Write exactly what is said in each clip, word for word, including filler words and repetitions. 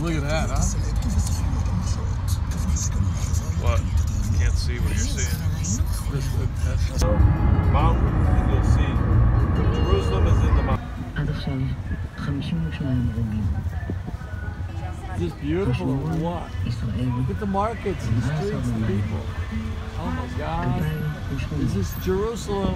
Look at that, huh? What? Can't see what you're seeing. Mountain, and you'll see Jerusalem is in the mountain. Is this beautiful or what? Look at the markets and the streets and the people. Oh my God. This is Jerusalem.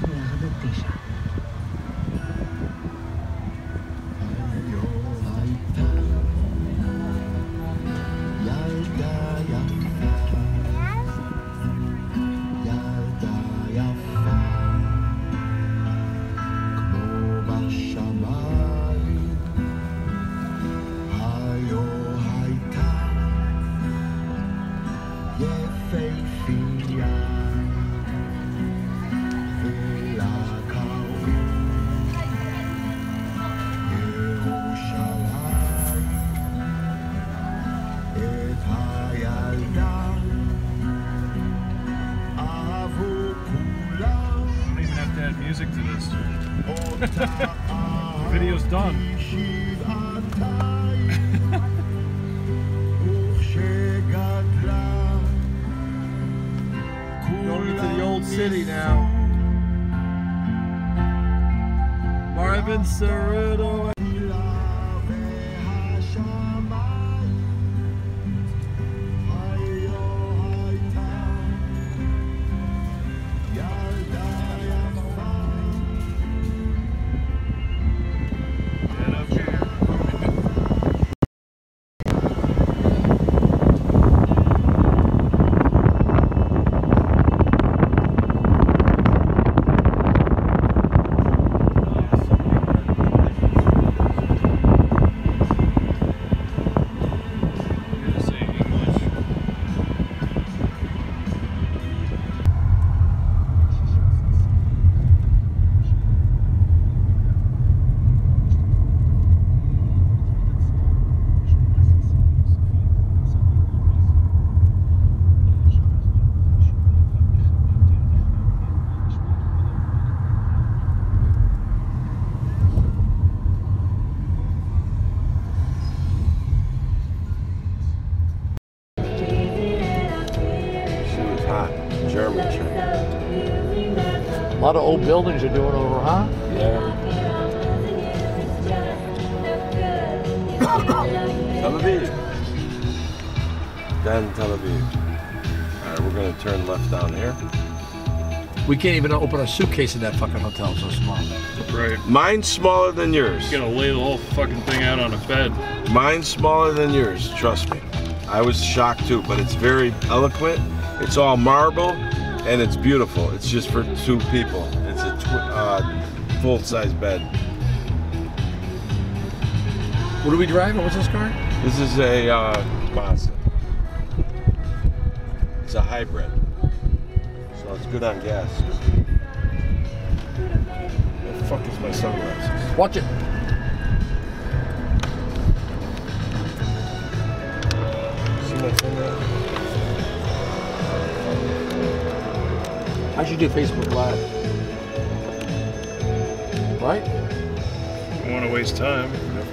Music to this. The video's done. Going into the old city now. Marvin Cerruto. German train. A lot of old buildings are doing over, huh? Yeah. Tel Aviv. Then Tel Aviv. Alright, we're gonna turn left down here. We can't even open a suitcase in that fucking hotel, so small. Right. Mine's smaller than yours. You're gonna lay the whole fucking thing out on a bed. Mine's smaller than yours, trust me. I was shocked too, but it's very eloquent. It's all marble, and it's beautiful. It's just for two people. It's a tw uh, full-size bed. What are we driving? What's this car? This is a uh, Mazda. It's a hybrid, so it's good on gas. Where the fuck is my sunglasses? Watch it. See my sunglasses? I should do Facebook Live. Right? Don't want to waste time.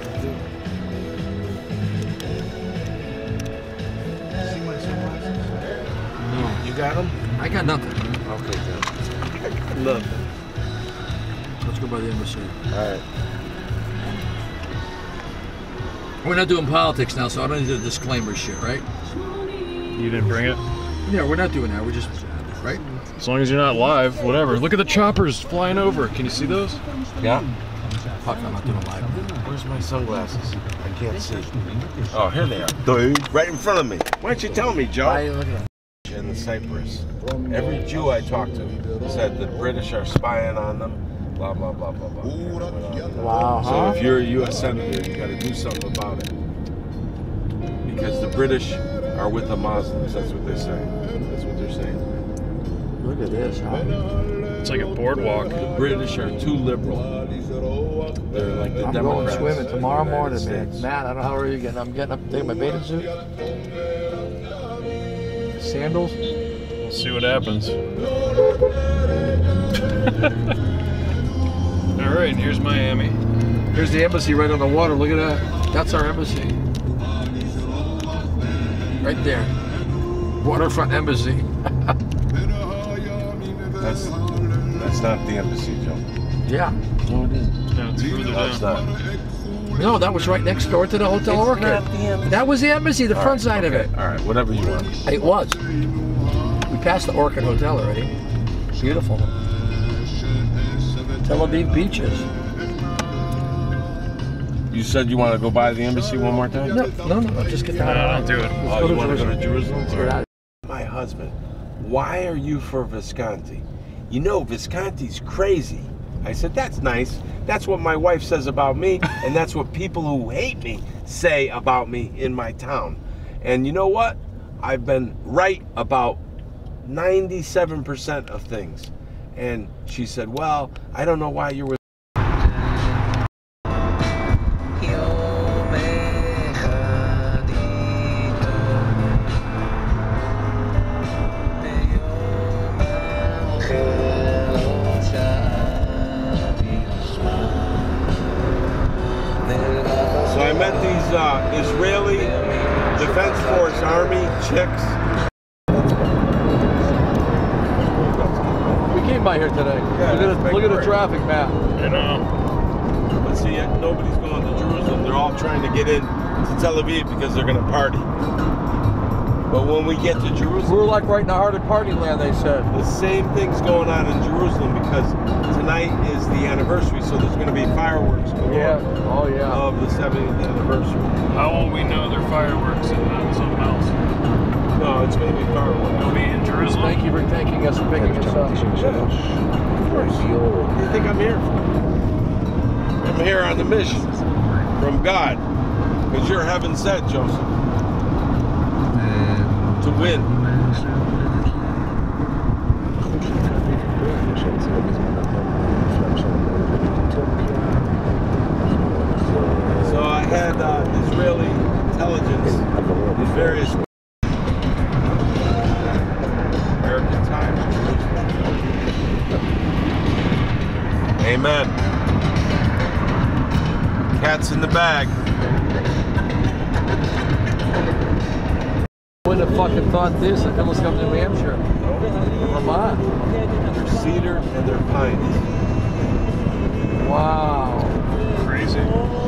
See my sunglasses? No. You got them? I got nothing. Okay, good. I got nothing. Let's go by the embassy. Alright. We're not doing politics now, so I don't need the disclaimer shit, right? You didn't bring it? Yeah, we're not doing that. We're just, right? As long as you're not live, whatever. Look at the choppers flying over. Can you see those? Yeah. Fuck, I'm not doing live. Where's my sunglasses? I can't see. Oh, here they are. Right in front of me. Why don't you tell me, Joe? Why are you looking at it? In the Cyprus. Every Jew I talked to said the British are spying on them. Blah, blah, blah, blah, blah. Wow, So huh? if you're a U S senator, you got to do something about it. Because the British are with the Muslims. That's what they're saying. That's what they're saying. Look at this, huh? It's like a boardwalk. The British are too liberal. They're like the I'm Democrats. going swimming tomorrow in the morning, United man. States. Matt, I don't know how are you getting. I'm getting up, taking my bathing suit. Sandals. We'll see what happens. All right, here's Miami. Here's the embassy right on the water. Look at that. That's our embassy. right there. Waterfront Embassy. That's that's not the embassy, Joe. Yeah. No, it isn't. No, it's further No, it's down. not. No, that was right next door to the Hotel It's Orchid. not the embassy. That was the embassy, the All front right, side okay. of it. All right, whatever you want. It was. We passed the Orchid Hotel already. Beautiful. Tel Aviv beaches. You said you want to go by the embassy one more time? No, no, no, just get the No, hell out. don't do it. Let's Oh, go you to want to go Jerusalem. to Jerusalem? Let's get out. My husband, why are you for Visconti? You know, Visconti's crazy. I said, that's nice. That's what my wife says about me, and that's what people who hate me say about me in my town. And you know what? I've been right about ninety-seven percent of things. And she said, well, I don't know why you're with So I met these uh, Israeli Defense Force Army chicks. We came by here today. Yeah, look at, that's the, look at the great. traffic map. I know. But see, nobody's going to Jerusalem. They're all trying to get in to Tel Aviv because they're going to party. But when we get to Jerusalem, We're like right in the heart of party land, they said. the same thing's going on in Jerusalem because tonight is the anniversary, so there's going to be fireworks going Yeah. on Oh, yeah. of the seventieth anniversary. How will we know they're fireworks and not something else? No, it's going to be fireworks. It'll be in Jerusalem? Thank you for thanking us for picking us up. Of course. What do you think I'm here for? I'm here on the mission from God because you're heaven sent, Joseph, to win. So I had uh, Israeli intelligence in various American time. Amen. Cat's in the bag. Wouldn't have fucking thought this if it was coming to New Hampshire. Vermont. They're cedar and they're pines. Wow. Crazy.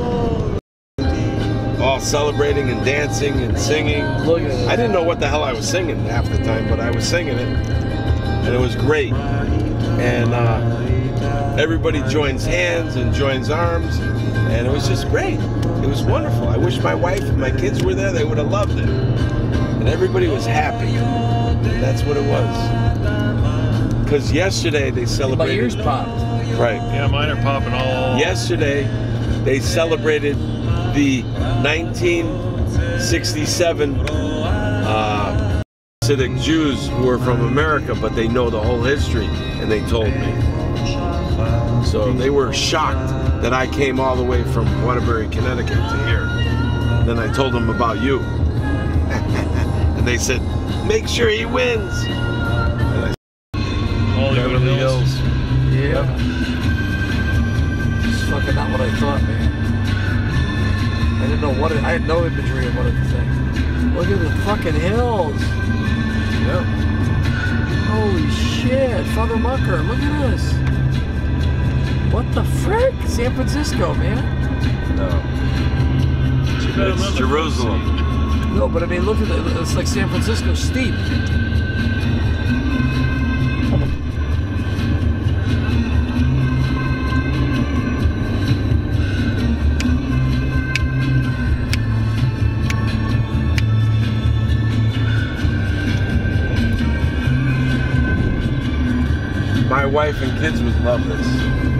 All celebrating and dancing and singing. Look at it. I didn't know what the hell I was singing half the time, but I was singing it. And it was great. And uh, everybody joins hands and joins arms. And it was just great. It was wonderful. I wish my wife and my kids were there. They would have loved it. And everybody was happy. That's what it was. Because yesterday they My celebrated. ears popped. Right. Yeah, mine are popping all. Yesterday they celebrated the nineteen sixty-seven uh, Hasidic Jews who were from America, but they know the whole history, and they told me. So they were shocked that I came all the way from Waterbury, Connecticut to here. Then I told them about you. And they said, make sure he wins. And I all the Beverly hills. Hills. Yeah. It's fucking not what I thought, man. I didn't know what it, I had no imagery of what it was saying. Look at the fucking hills. Yep. Holy shit. Father Mucker, look at this. What the frick? San Francisco, man. No. Too bad I'm It's not the Jerusalem. front seat. No, but I mean, look at it. It's like San Francisco steep. My wife and kids would love this.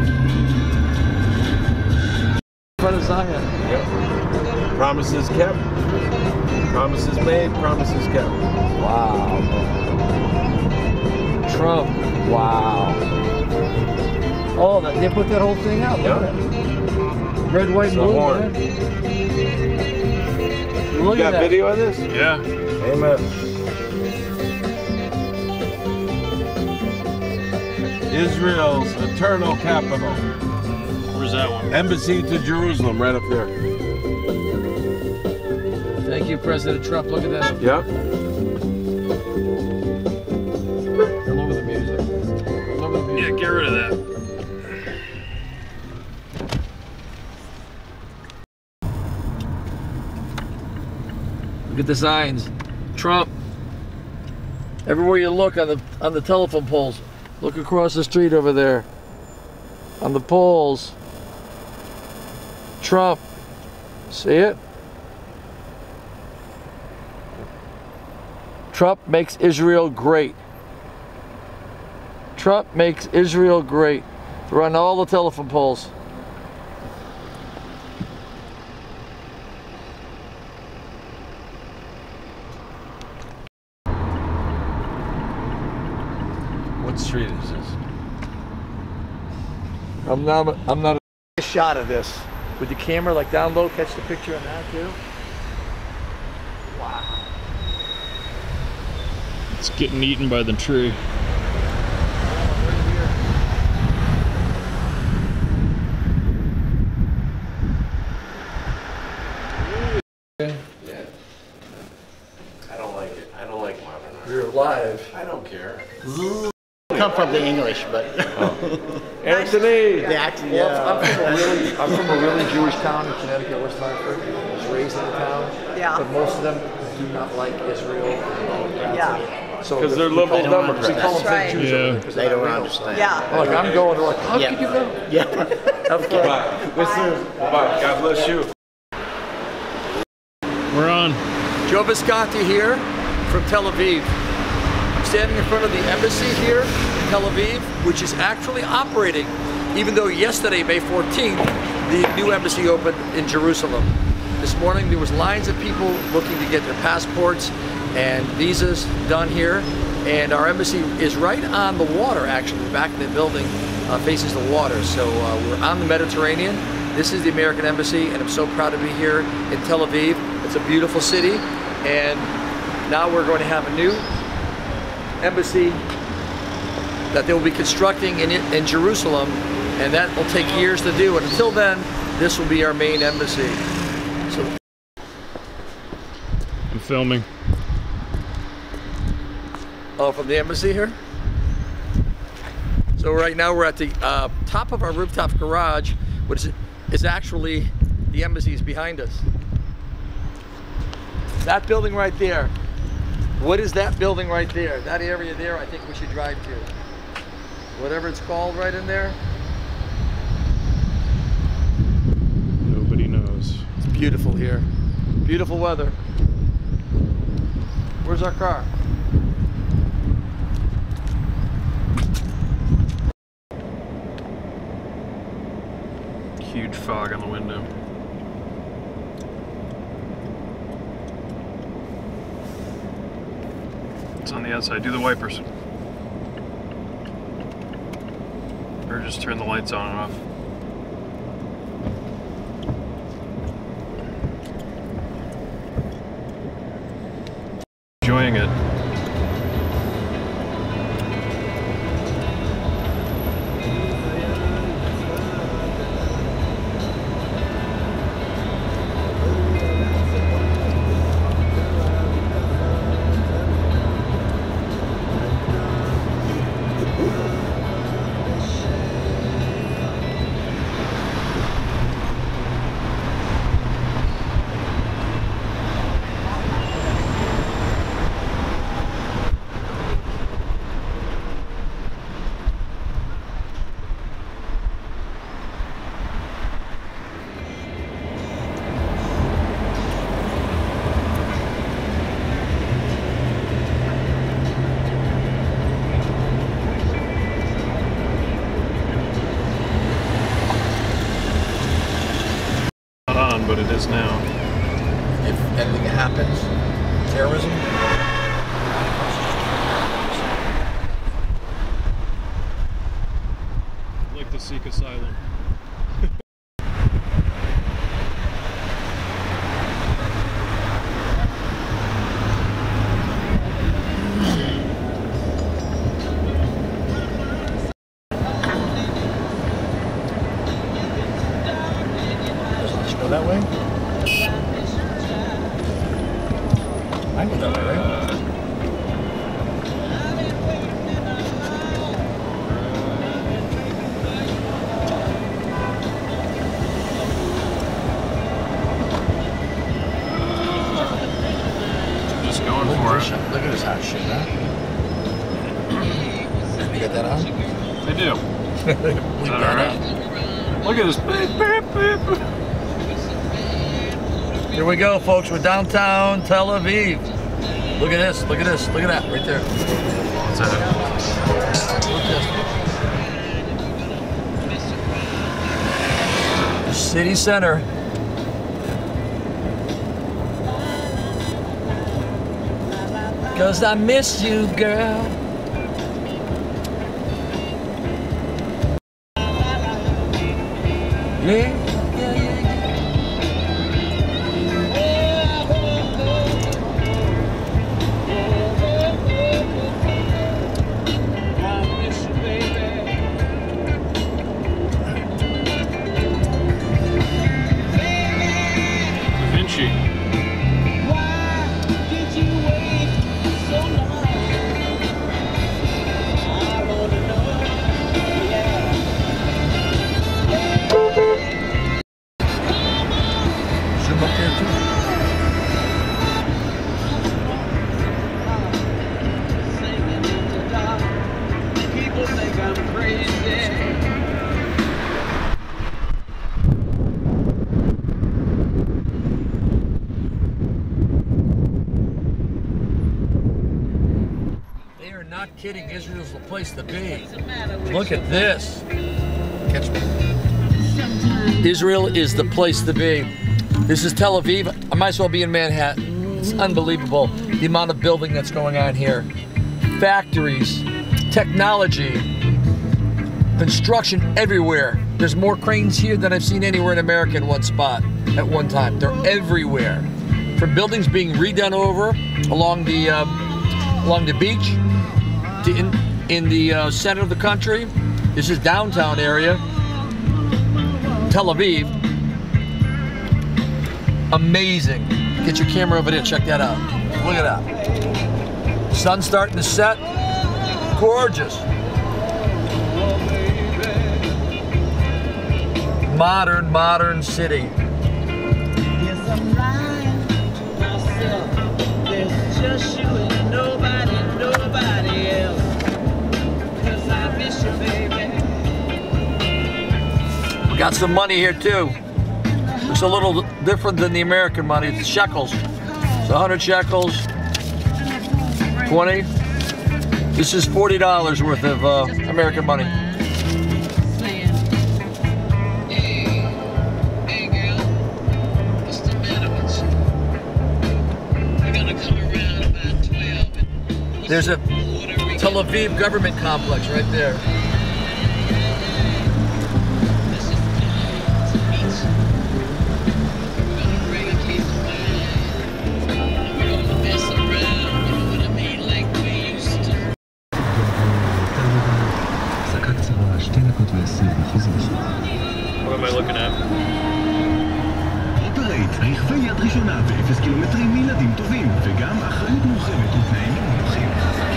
In front of Zion. Yep. Promises kept. Promises made. Promises kept. Wow. Trump. Wow. Oh, that, they put that whole thing out. Look at it. Red, white, It's and a blue. horn. Man. Look You at got that. video of this? Yeah. Amen. Israel's eternal capital. Where's that one? Embassy to Jerusalem, right up there. Thank you of President Trump. Look at that. Yep. I love the music. I love the music. Yeah, get rid of that. Look at the signs. Trump. Everywhere you look on the on the telephone poles, look across the street over there. On the poles. Trump. See it? Trump makes Israel great. Trump makes Israel great. They're on all the telephone poles. What street is this? I'm not. I'm not a shot of this with the camera, like down low. Catch the picture on that too. Wow. It's getting eaten by the tree. Yeah. I don't like it. I don't like modern art. You're live. I don't care. Come from the English, but Anthony. the accent, Well, yeah. I'm from a really, I'm from a really Jewish town in Connecticut, West Hartford. I was raised in the town. Yeah. But most of them do not like Israel. Yeah. So Because they're liberal They don't Democrats. we call them That's fake Jews right. over there Yeah. 'cause They they're don't not real. understand. Yeah. Like I'm going, they're like, how Yeah. could you go? Yeah. Have fun. Bye. God bless you. We're on. Joe Visconti here from Tel Aviv. I'm standing in front of the embassy here in Tel Aviv, which is actually operating, even though yesterday, May fourteenth, the new embassy opened in Jerusalem. This morning there was lines of people looking to get their passports and visas done here, and our embassy is right on the water, actually. The back of the building uh, faces the water, so uh, we're on the Mediterranean. This is the American Embassy, and I'm so proud to be here in Tel Aviv. It's a beautiful city, and now we're going to have a new embassy that they will be constructing in, in Jerusalem, and that will take years to do. And until then, this will be our main embassy. So, I'm filming. oh, from the embassy here? So right now we're at the uh, top of our rooftop garage, which is, is actually the embassy is behind us. That building right there. What is that building right there? That area there, I think we should drive to. Whatever it's called right in there. Nobody knows. It's beautiful here. Beautiful weather. Where's our car? Huge fog on the window. It's on the outside. Do the wipers. Or just turn the lights on and off. Enjoying it. But it is now. If anything happens, terrorism. I'd like to seek asylum. Go that way. I know that way, right? Just going Look, for at this, it. look at this hot shit, huh? You got that on? They do. Leave that that alright? on. Look at this. Beep, beep, beep. Here we go, folks. We're downtown Tel Aviv. Look at this. Look at this. Look at that right there. What's that? Look at this. City center. Cause I miss you, girl. Yeah, yeah, yeah, yeah. Da Vinci. Zoom up there too. They are not kidding. Israel's the place to be. Look at this. Catch me. Israel is the place to be. This is Tel Aviv. I might as well be in Manhattan. It's unbelievable the amount of building that's going on here. Factories, technology, construction everywhere. There's more cranes here than I've seen anywhere in America in one spot at one time. They're everywhere. From buildings being redone over along the uh, along the beach to in in the uh, center of the country. This is downtown area, Tel Aviv. Amazing. Get your camera over there. Check that out. Look at that. Sun's starting to set. Gorgeous. Modern, modern city. Yes, I'm lying to myself. There's just you and nobody, nobody else. 'Cause I miss you, baby. We got some money here too. Looks a little different than the American money. It's shekels. It's one hundred shekels. twenty. This is forty dollars worth of uh, American money. There's a Tel Aviv government complex right there. What am I looking at? אופרייט, רכבי יד ראשונה ואפס קילומטרים מילדים טובים, וגם אחריות מורחבת ותנאים נוחים.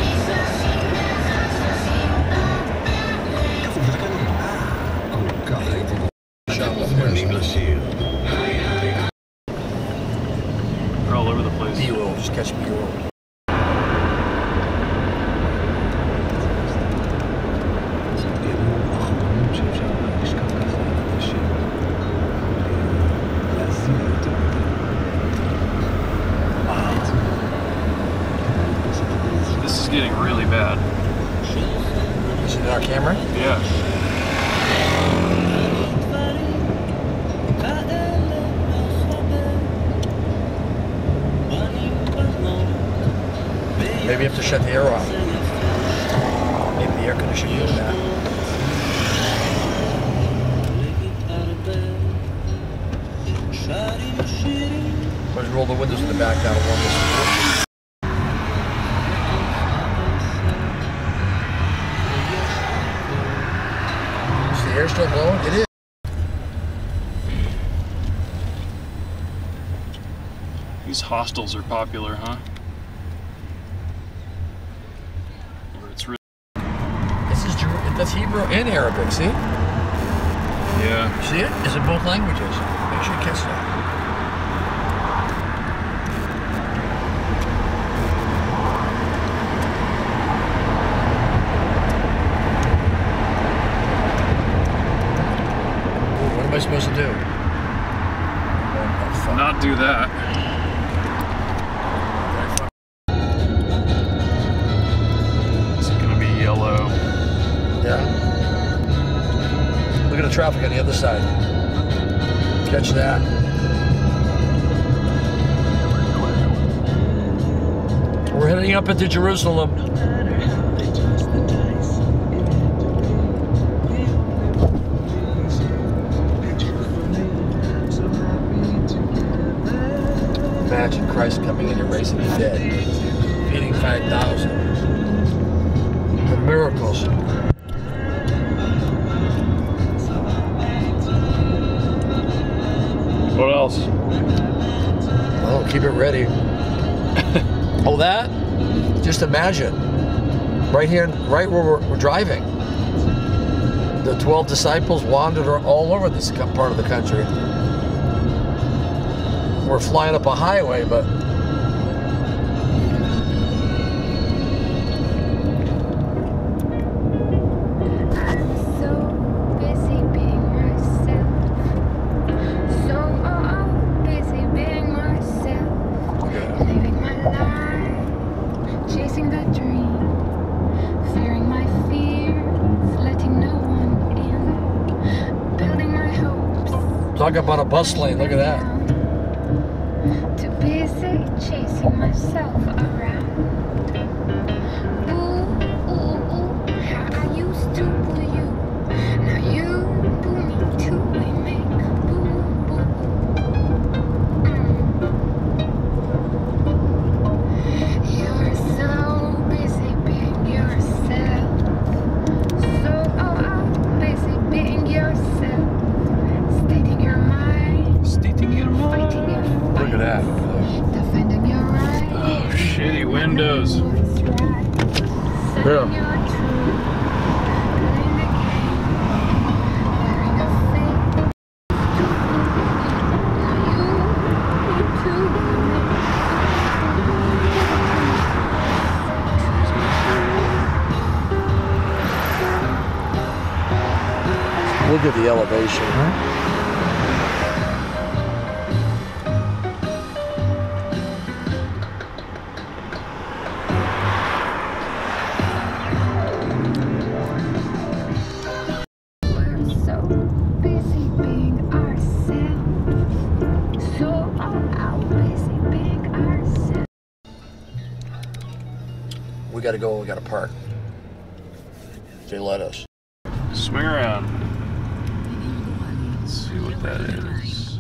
כפוף לתקנון. כל כך הייתי מוכנים לשיר. They're all over the place. B-roll, just catch B-roll. This is getting really bad. Is it our camera? Yeah. Maybe you have to shut the air off. Maybe the air conditioning doing that. Let's roll the windows in the back down and warm this. Is the air still blowing? It is. These hostels are popular, huh? that's Hebrew and Arabic, see? Yeah. See it? It's in both languages. Make sure you catch that. What am I supposed to do? Not do that. It's gonna be yellow. Yeah. Look at the traffic on the other side. Catch that. We're heading up into Jerusalem. Imagine Christ coming in and raising the dead, feeding five thousand. The miracles. What else? Oh, keep it ready. Oh, that? Just imagine. Right here, right where we're, we're driving. The twelve disciples wandered all over this part of the country. We're flying up a highway, but talk about a bus lane, look at that. Too busy chasing myself around. Ooh, ooh, ooh, how I used to boo you. Now you boo me too. We make boo, boo, mm. You're so busy being yourself. So oh, oh, busy being yourself. Stating your mind. Stating your mind. Fighting your fight. Look at that. Defending your right. Oh, shitty windows. What's right. Yeah. Saying your truth. Playing the game. Wearing a fake. Now you, you too. Look at the elevation, huh? We're so busy being ourselves. So all out busy being ourselves. We gotta go, we gotta park. They let us. Swing around. Let's see what that is.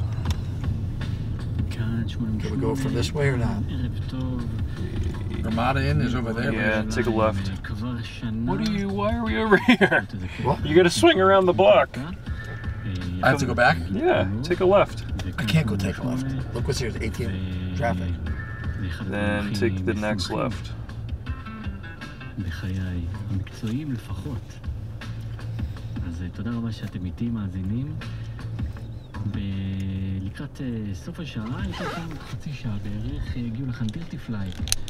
Can we go from this way or not? Ramada Inn is over there. Yeah, take a left. What are you? Why are we over here? What? You gotta swing around the block. I have to go back? Yeah, take a left. I can't go take a left. Look what's here, the A T M traffic. Then take the next left. בחיי, המקצועיים לפחות. אז תודה רבה שאתם איתי מאזינים. לקראת סוף השעה, איתה כאן חצי שעה בערך, הגיעו לכאן דירטי פליי.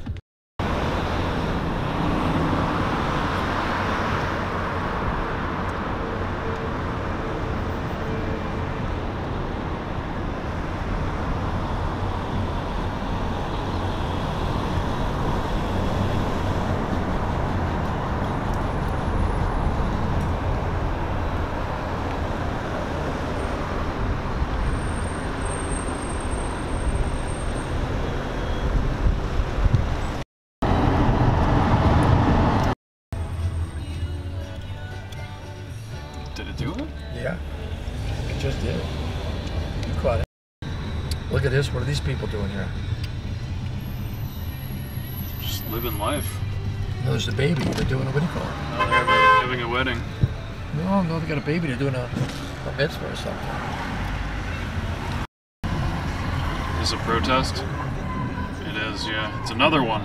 Did it do it? Yeah, it just did. You caught it. Look at this, what are these people doing here? Just living life. No, there's a baby, they're doing a, what do you call it? Oh, they're having, having a wedding. No, no, they got a baby, they're doing a, a mitzvah or something. Is this a protest? It is, yeah. It's another one.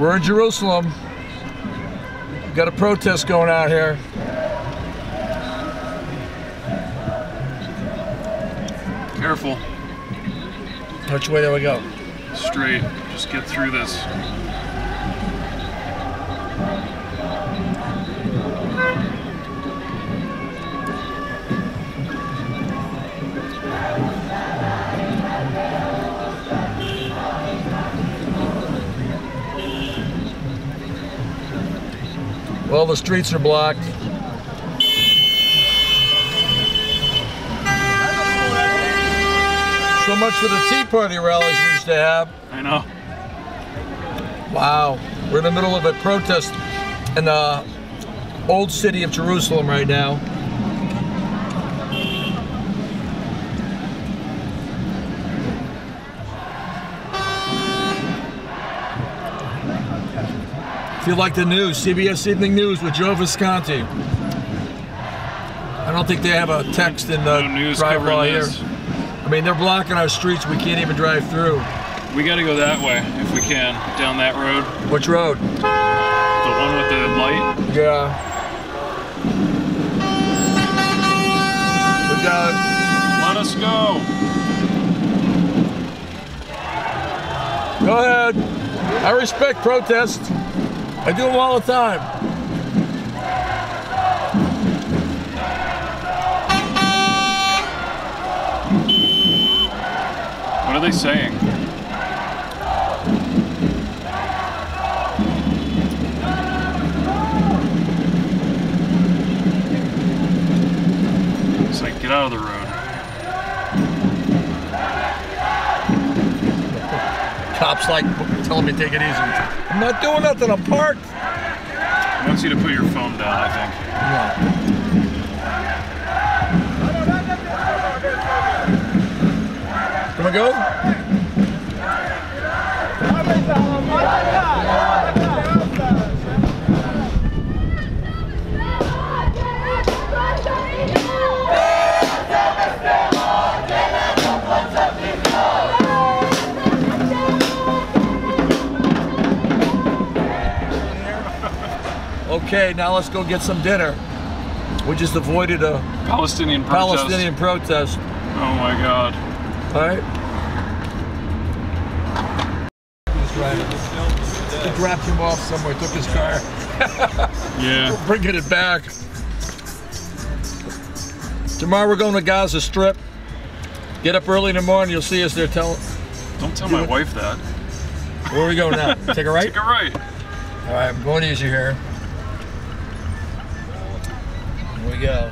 We're in Jerusalem. We've got a protest going out here. Careful. Which way do we go? Straight. Just get through this. Well, the streets are blocked. So much for the Tea Party rallies we used to have. I know. Wow. We're in the middle of a protest in the old city of Jerusalem right now. If you like the news, C B S Evening News with Joe Visconti. I don't think they have a text in the No news drive covering law here. this. I mean, they're blocking our streets. We can't even drive through. We gotta go that way if we can, down that road. Which road? The one with the light. Yeah. We got it. Let us go. Go ahead. I respect protests. I do them all the time. What are they saying? It's like, get out of the road. Cops like telling me to take it easy. I'm not doing nothing, I'm parked. He wants you to put your phone down, I think. Can we go? Okay, now let's go get some dinner. We just avoided a Palestinian protest. Palestinian protest. Oh my God. All right. He dropped him off somewhere, took his car. Yeah. We're bringing it back. Tomorrow we're going to Gaza Strip. Get up early in the morning, you'll see us there. Tell. Don't tell my wife that. Where are we going now? Take a right? Take a right. All right, I'm going easy here. Here we go.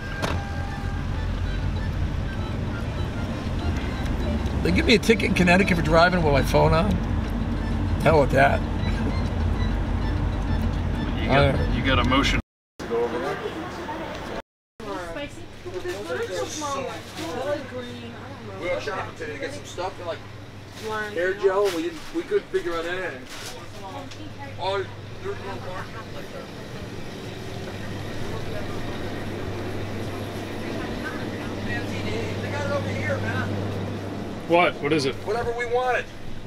They give me a ticket in Connecticut for driving with my phone on? Hell with that. You got, uh, you got a motion. We were shopping today to get some stuff and like hair gel. We didn't. We couldn't figure out anything. Oh, there's no market like that. They got it over here, man. What? What is it? Whatever we wanted.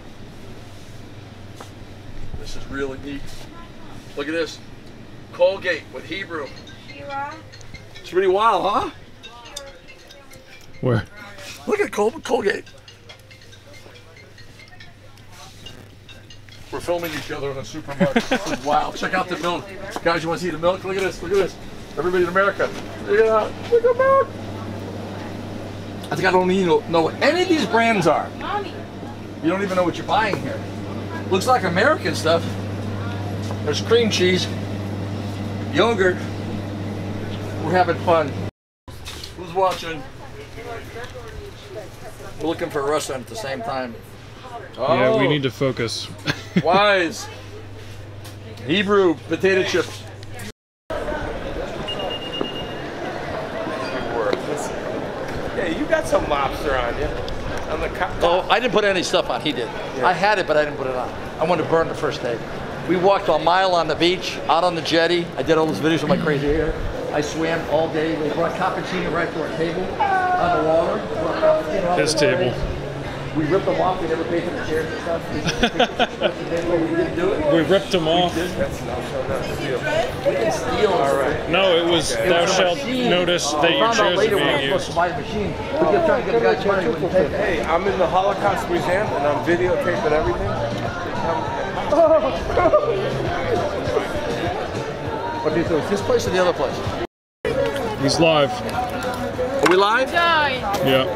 This is really neat. Look at this. Colgate with Hebrew. It's pretty wild, huh? Where? Look at Col Colgate. We're filming each other in a supermarket. This is wild. Check out the milk. Guys, you want to see the milk? Look at this. Look at this. Everybody in America. Look at that. Look at milk. I think I don't even know what any of these brands are. You don't even know what you're buying here. Looks like American stuff. There's cream cheese, yogurt. We're having fun. Who's watching? We're looking for a restaurant at the same time. Oh, yeah, we need to focus. Wise. Hebrew potato chips. Yeah, you got some lobster on you. On the Oh, I didn't put any stuff on. He did. Yeah. I had it, but I didn't put it on. I wanted to burn the first day. We walked a mile on the beach, out on the jetty. I did all those videos with my crazy hair. I swam all day. They brought cappuccino right to our table on the water. His table. We ripped them off. We never paid for the chairs and stuff. We didn't do it. We ripped them off. We didn't steal. All right. No, it was It thou was a shalt machine. notice We that your found out chairs are later when we being were used. supposed to buy the machine. We kept trying to get the guy's money. He wouldn't take it. Hey, I'm in the Holocaust Museum and I'm videotaping everything. What do you think? This place or the other place? He's live. Are we live? Joy. Yeah.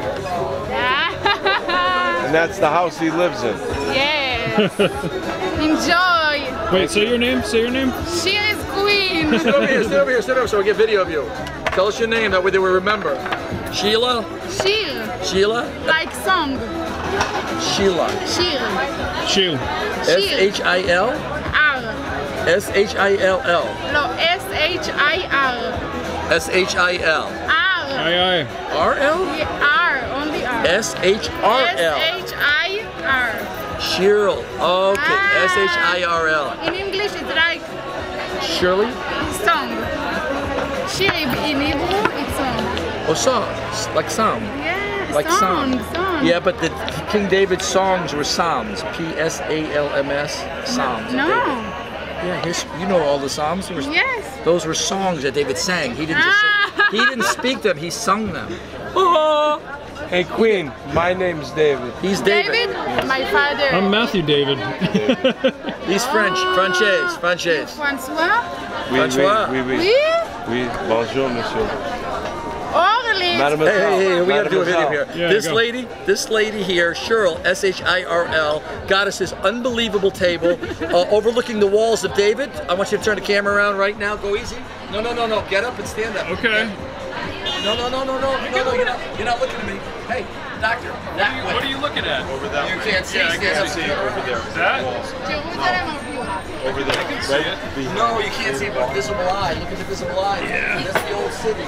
And that's the house he lives in. Yes. Enjoy. Wait, say your name. Say your name. She is queen. Sit over here, sit over here, sit over so we get video of you. Tell us your name, that way they will remember. Sheila? Sheer. Sheila? Like song. Sheila. Sheer. Shield. S H I L? R. S H I L L. No, S H I R. S H I L. R. Aye, aye. R L? Yeah, R. Only R. S H R L. S H I R. Cheryl. Okay, Ah. S H I R L. In English, it's like Shirley? song. Shir in Hebrew, it's song. Oh, song. Like psalm. Yeah, Like song, psalm. song. Yeah, but the King David's songs were psalms. P S A L M S. Psalms. No. Yeah, his, you know all the psalms. There was- Yes. Those were songs that David sang. He didn't just Ah. sing. He didn't speak them. He sung them. Oh, Hey Queen, my name's David. he's David. David, my father. I'm Matthew David. He's French. Frances. Frances. François. Oui, François. Oui, oui, oui. Oui. Oui, bonjour, monsieur. Orly. Mademoiselle. Hey, hey, hey, we gotta do a video here. Yeah, this go. lady, this lady here, Cheryl, S H I R L, got us this unbelievable table uh, overlooking the walls of David. I want you to turn the camera around right now. Go easy. No, no, no, no. Get up and stand up. Okay. No, no, no, no, no, no, no. You're not, you're not looking at me. Hey, doctor, that way. What are you looking at? Over that You way. can't see. Yeah, I stand can up. See it over there. That? Jerusalem of you. Over there. I can see it. No, you can't see but visible eye. Look at the visible eye. Yeah. That's the old city.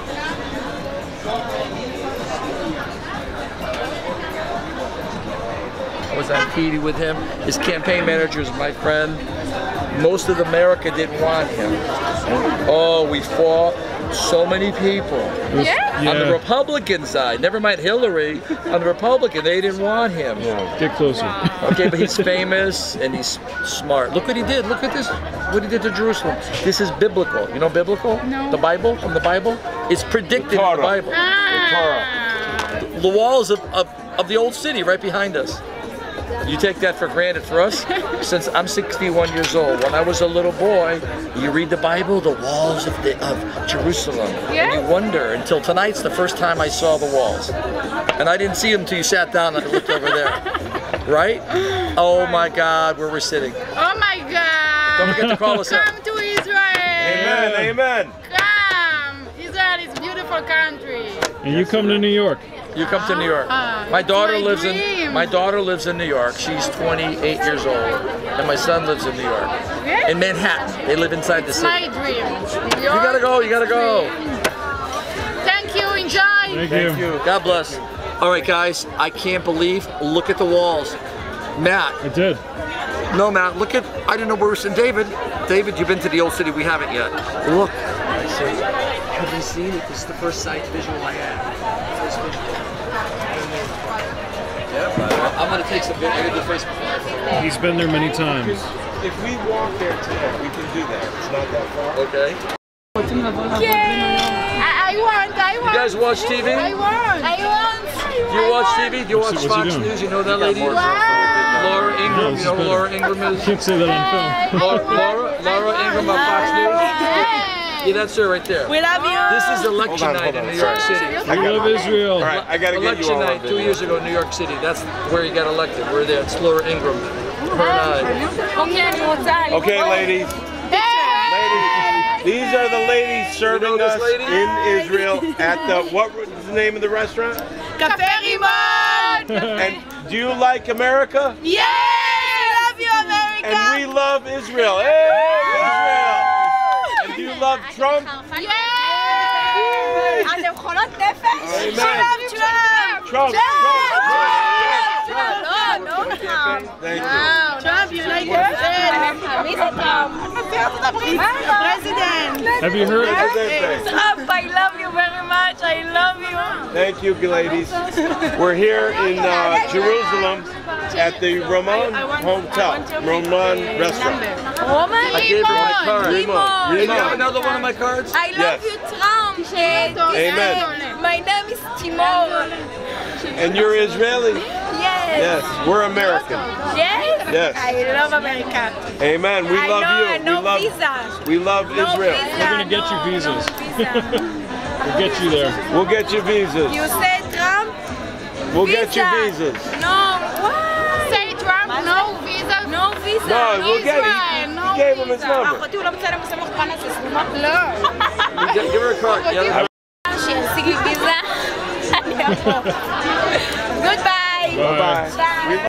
I was on T V with him. His campaign manager is my friend. Most of America didn't want him. Oh, we fought so many people. Yeah? On the Yeah. Republican side, never mind Hillary, on the Republican, they didn't want him. Get closer. Okay, but he's famous and he's smart. Look what he did. Look at this. What he did to Jerusalem. This is biblical. You know biblical? No. The Bible, from the Bible? It's predicted in the Torah. Bible. Ah. The walls of, of, of the old city right behind us. You take that for granted for us? Since I'm sixty-one years old, when I was a little boy, you read the Bible, the walls of, the, of Jerusalem. Yeah. And you wonder, until tonight's the first time I saw the walls. And I didn't see them until you sat down and I looked over there. Right? Oh my God, where we're sitting. Oh my God. Don't forget to call us up. Come to Israel. Amen, amen. Come. Israel is a beautiful country. And you come to New York. You come to New York. Ah, My it's daughter my lives in dream. my daughter lives in New York. She's twenty-eight years old, and my son lives in New York, Yeah? in Manhattan. They live inside the It's city. my dream. You gotta go. You gotta go. Thank you. Enjoy. Thank, Thank you. you. God bless. All right, guys. I can't believe. Look at the walls, Matt. I did. No, Matt. Look at. I didn't know where we were in David. David, you've been to the old city. We haven't yet. Look. I see. Have you seen it? This is the first sight visual I had. First visual. I'm gonna take some video. I'm gonna do first. He's been there many times. If we walk there today, we can do that. It's not that far. Okay. Yay! I, I want. I want. You guys watch T V? I want. I want. Do you watch T V? Do you watch What's he- what's he Fox doing? News? You know that lady? Wow. Laura No, Ingram. this You know is who Laura better. Ingram is? Can't say that on film. Laura, Laura, Laura Ingram on Fox News? Yeah, that's her right there. We love you. This is election Hold on, night hold on. in New York Sorry. City. I love Israel. All right, I gotta get you Election all on night two video. years ago in New York City. That's where he got elected. We're there. It's Laura Ingram. Her and I. Okay, ladies. Ladies, these are the ladies serving You know this us lady? in Israel at the, what was the name of the restaurant? Cafe Rimon. And do you like America? Yes. I love you, America. And we love Israel. Hey, Israel! And do you love Trump? Yes. אתם חולות נפש? Amen. Trump, Trump. Trump, Trump, Trump, Trump. לא, לא. Thank you. Trump, United States. President. Have you heard? Trump, I love you very much. I love you. Thank you, ladies. We're here in uh, Jerusalem at the Roman Hotel, Roman restaurant. Roman? I gave her my card. Rimon. Can you have Rimon. another one of my cards? I love Yes. you, Trump. Amen. My name is Timor. And you're Israeli? Yes. Yes. We're American. Yes? Yes. I love America. Amen. We I love know, you. no we love. visa. We love No Israel. visa, We're gonna get you no, visas. No visa. We'll get you there. We'll get you visas. You say Trump? We'll visa. get you visas. No. What? Say Trump, no visa. No visa. No, we'll get it. Israel, He no gave him his visa. number. אחותי, הוא לא מצלם עושה מוכפן לסיסמה? לא. Give give her a card. Yeah. שישיג לי ויזה. אני אבוא. Goodbye. Bye. Bye.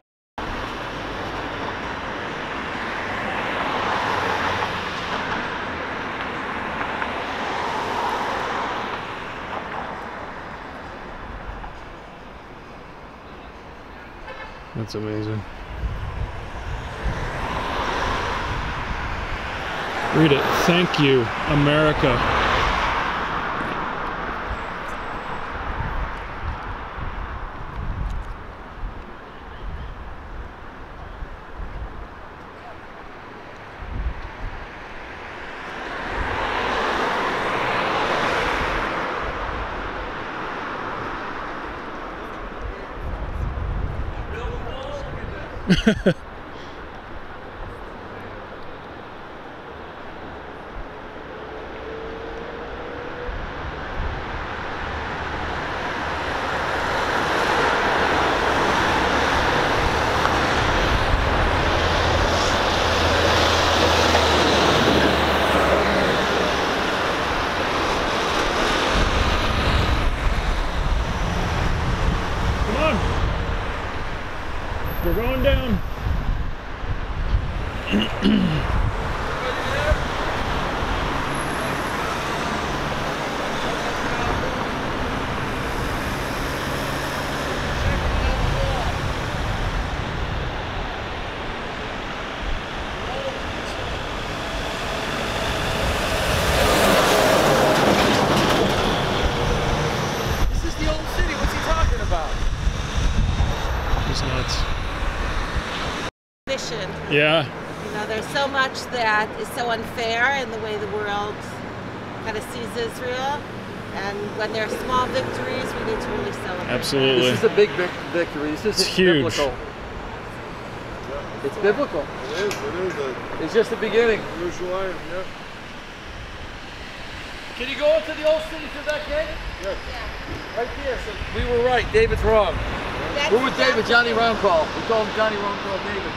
That's amazing. Read it. Thank you, America. Come on. We're going down. This is the old city. What's he talking about? It's nuts. Mission. Yeah. You know, there's so much that is so unfair in the way the world kind of sees Israel. And when there are small victories, we need to really celebrate. Absolutely. This is a big vic victory. This is It's huge. biblical. It's biblical. It is. It is. A It's just the beginning. Yerushalayim, yeah. Can you go into the old city through that gate? Yes. Right there. So we were right. David's wrong. Who was David? Johnny Roundcall. We call him Johnny Roundcall David.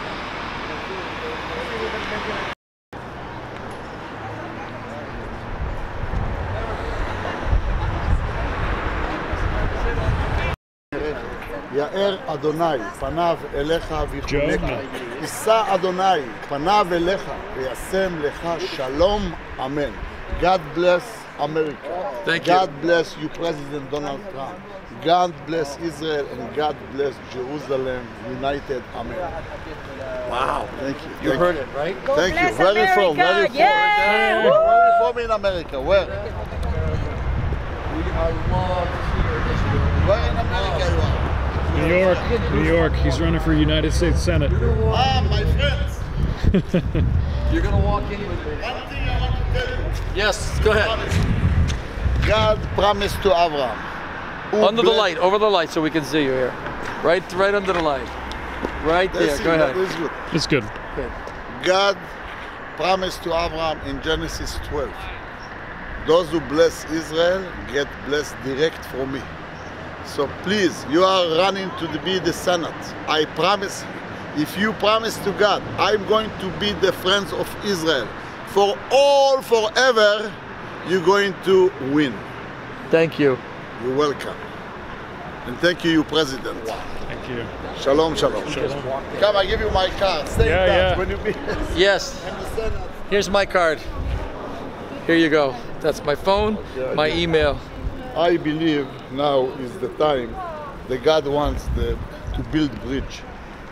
יאר אדוני פניו אליך ויחונקה. יישא אדוני פניו אליך וישם לך שלום, אמן. God bless America. Thank you. God bless you, President Donald Trump. God bless Israel and God bless Jerusalem United. Amen. Wow. Thank you. You Thank heard you. it, right? Thank you. bless Where are you from? America. Where are you from? Yeah. Where are you from in America? Where? We are loved here in Israel. Where in America you are? New York. New York. He's running for United States Senate. Ah, my friends. You're gonna walk in with me. One thing I want to tell you. Yes, go ahead. God promised to Abraham. who Under the blessed- light, over the light, so we can see you here. Right, right under the light. Right there. That's Go it, ahead. that is good. It's good. Good. God promised to Abraham in Genesis twelve, those who bless Israel get blessed direct from me. So please, you are running to be the Senate. I promise you, if you promise to God, I'm going to be the friends of Israel for all forever, you're going to win. Thank you. You're welcome. And thank you, you President. Thank you. Shalom, shalom. Come, I give you my card. Stay Yeah, in touch yeah. when you be Yes. in the Senate. Here's my card. Here you go. That's my phone, my email. I believe now is the time that God wants the, to build bridge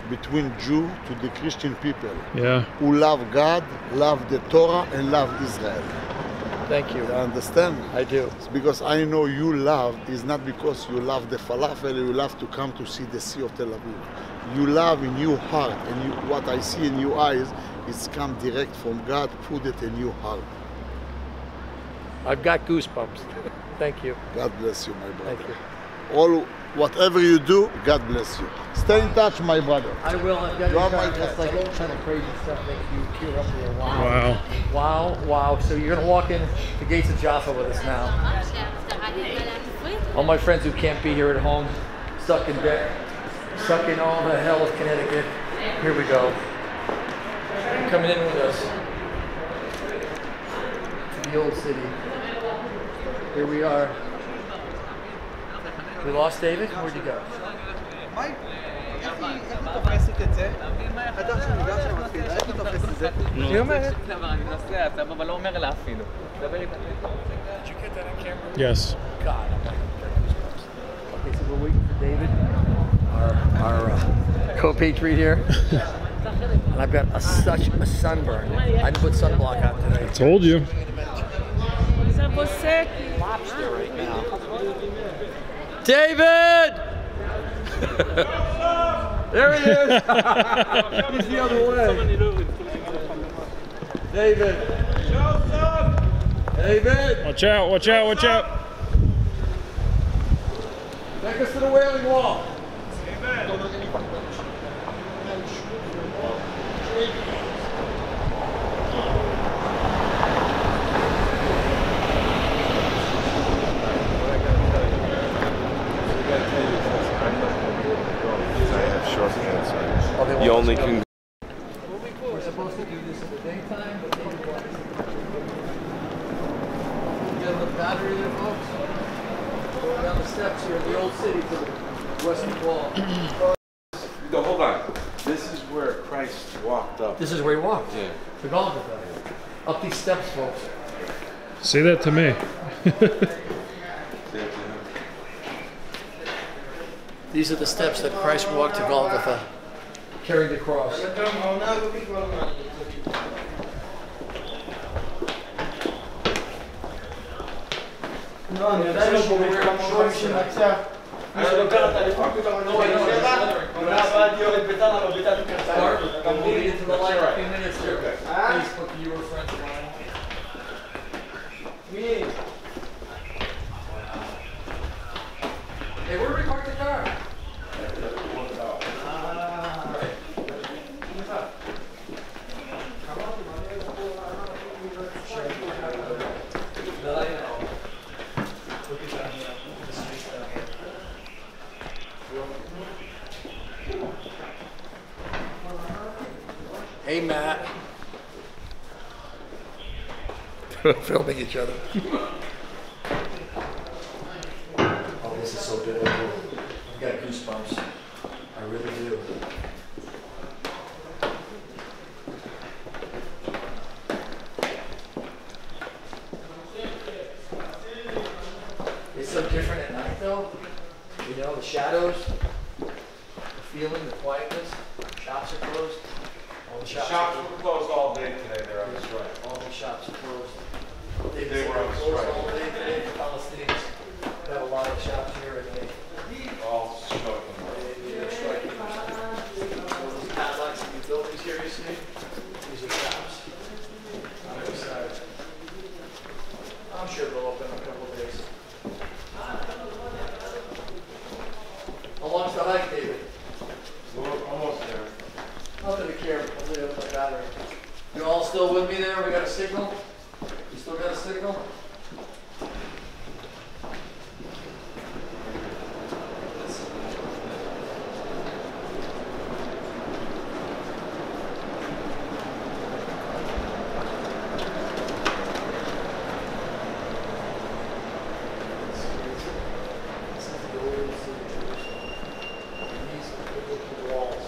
between Jew to the Christian people. Yeah. Who love God, love the Torah, and love Israel. Thank you. You understand? I do. It's because I know you love is not because you love the falafel, you love to come to see the Sea of Tel Aviv. You love in your heart, and you, what I see in your eyes, it's come direct from God, put it in your heart. I've got goosebumps. Thank you. God bless you, my brother. Thank you. All, whatever you do, God bless you. Stay in touch, my brother. I will. I've got You have my That's like all kind of crazy stuff makes you tear up here. Wow. Wow. Wow, wow. So you're gonna walk in the gates of Jaffa with us now. All my friends who can't be here at home, stuck in debt, stuck in all the hell of Connecticut. Here we go. You're coming in with us to the old city. Here we are. We lost David? Where'd you go? Yes. God, I'm like, okay, so we're waiting for David, our, our uh, co-patriot here. And I've got a, such a sunburn. I didn't put sunblock on today. I told you. Lobster right now. David! There he is! He's the other way. David! David! Watch out, watch out, watch out. Take us to the Wailing Wall. You only can. We're supposed to do this in the daytime, but maybe what? You got the battery there, folks? Going down the steps here in the old city to the western wall. No, hold on. This is where Christ walked up. This is where he walked. Yeah. To Golgotha. Up these steps, folks. Say that to me. These are the steps that Christ walked to Golgotha, carrying the cross. Hey, where did we park the car? Hey, Matt. Filming each other. Oh, this is so beautiful. I've got goosebumps. I really do. It's so different at night, though. You know, the shadows, the feeling, the quietness. Shops are closed. All the shops, Shops were closed all day today. They're on strike. all the shops are closed. They were on closed strike. all day today. The Palestinians have a lot of shops here, and they All smoking. they're striking. All those padlocks in these buildings here, you see? These are shops on every side. I'm sure they'll open in a couple of days. How long's the hike, David? We're almost there. Not that we care, I'll leave it with my battery. You all still with me there? We got a signal? You still got a signal? This is the old city of Jerusalem. And these are the walls.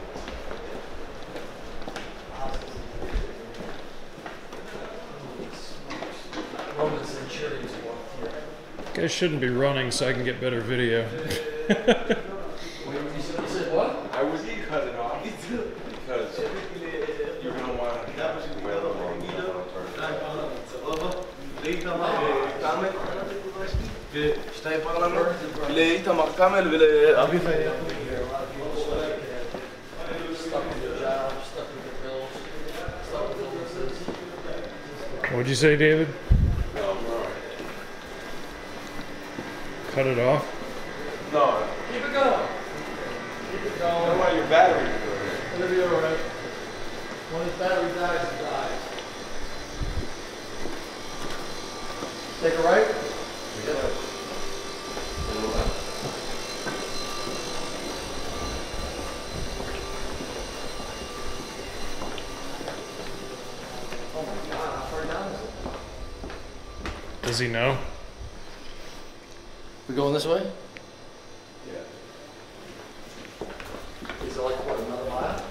Roman centurions walked here. Guys shouldn't be running so I can get better video. Wait, you said, you said what? I was cut it off. לאיתמר קאמל ולאביב. What'd you say, David? Cut it off? No. Keep it going. Keep it going. I don't want your battery. It'll be all right. When his battery dies, it dies. Take a right? Yeah. Oh my God, how far down is it? Does he know? We going this way? Yeah. Is it like, what, another mile?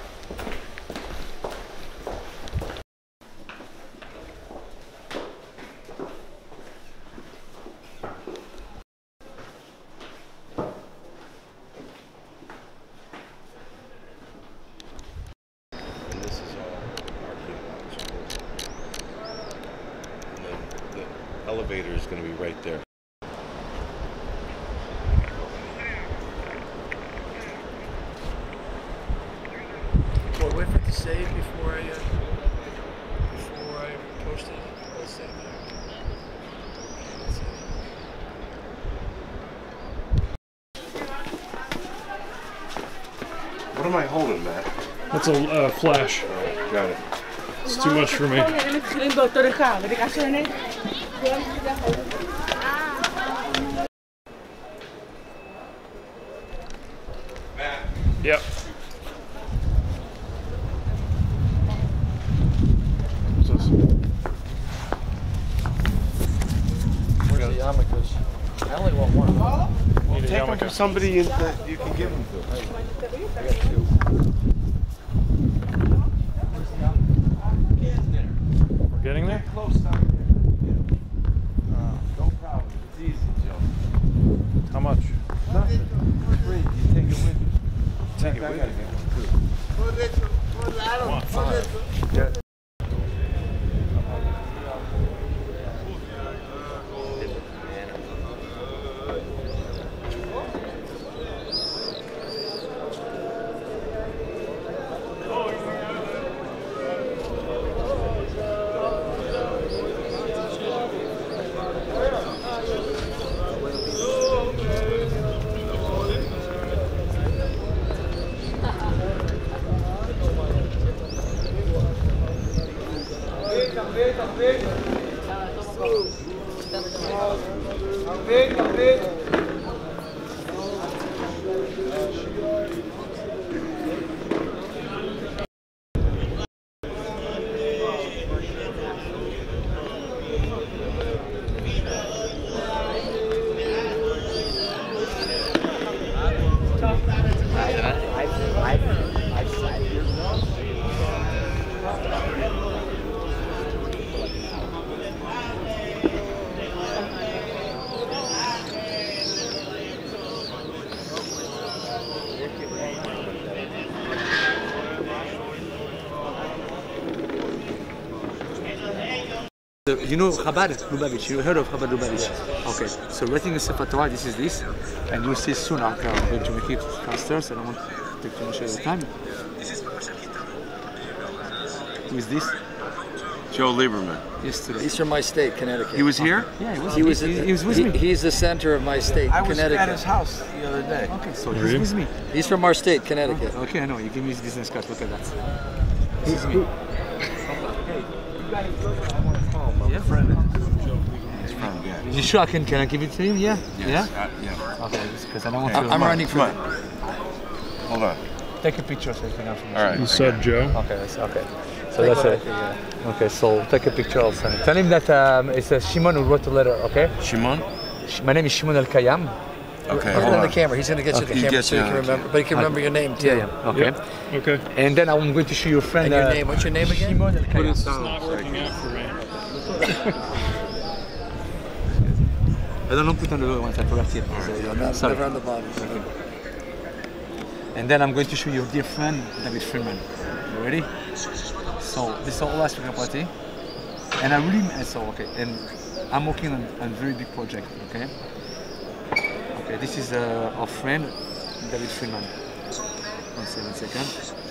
And this is all archaeological. And then the elevator is going to be right there. Well, wait for it to save before I, uh, before I post it. I'll save it. What am I holding, Matt? That's a uh, flash. Got it. It's too much for me. Yep. What's this? Where's the yarmulkes? I only want one. Need a Take them yarmulke. to somebody that you can give them to. I got two. We're getting there? Close down. Uh, no problem. It's easy, Joe. How much? Nothing. Free. You take it with you. Take it with you. Come on, five. Yeah. You know Chabad Lubavitch, you heard of Chabad Lubavitch? Okay, so writing a Sefer Torah, this is this, and you'll see soon after I'm going to make it faster, so I don't want to take too much of the time. Who is this? Joe Lieberman. Yesterday. He's from my state, Connecticut. He was here? Yeah, he was. He was, he, he, he was with he, me. He's the center of my state, I was Connecticut. at his house the other day. Okay, so Are he's you? with me. He's from our state, Connecticut. Okay, I know. You give me his business card. Look at that. This is me. Yeah, friend. His friend, yeah. You sure I can? Can I give it to him? Yeah. Yes, Yeah. uh, yeah. Okay, because I don't want Hey, to. I'm come on, running for come it. on. Hold on. Take a picture so you can have information. All right. You said Joe? Okay, that's, okay. So that's it. Okay, so take a picture. I'll send it. Tell him that um, it's uh, Shimon who wrote the letter. Okay. Shimon? Sh- My name is Shimon Al Kayam. Okay, Put it hold on the on. camera. He's going to get you Okay. the He camera gets so you you can on the remember. But he can remember your name too. Yeah, yeah. Okay. Yep. Okay. And then I'm going to show your friend. And your uh, name. What's your name again? Shimon Al But Kayam. it's not working out for me. I don't know put on the lower ones. I forgot it. No, Sorry. never on the bottom. And then I'm going to show your dear friend David Friedman. You ready? So this is all Aspect Party. and I really so okay, and I'm working on a very big project. Okay, okay. This is uh, our friend David Friedman. One second, second.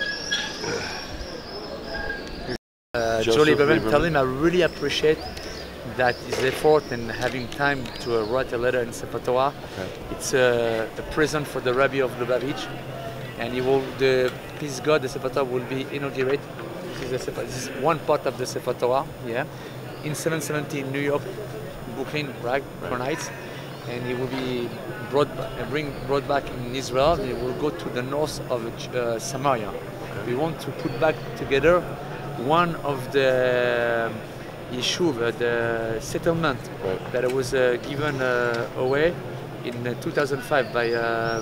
Uh, Jolie Lieberman, tell him I really appreciate that his effort and having time to uh, write a letter in Sefer Torah. Okay. It's uh, a present for the Rabbi of Lubavitch, and he will, the please God, the Sefer Torah will be inaugurated. This is, the Sefer, this is one part of the Sefer Torah, yeah, in seven seventy in New York, Brooklyn, right, Crown Heights, and he will be brought, uh, bring, brought back in Israel. He will go to the north of uh, Samaria. Okay. We want to put back together one of the Yishuv, uh, the settlement right. that was uh, given uh, away in uh, two thousand five by uh,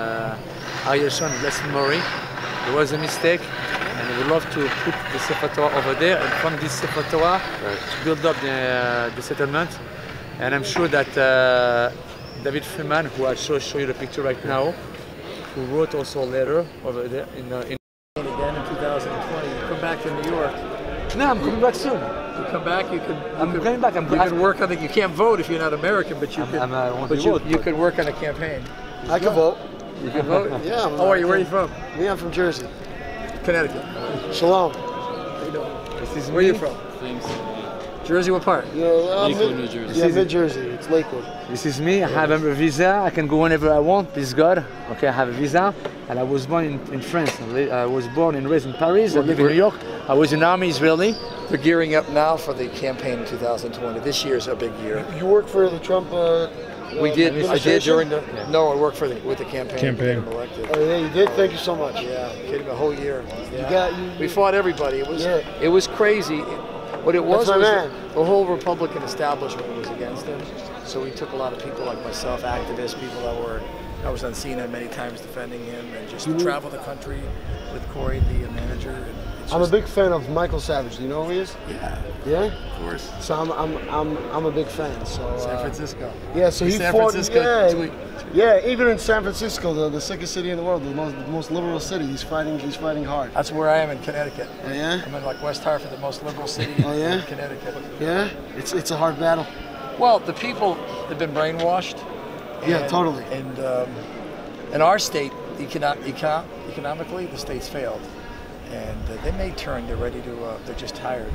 uh, Ariel Sharon, blessed memory. There was a mistake, and we would love to put the Sefer Torah over there, and from this Sefer Torah right. to build up the, uh, the settlement. And I'm sure that uh, David Friedman, who I'll show, show you the picture right now, who wrote also a letter over there in, uh, in again in two thousand twenty. You come back to New York. No, I'm coming back soon. You come back, you can. You I'm can, coming back. I'm you can work on it. You can't vote if you're not American, but you I'm, can. I'm, I want but to you, vote, you but could work on a campaign. I can vote. You can vote. Yeah. I'm How are you? Where are you from? Me, I'm from Jersey. Connecticut. Shalom. How you doing? This is Where are you from? Jersey, what part? Yeah, uh, Lakewood, mid, New Jersey. Yeah, mid Jersey. It's Lakewood. This is me. I have a visa. I can go whenever I want. Please God. Okay, I have a visa, and I was born in, in France. I was born and raised in Paris. I live in New York. I was in the army Israeli. They're gearing up now for the campaign in two thousand twenty. This year's a big year. You work for the Trump. Uh, we uh, did. I did during the. Yeah. No, I worked for the with the campaign. Campaign. To get him elected. Oh yeah, you did. Thank you so much. Yeah, kidding a whole year. Yeah. You got you. We fought everybody. It was. Yeah. It was crazy. What it was That's my was man. the, the whole Republican establishment was against him. So we took a lot of people like myself, activists, people that were. I was on C N N many times defending him, and just Mhm. travel the country with Corey, the manager. And it's I'm a just- big fan of Michael Savage. Do you know who he is? Yeah. Yeah. Of course. So I'm I'm I'm I'm a big fan. So uh, San Francisco. Yeah. So he San fought. Francisco, Yeah. tweet. Yeah. Even in San Francisco, the, the sickest city in the world, the most the most liberal city, he's fighting. He's fighting hard. That's where I am in Connecticut. Oh, yeah. I'm in like West Hartford, the most liberal city Oh, yeah? in Connecticut. Yeah. It's it's a hard battle. Well, the people have been brainwashed. Yeah, and- totally. And um, in our state, econo- eco- economically, the state's failed, and uh, they may turn. They're ready to. Uh, they're just tired.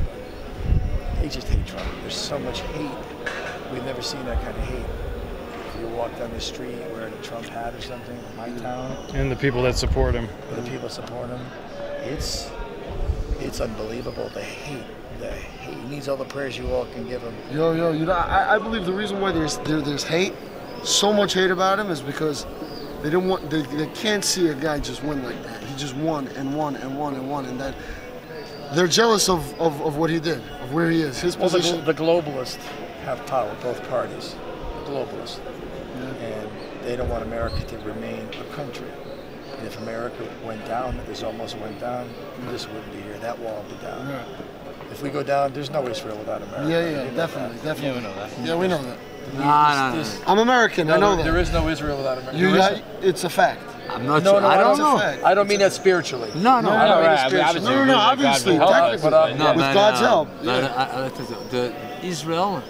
They just hate Trump. There's so much hate. We've never seen that kind of hate. If you walk down the street wearing a Trump hat or something, in my town, And the people that support him. the people support him. It's it's unbelievable. The hate. The hate. He needs all the prayers you all can give him. Yo, yo, you know, I, I believe the reason why there's there, there's hate, so much hate about him, is because they don't want, they, they can't see a guy just win like that. He just won and won and won and won, and that they're jealous of, of, of what he did, of where he is, his Well, the, position. the globalists have power, both parties. The globalists. And they don't want America to remain a country. And if America went down, this almost went down, this wouldn't be here. That wall would be down. Yeah. If we go down, there's no Israel without America. Yeah, You yeah, know definitely, that. definitely. Yeah, we know that. Yeah, we know that. No, no, This- I'm American, I No, know there- that. there is no Israel without America. You There got, is- it's a fact. I'm not No, sure. no, I don't it's a know. fact. I don't mean that spiritually. No, no, I don't mean right, it spiritually. No, no, no, obviously, Help us, technically, but, uh, No, yeah. with but, God's uh, help. But Yeah. uh, I, I, the Israel,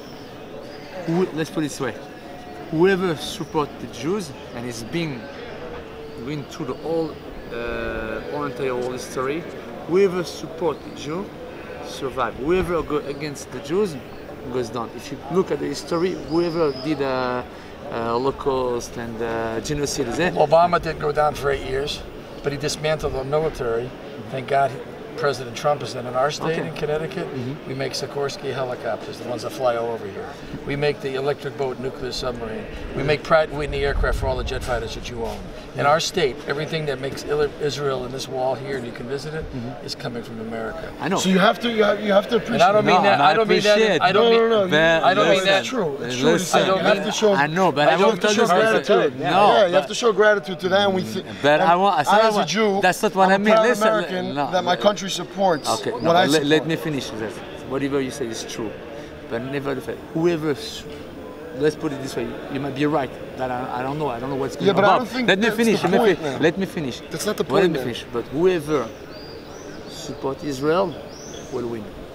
who, let's put it this way: whoever supports the Jews and is being going through the whole, uh, whole entire world history, whoever supports the Jew survive. Whoever go against the Jews goes down. If you look at the history, whoever did a uh, uh, Holocaust and uh, genocide, is it? Obama did go down for eight years, but he dismantled the military. Thank God President Trump is in. In our state, Okay. in Connecticut, we make Sikorsky helicopters, the ones that fly all over here. We make the electric boat nuclear submarine. We make Pratt and Whitney aircraft for all the jet fighters that you own. In our state, everything that makes Il- Israel in this wall here, and you can visit it, is coming from America. I know. So you have to, you have, you have to appreciate. And I don't mean No, that. and I I don't mean that. appreciate- I don't No, mean. no, no, you- But I don't listen, mean that. It's true. It's listen, true. It's- I don't you have mean- to show. I know, but I I, don't want have to to tell show you something. gratitude. No, yeah, you have but- to show gratitude to that. And we th- But and I want- I said I as a want- Jew, that's not what I'm I a mean. proud Listen, American no, that my no. country supports Okay, what no, I let, support. let me finish this. Whatever you say is true, but never the fact. Whoever, s- let's put it this way, you might be right. That I, I don't know. I don't know what's going Yeah, on. but I above. don't think let me that's finish. the Let me, point, fi- man. let me finish. That's not the Well, point, let me man. finish. But whoever support Israel will win.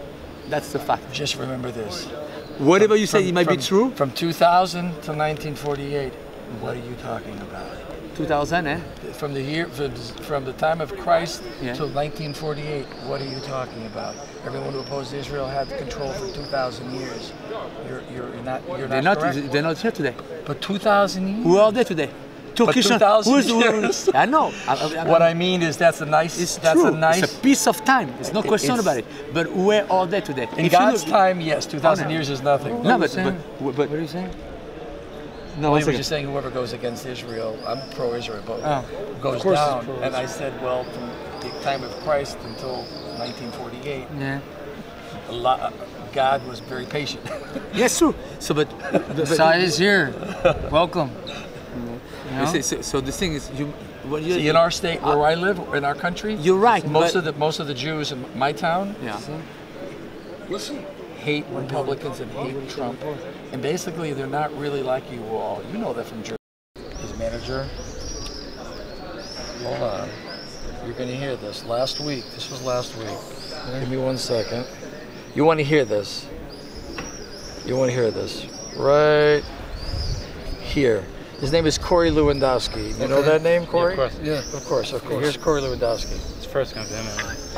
That's the fact. Just remember this. Whatever you say, From- it might be from- true. From two thousand to nineteen forty-eight, what are you talking about? two thousand, eh? From the year, from, from the time of Christ Yeah. till nineteen forty-eight, what are you talking about? Everyone who opposed Israel had control for two thousand years. You're, you're not, you're They're not not. correct. They're not here today. But two thousand years. Who are they today? Turkish. two thousand who's- who- years. I know. I, I, What I mean is that's a nice. It's that's true. a nice. It's a piece of time. There's no It- question it's- about it. But where are they today? In If you God's look- time, yes, two thousand Oh, no. years is nothing. No, but, but, but, but what are you saying? No, I one was second. just saying whoever goes against Israel, I'm pro-Israel, but Oh, goes of course it's down. pro-Israel. And I said, well, from the time of Christ until nineteen forty-eight, Yeah. a lot, God was very patient. Yes, true. So, but The Messiah is here. Welcome. You see, so, so the thing is, you. What you See, in our state, where I live, in our country, You're right, Most but- of the most of the Jews in my town, Yeah. listen, hate Republicans and hate Trump, and basically they're not really like you all. You know that from Jersey. His manager. Hold on, you're gonna hear this. Last week, this was last week. Give me one second. You want to hear this? You want to hear this? Right here. His name is Corey Lewandowski. You know Okay. that name, Yeah, Corey? of course. Yeah, of course, of course. Here's Corey Lewandowski. It's first come to him.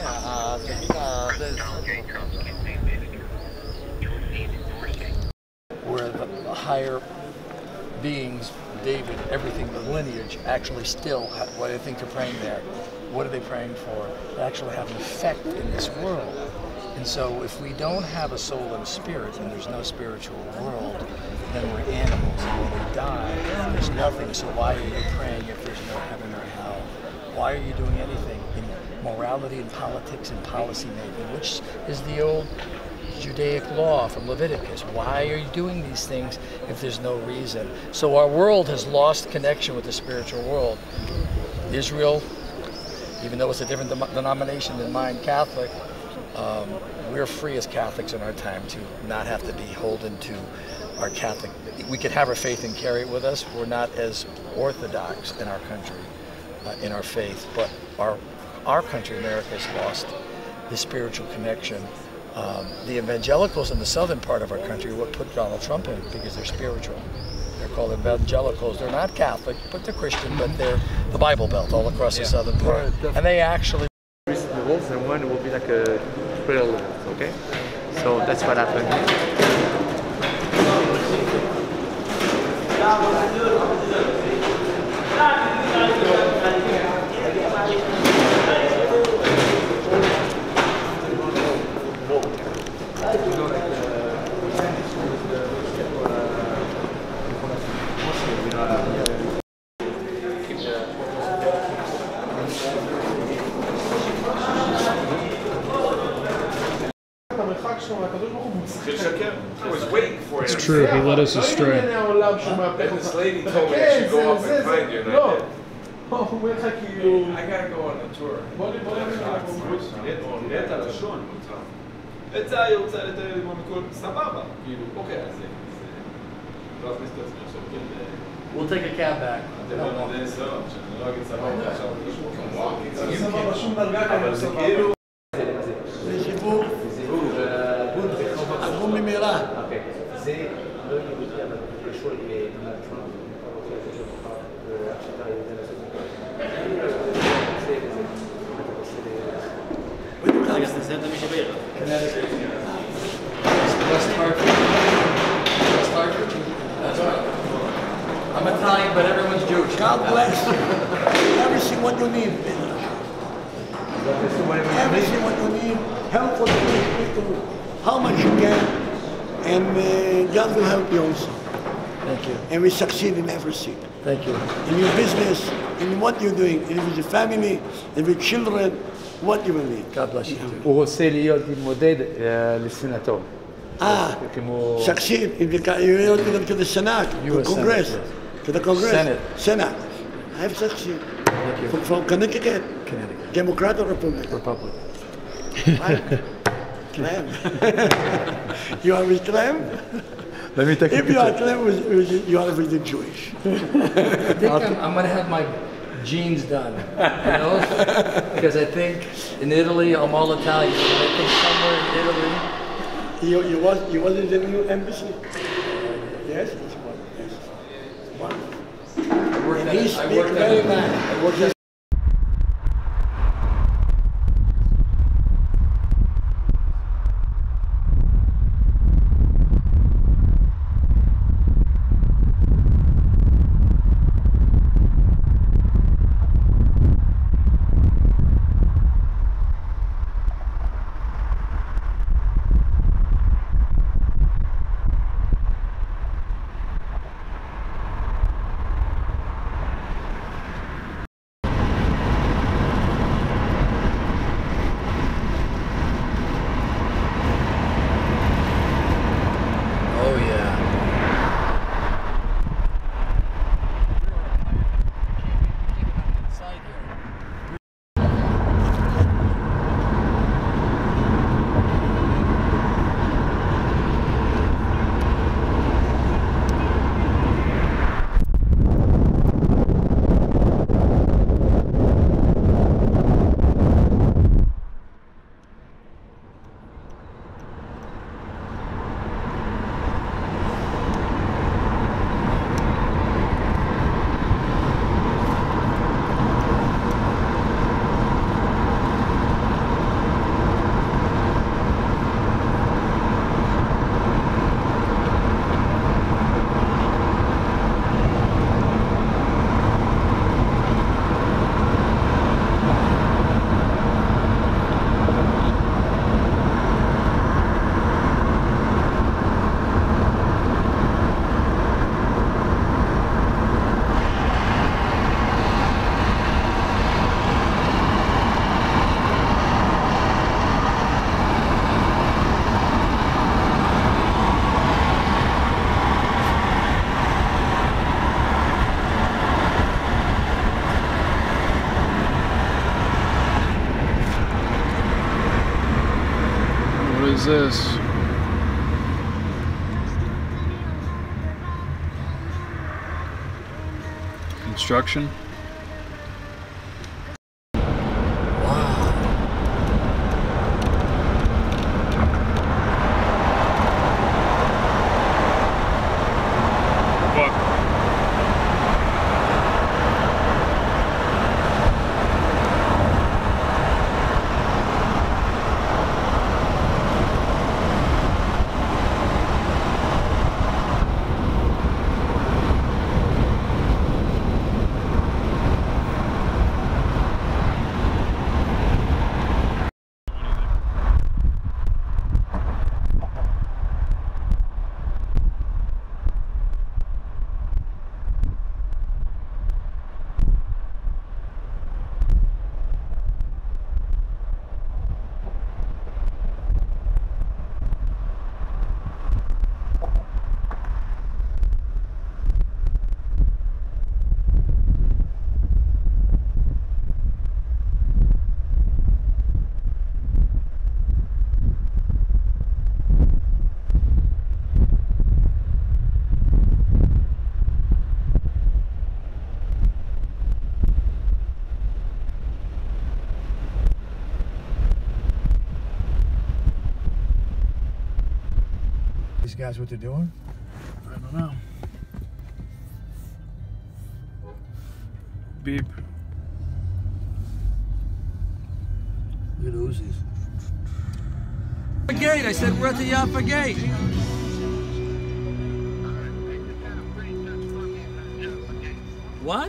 Where the higher beings, David, everything, the lineage, actually still, ha- what I think they're praying there. What are they praying for? They actually have an effect in this world. And so if we don't have a soul and spirit, and there's no spiritual world, then we're animals. And when we die, there's nothing. So why are you praying if there's no heaven or hell? Why are you doing anything in morality and politics and policy making, which is the old Judaic law from Leviticus? Why are you doing these things if there's no reason? So our world has lost connection with the spiritual world. Israel, even though it's a different de- denomination than mine, Catholic, um, we're free as Catholics in our time to not have to be beholden to our Catholic. We could have our faith and carry it with us. We're not as orthodox in our country, uh, in our faith, but our our country, America, has lost the spiritual connection. Um, the evangelicals in the southern part of our country are what put Donald Trump in, because they're spiritual. They're called evangelicals. They're not Catholic, but they're Christian, but they're the Bible Belt all across the southern part. And they actually... levels, and one will be like a prayer level, okay? So that's what happened. It's true, he led us astray. This lady told me I should go up and find you, and I did. I gotta go on a tour. את זה היה רוצה לתאר עם המקול, סבבה, כאילו, אוקיי, אז זה... לא אכניס את עצמי עכשיו, כן... We'll take a cab back. אתם לא נדע ניסיון, שאני לא אגיד סבבה, עכשיו אני לא סבבה, שום דרגה כאן, אבל זה כאילו... זה חיבור. הגום ממהרה. זה לא יהודי, אבל קשור לדונלד טראמפ. West Hartford. West Hartford? That's right. I'm Italian, but everyone's Jewish. God bless you. Everything what you need. Everything what you need. Help for the people. How much you can. And uh, God will help you also. Thank you. And we succeed in everything. Thank you. In your business, in what you're doing, and with your family, and with children, what you will need. God bless you. הוא רוצה להיות להתמודד לסנאטור. Ah, כמו... succeed. If you can, you want to go to the Senate, to the U S Congress, Senate, to the Congress. Senate. Senate. I have succeed. Thank you. From, from Connecticut. Connecticut. Democrat or Republican? Republic. Right. Clem. You are with Clem? Let me take a If you are picture. Clem, with- with- you are with the Jewish. I think I'm, I'm going to have my genes done, you know? Because I think in Italy, I'm all Italian. And I think somewhere in Italy, You, you, was, you was in the new embassy? Yes, it's one. Yes. It's wonderful. And he speaks very well. What is this? Construction? These guys what they're doing? I don't know. Beep. Look at Uzis. The gate. I said we're at the Yaffa gate. What?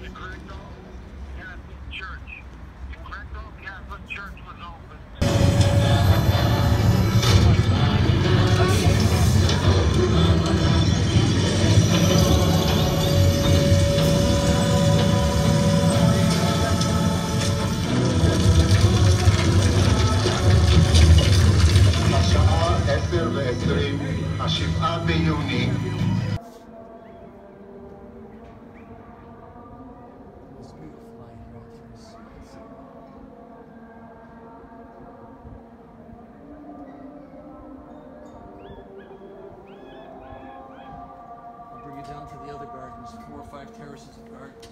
השבעה ביוני I'll bring you down to the other gardens, four or five terraces of gardens.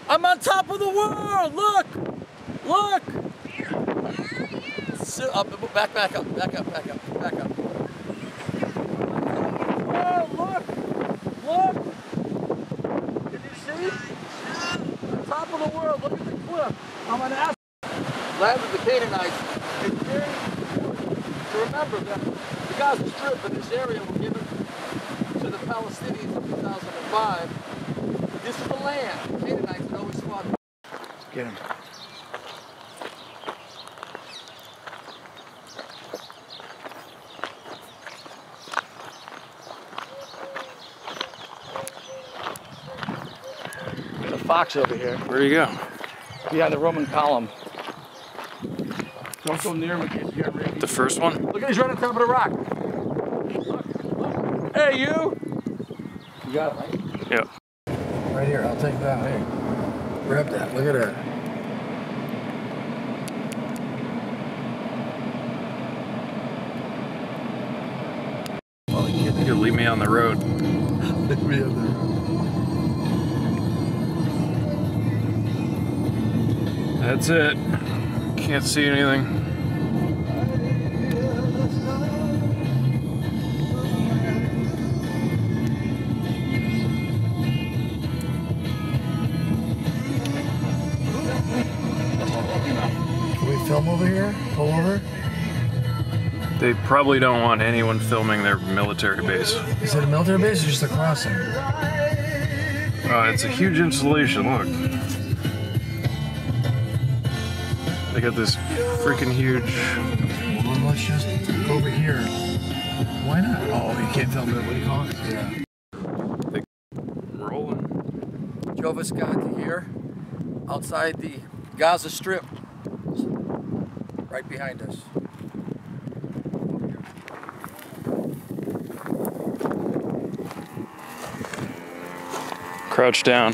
I'm on top of the world. Look, look. So, uh, back, back up, back up, back up, back up. Oh, look, look. Can you see? On top of the world. Look at the cliff. I'm on Aslan, land of the Canaanites. It's very important to remember that the Gaza Strip in this area were given to the Palestinians in two thousand five. This is the land. The Canaanites had always fought. Get him. There's a fox over here. Where you go? Behind the Roman column. Don't go near him in case you get raped. The first one? Look at he's right on top of the rock. Look, look. Hey, you! You got it, right? Yep. Right here, I'll take that. Hey, grab that. Look at that. Well, you could leave me on the road. Leave me on the road. That's it. Can't see anything. Can we film over here? Pull over? They probably don't want anyone filming their military base. Is it a military base or just a crossing? Uh, it's a huge installation, look. They got this freaking huge... Well, let's just go over here. Why not? Oh, you can't film it. What do you call it? Yeah. They rolling. Jova Scott here, outside the Gaza Strip, right behind us. Crouch down.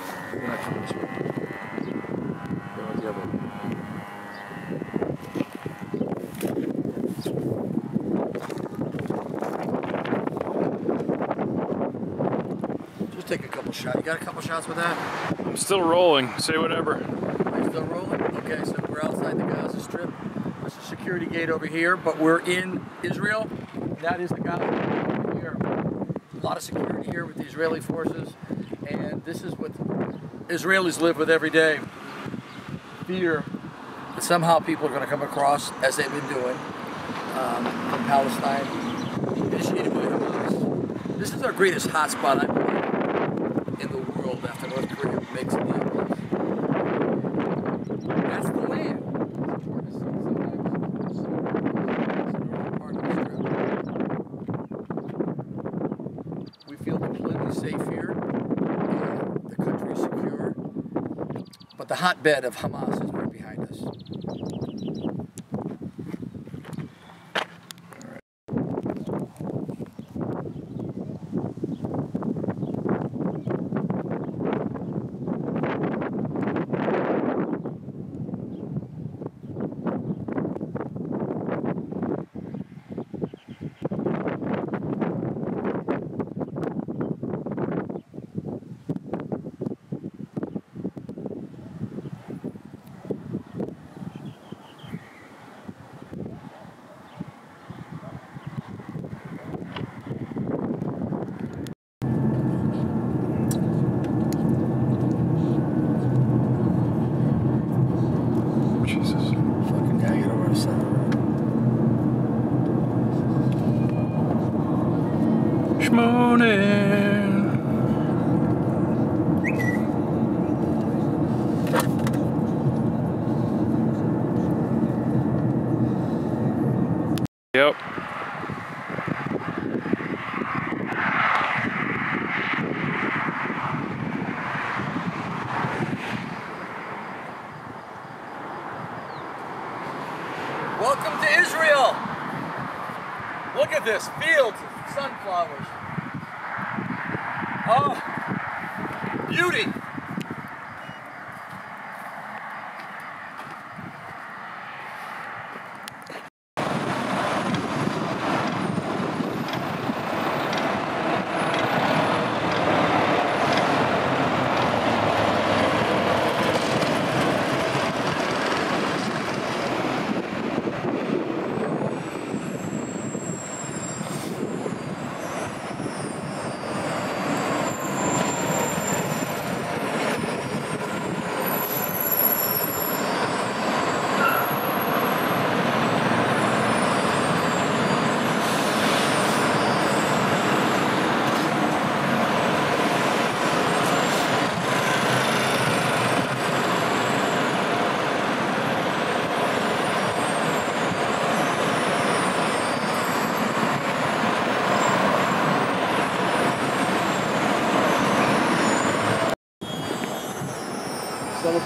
Just take a couple shots. You got a couple shots with that? I'm still rolling. Say whatever. Are you still rolling? Okay, so we're outside the Gaza Strip. There's a security gate over here, but we're in Israel. That is the Gaza Strip here. A lot of security here with the Israeli forces, and this is what Israelis live with every day. Fear that somehow people are going to come across, as they've been doing, um, from Palestine, initiated by Hamas. This is our greatest hotspot, I believe, in the world after North Korea makes a deal. That's the land. We feel completely safe here. The country is secure. But the hotbed of Hamas is right behind us. Yep. Welcome to Israel. Look at this, fields of sunflowers. Oh, beauty.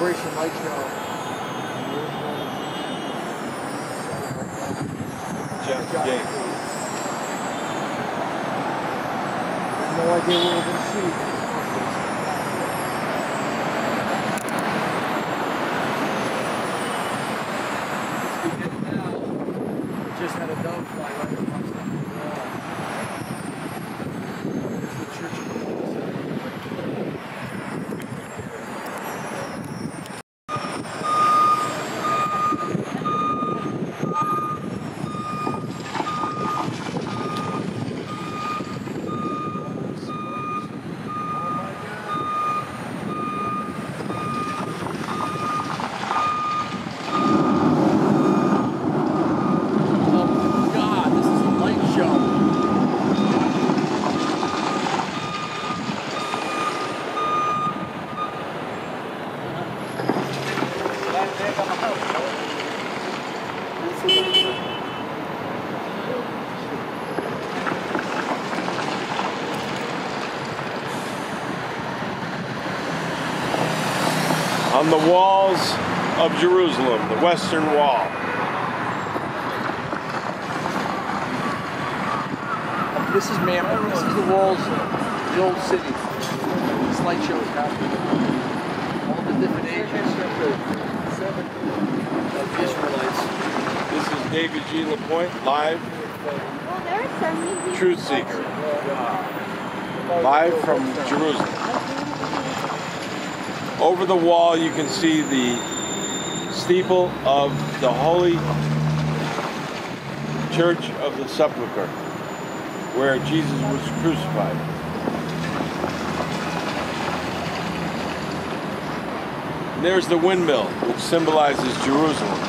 celebration light show. Jack Gate. No idea what we're going to see. Just had a dove fly right across the wall. There's the church. On the walls of Jerusalem, the Western Wall. This is Mamre. This is the walls of the old city. This light show is happening. All the different ages of the Israelites. This is David G. LaPointe, live. Truth Seeker. Live from Jerusalem. Over the wall you can see the steeple of the Holy Church of the Sepulchre, where Jesus was crucified. And there's the windmill, which symbolizes Jerusalem.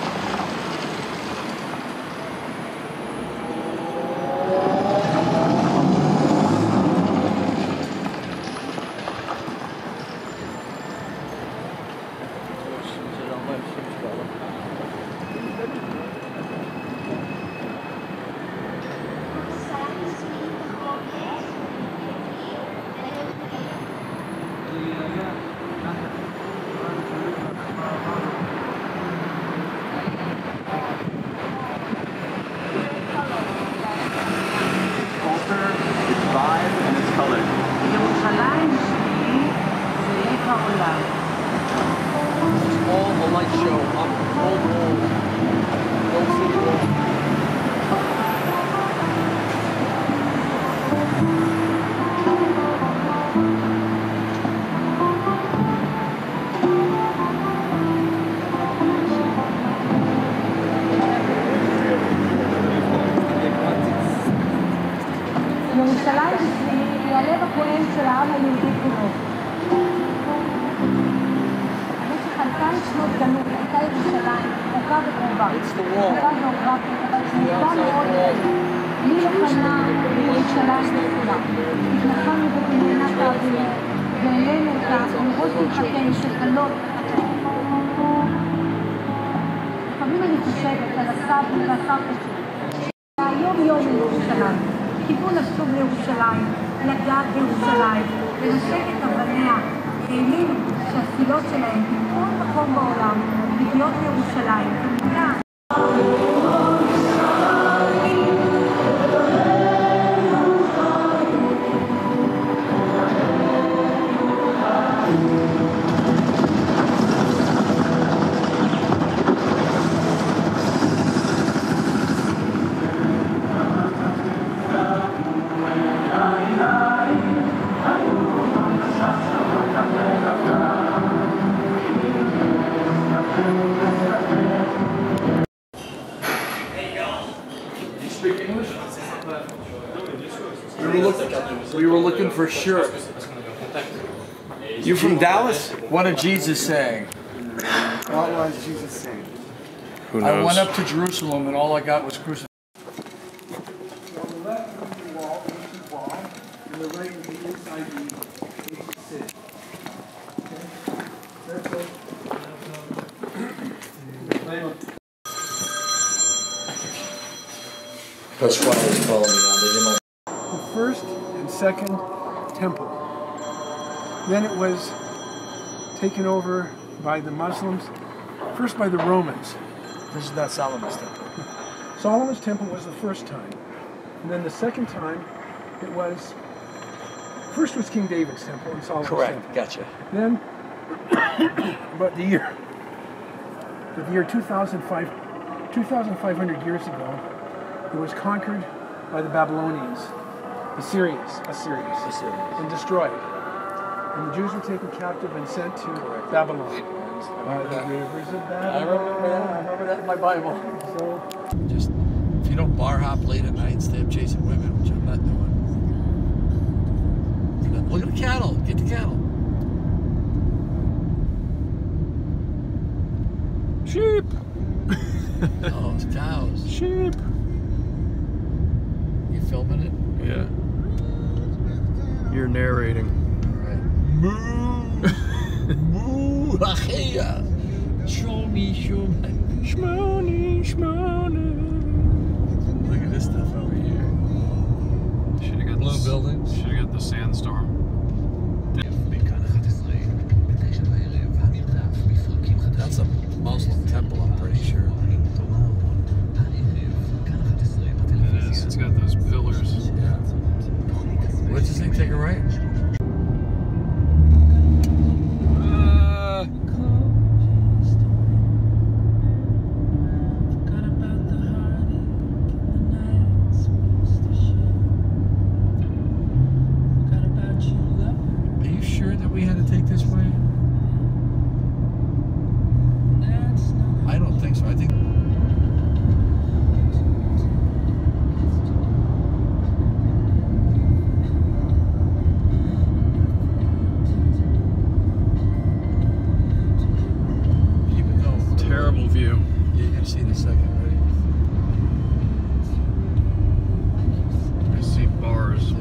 All the light show up the old wall, the old city wall. ירושלים היא הלב הפועם של העם היהודי כולו. במשך אלפיים שנות גלות הייתה ירושלים ארוכה וקרובה. ארוכה גיאוגרפית, אבל צמודה מאוד אלינו. מי לפנה בירושלים נכונה. התנחלנו בבניינת האוויר, והעלינו אותה למרות שמחתנו של גלות. לפעמים אני חושבת על הסבים והסבתות שלי. והיום יום לירושלים. כיוון לשוב לירושלים, לגעת בירושלים, לנשק את אבניה, האמינו שהתפילות שלהם בכל מקום בעולם, מגיעות לירושלים, כמובן. We were, looking, we were looking for shirts. You from Dallas? What did Jesus say? What was Jesus saying? Who knows? I went up to Jerusalem and all I got was crucifixion. On the left is the wall, the wall, and the right is the inside the city. Pasquale is calling me now. They did my the first and second temple. Then it was taken over by the Muslims, first by the Romans. This is not Solomon's temple. Solomon's temple was the first time. And then the second time, it was, first was King David's temple and Solomon's Correct, temple. gotcha. Then, about the year, the year two thousand five, two thousand five hundred years ago, it was conquered by the Babylonians, Assyrians, Assyrians, Assyrians. and destroyed. And the Jews were taken captive and sent to Babylon. By the rivers of Babylon. I remember that. I remember that in my Bible. So, just if you don't bar hop late at night and stay up chasing women, which I'm not doing. Look at the cattle. Get the cattle. Sheep. Oh, it's cows. Sheep. You filming it? Yeah. You're narrating. Moo. Moo. Achia. Show me, show me. Shmoney, shmoney. Look at this stuff over here. Should have got blue the, buildings. Should have got the sandstorm. That's a Muslim temple, I'm pretty sure. It is. It's got those pillars. Yeah. What's this thing? Take a right? Uh, Are you sure that we had to take this way? I don't think so. I think. Keep it going. Terrible view. Yeah, you're gonna see in a second, right? I see bars.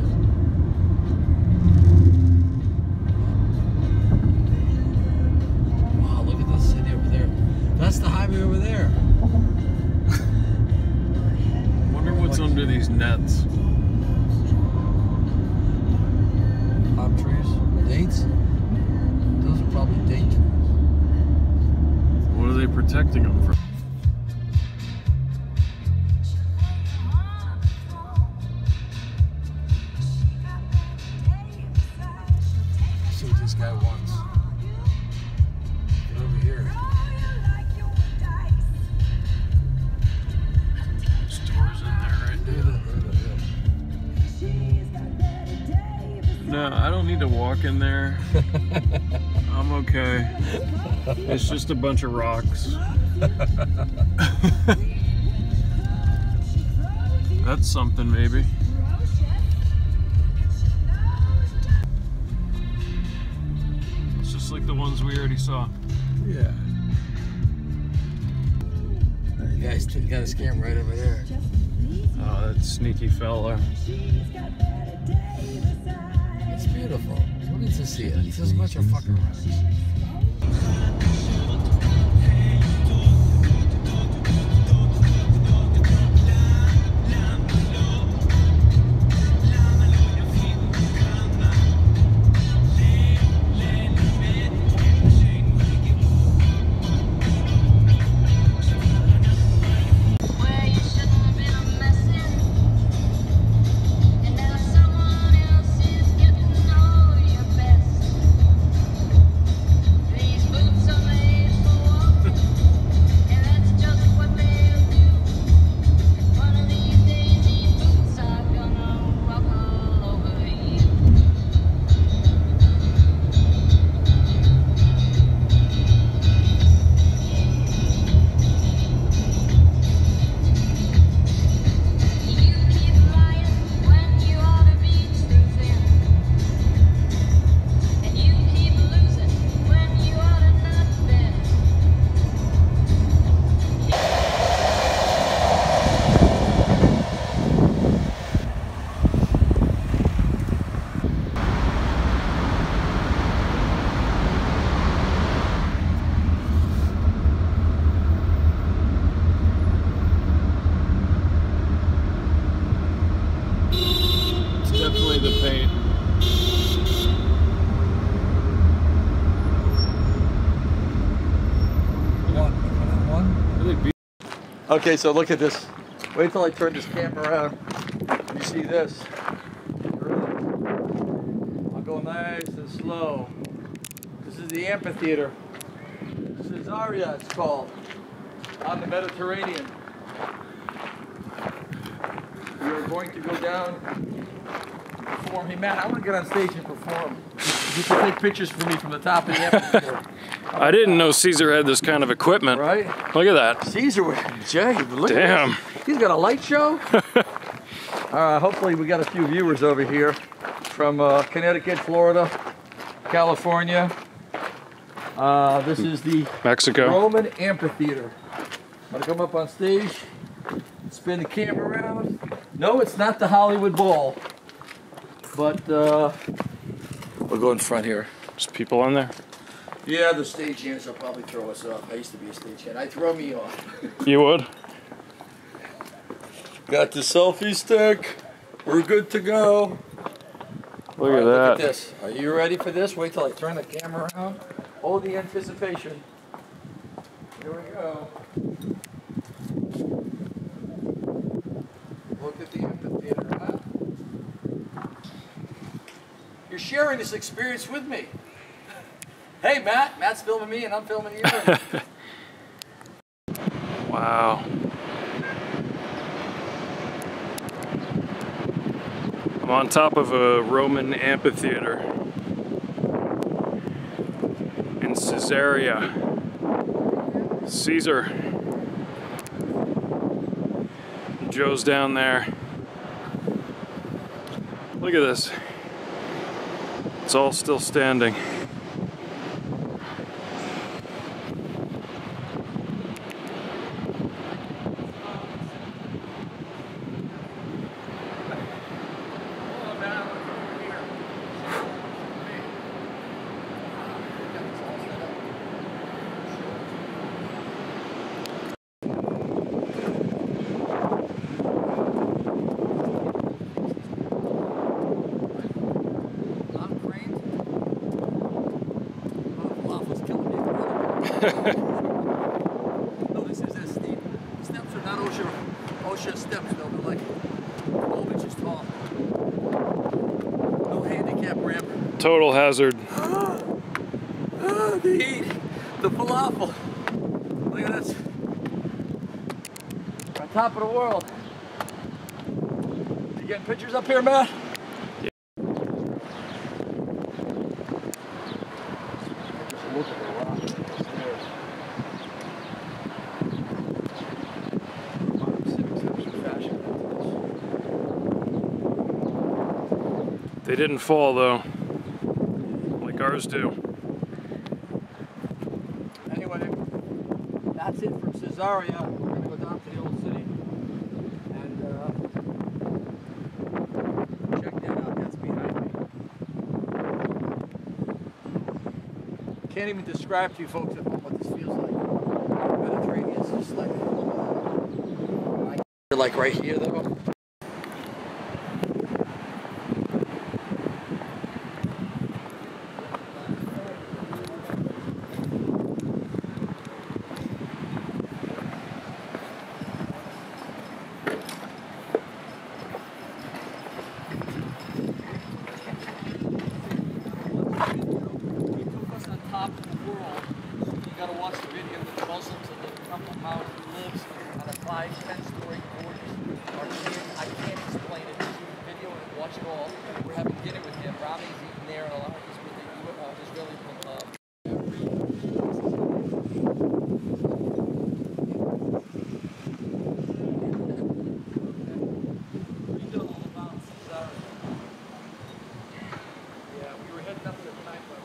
Wow, look at the city over there. That's the highway over there. Wonder what's under these nets. Palm trees? Dates? Those are probably date trees. What are they protecting them from? See what this guy wants. Get over here. Stores in there right now. No, I don't need to walk in there. I'm okay. It's just a bunch of rocks. That's something, maybe. It's just like the ones we already saw. Yeah. You guys got a scam right over there. Oh, that sneaky fella. It's beautiful. Who needs to see it? It's just a bunch of fucking rocks. Boots Okay, so look at this. Wait till I turn this camera around. You see this? I'll go nice and slow. This is the amphitheater. Caesarea, it's called, on the Mediterranean. We are going to go down and perform. Hey, Matt, I want to get on stage and perform. You can take pictures for me from the top of the amphitheater. I didn't know Caesar had this kind of equipment. Right? Look at that. Caesar, Jay, look Damn. at this. He's got a light show. uh, hopefully we got a few viewers over here from uh, Connecticut, Florida, California. Uh, this is the Mexico Roman Amphitheater. I'm gonna come up on stage, spin the camera around. No, it's not the Hollywood Bowl, but uh, we'll go in front here. There's people on there. Yeah, the stagehands will probably throw us off. I used to be a stagehand. I'd throw me off. You would? Got the selfie stick. We're good to go. Look All right, at that. Look at this. Are you ready for this? Wait till I turn the camera around. Oh, the anticipation. Here we go. Look at the amphitheater, huh? You're sharing this experience with me. Hey, Matt. Matt's filming me and I'm filming you. Wow. I'm on top of a Roman amphitheater in Caesarea. Caesar. Joe's down there. Look at this. It's all still standing. No, this is as steep. Steps are not OSHA, OSHA steps, though. They're like twelve inches tall. No handicap ramp. Total hazard. Ah, the heat, the falafel. Look at this. On top of the world. You getting pictures up here, Matt? They didn't fall though, like ours do. Anyway, that's it from Caesarea. We're going to go down to the old city. And uh, check that out. That's behind me. Can't even describe to you folks at home what this feels like. Mediterranean is just like, like right here though. We're having dinner with him. Rami's eating there, and a lot of his with the uh, Israeli uh, yeah, we were heading up to the time, but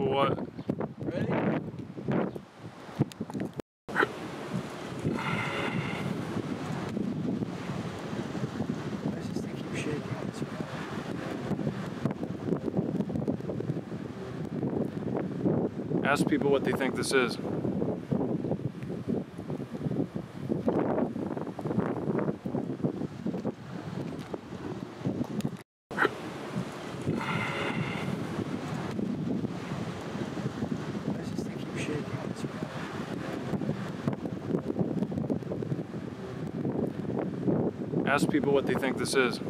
what? Ready? Why does this thing keep shaking? Ask people what they think this is. Ask people what they think this is.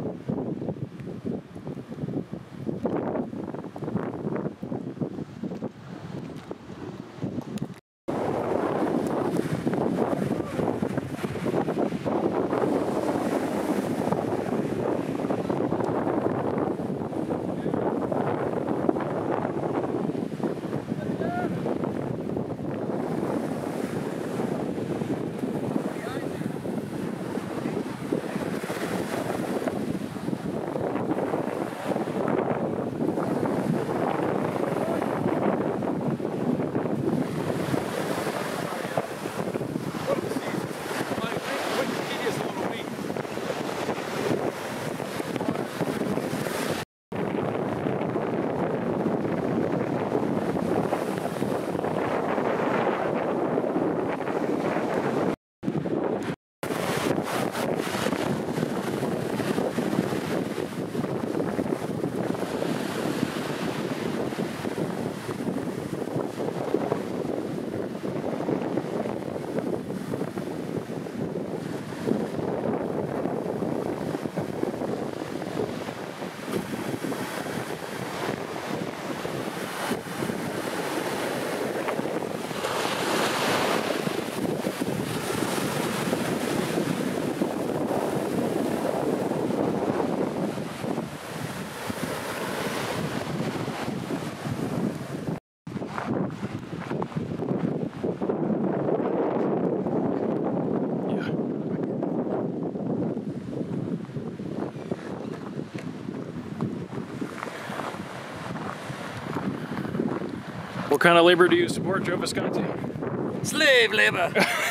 What kind of labor do you support, Joe Visconti? Slave labor.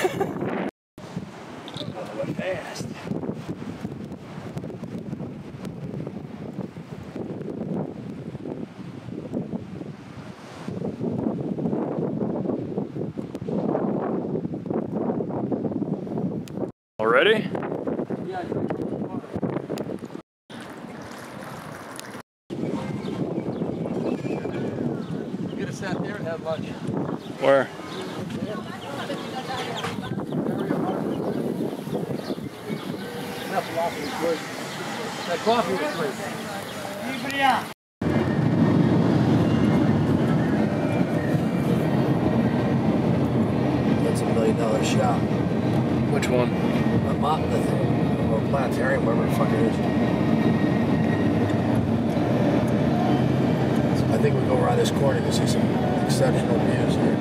Fast. Already? Yeah. Get us out there and have lunch. Where? That coffee was good. That coffee was good. That's a million dollar shop. Which one? A mop, the thing. Or planetarium, whatever the fuck it is. So I think we go around this corner to see some exceptional views here.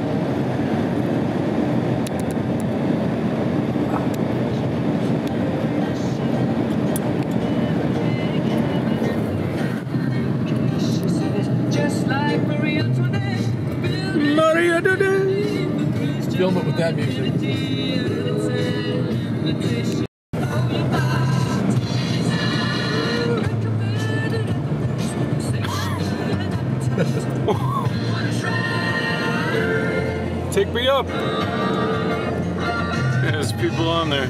Maria today. Film it with that music. Take me up. There's people on there.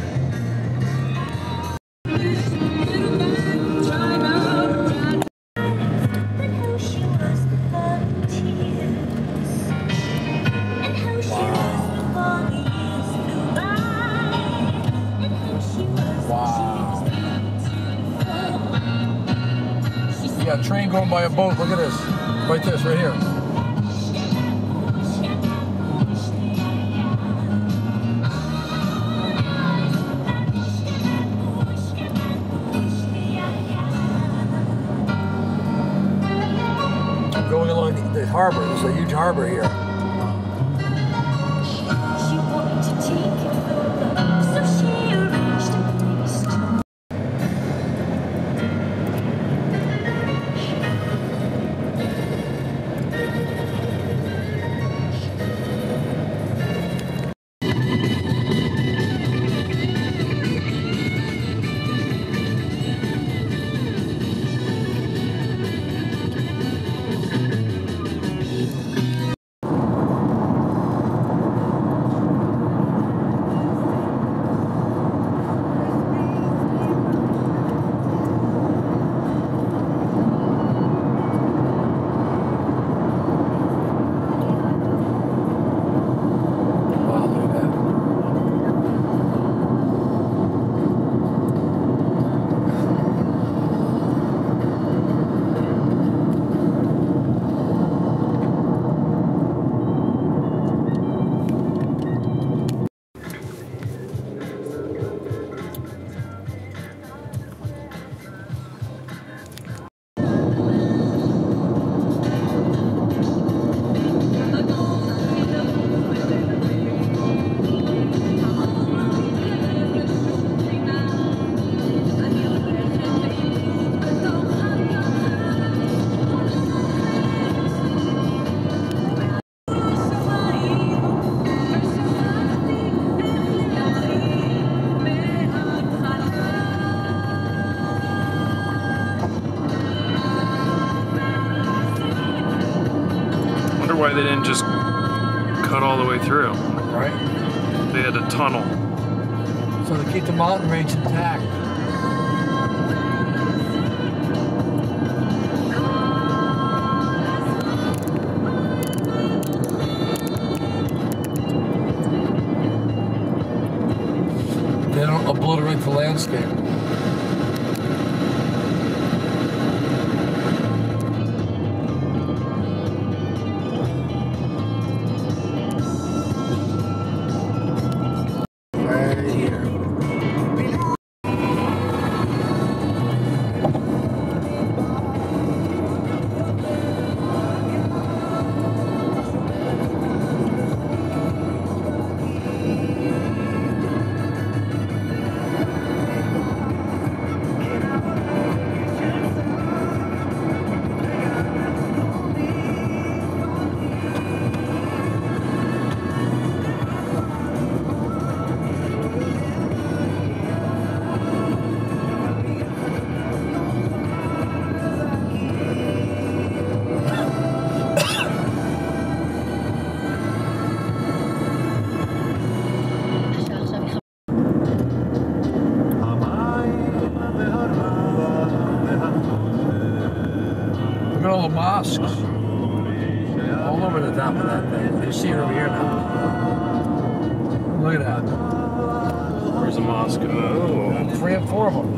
You got a train going by a boat. Look at this. Right this, right here. Going along the, the harbor. There's a huge harbor here. didn't just cut all the way through. Right. They had a tunnel. So to keep the mountain range intact. They don't obliterate the landscape. All the mosques all over the top of that thing. You see it over here now. Look at that. Where's the mosque? Oh. Three and four of them.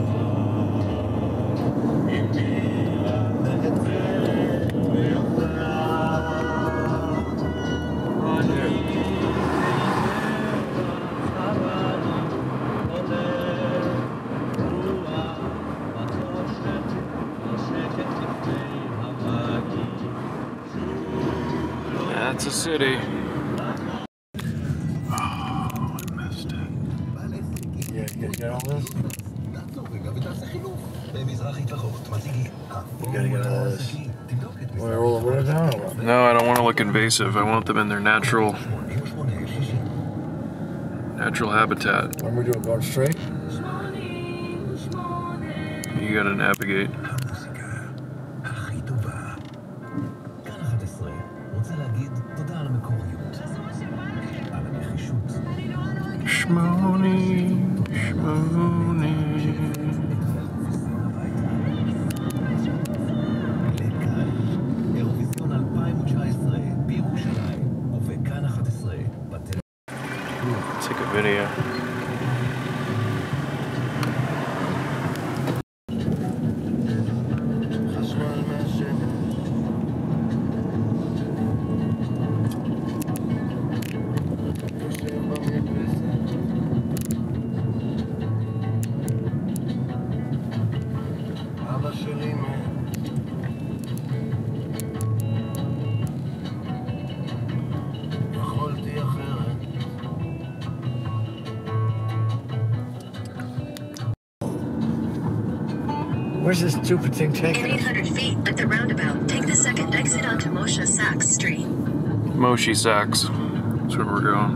That's a city. Oh, I missed it. Yeah, you get all this? You gotta get all this. Want to roll the window down or what? No, I don't want to look invasive. I want them in their natural, natural habitat. What are we doing? Going straight? You gotta navigate. Shmoney, shmoney. Take a video. Where's this stupid thing taking In eight hundred feet, at the roundabout, take the second exit onto Moshe Sachs Street. Moshe Sachs. That's where we're going.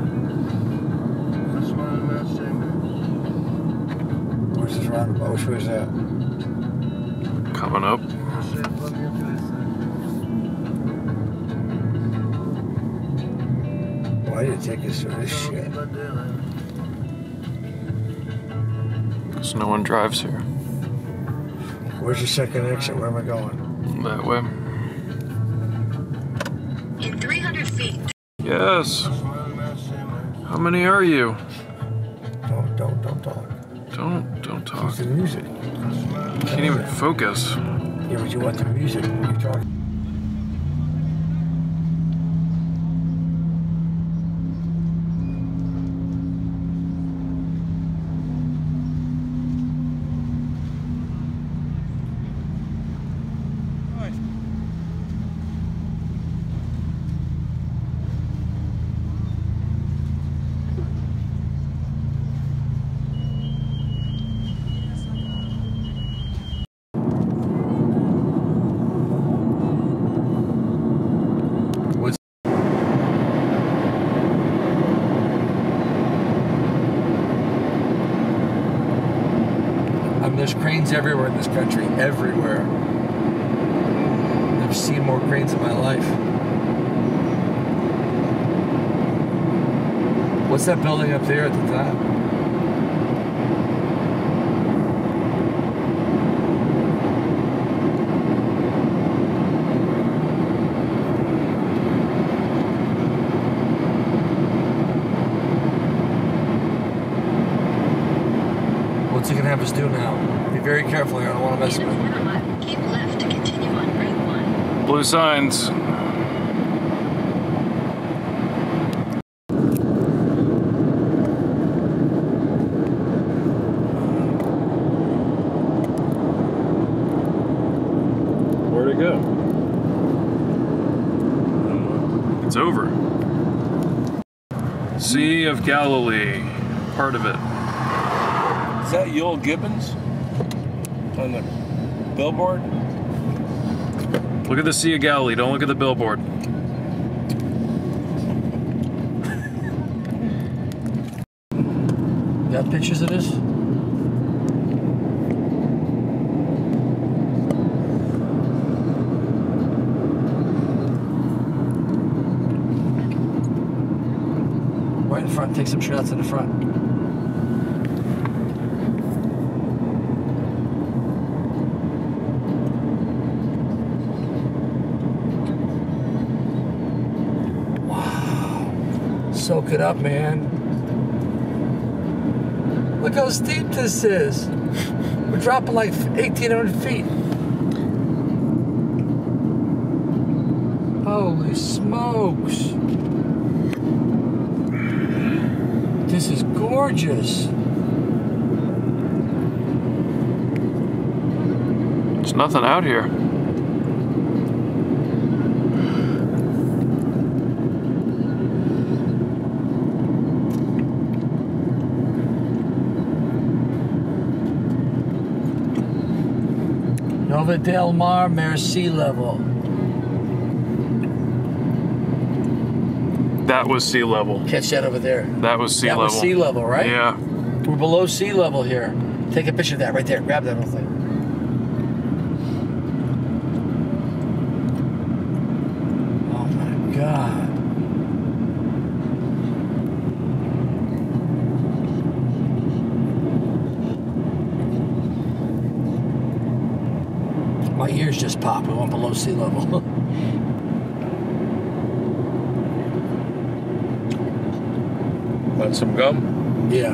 Where's this roundabout? Where's that? Coming up. Why did it take us through this shit? Because no one drives here. Where's the second exit? Where am I going? That way. In three hundred feet. Yes. How many are you? Don't, don't, don't talk. Don't, don't talk. It's the music. Can't even focus. Yeah, but you want the music. You're talking. There's cranes everywhere in this country, everywhere. I've seen more cranes in my life. What's that building up there at the top? What's he gonna have us do now? Be very careful here. I don't want to mess with it. Keep left to continue on Route one. Blue signs. Where'd it go? It's over. Sea of Galilee, part of it. Is that Yoel Gibbons on the billboard? Look at the Sea of Galilee, don't look at the billboard. Got pictures of this? Right in front, take some shots in the front. Soak it up, man. Look how steep this is. We're dropping like eighteen hundred feet. Holy smokes. This is gorgeous. There's nothing out here. Nova Del Mar, Mare sea level. That was sea level. Catch that over there. That was sea that level. That was sea level, right? Yeah. We're below sea level here. Take a picture of that right there. Grab that whole thing. Oh my God. My ears just popped. We went below sea level. Want some gum? Yeah.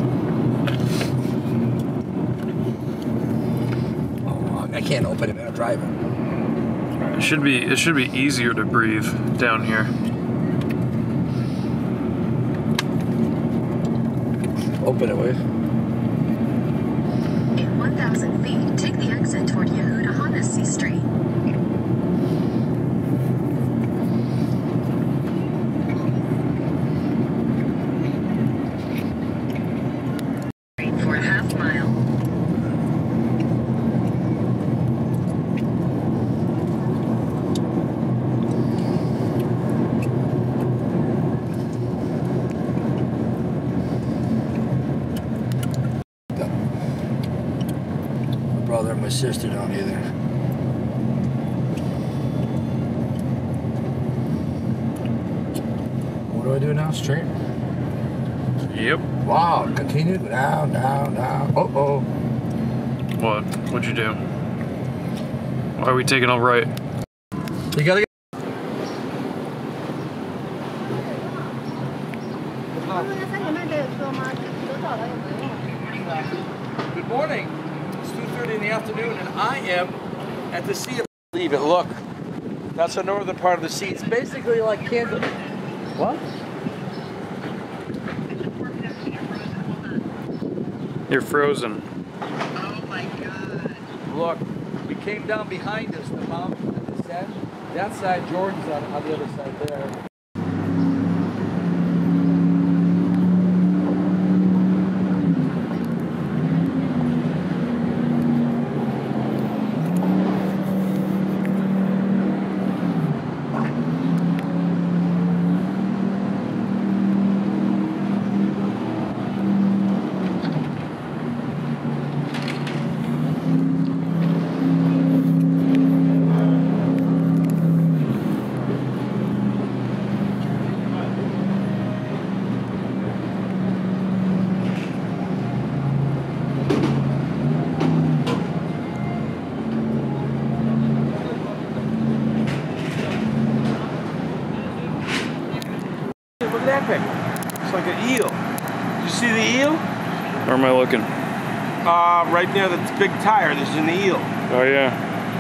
Oh, I can't open it. I'm driving. It should be. It should be easier to breathe down here. Open it, will you? In one thousand feet, take the exit toward Yehuda Hanesi Street. For a half mile. My brother and my sister don't either. What do I do now? Straight? Yep. Wow, continue. Down, down, down. Uh oh. What? What'd you do? Why are we taking a right? You gotta get. Good morning. It's two thirty in the afternoon, and I am at the Sea of Leave it. Look, that's the northern part of the sea. It's basically like Kansas. What? You're frozen. Oh my God. Look, we came down behind us, the mountain at the set. That side, Jordan's on, on the other side there. perfect. It's like an eel. You see the eel? Where am I looking? Uh, right near the big tire, there's an eel. Oh yeah.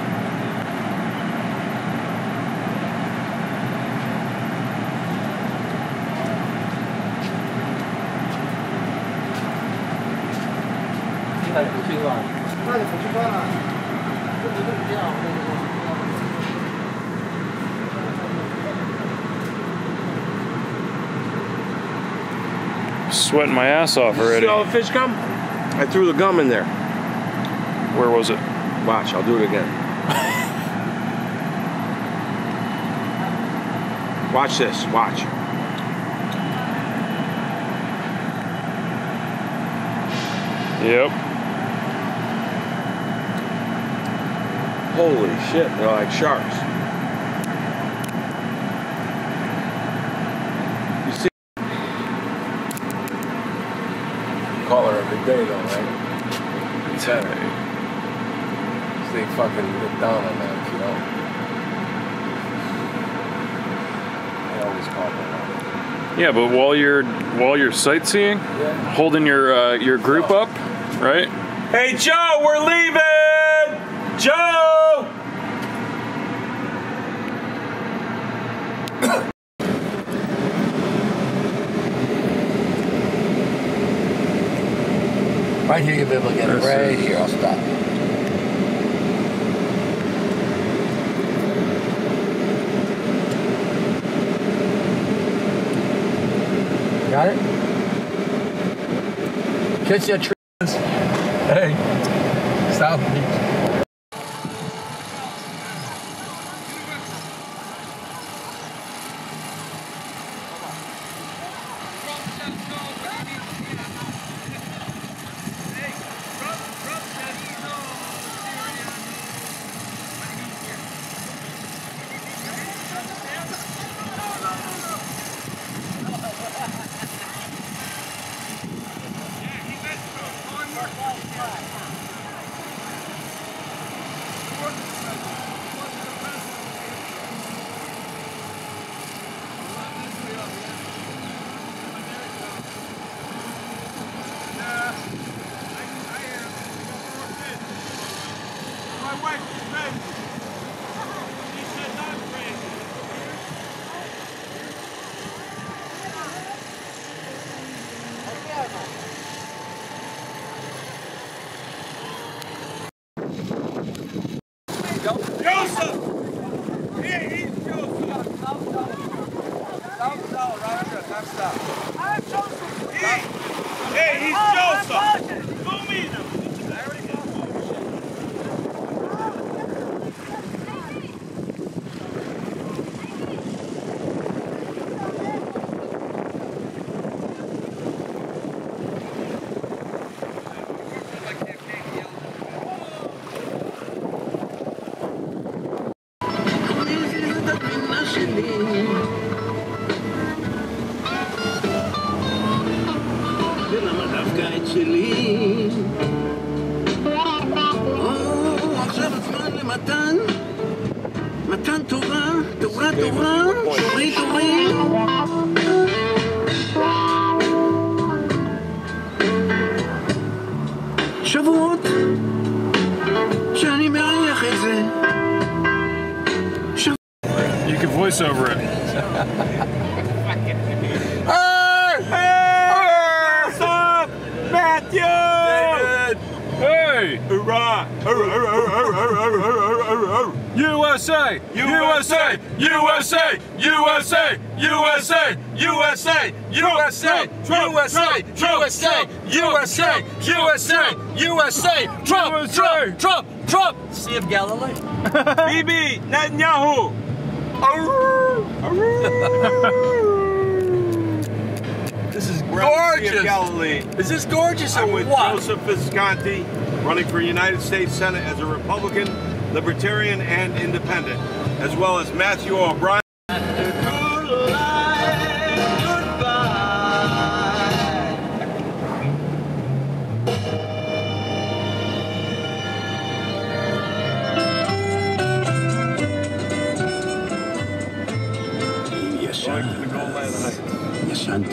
Sweating my ass off already. See all the fish gum? I threw the gum in there. Where was it? Watch, I'll do it again. Watch this, watch. Yep. Holy shit, they're like sharks. You see? Call her every day though, right? It's heavy. They fucking look down on that if you don't. I always call her. Yeah, but while you're while you're sightseeing, Yeah. holding your uh, your group up, right? Hey Joe, we're leaving! Joe! Right here, you'll be able to get it. Right here, I'll stop. Got it? Catch your trees. Hey, South Beach. Joseph! Here, he's Joseph. South, south. South, south, round trip, left south. I'm Joseph. He, hey, he's Joseph. Go meet him. I already got him. ולמה דווקא את שלי? או, עכשיו הזמן למתן, מתן תורה, תורה תורה, תורי תורי. שבועות שאני מעריך את זה. You can voice over it. Matthew! David! Hey! Hurrah! U S A! U S A! U S A! U S A! U S A! U S A! U S A! U S A! U S A! U S A! U S A! U S A! Trump! Trump! Trump! Trump! Sea of Galilee. Bibi Netanyahu! This is We're on the Sea of gorgeous. Galilee. Is this gorgeous or I'm with what? Joseph Visconti, running for United States Senate as a Republican, Libertarian, and Independent, as well as Matthew O'Brien. ישנתי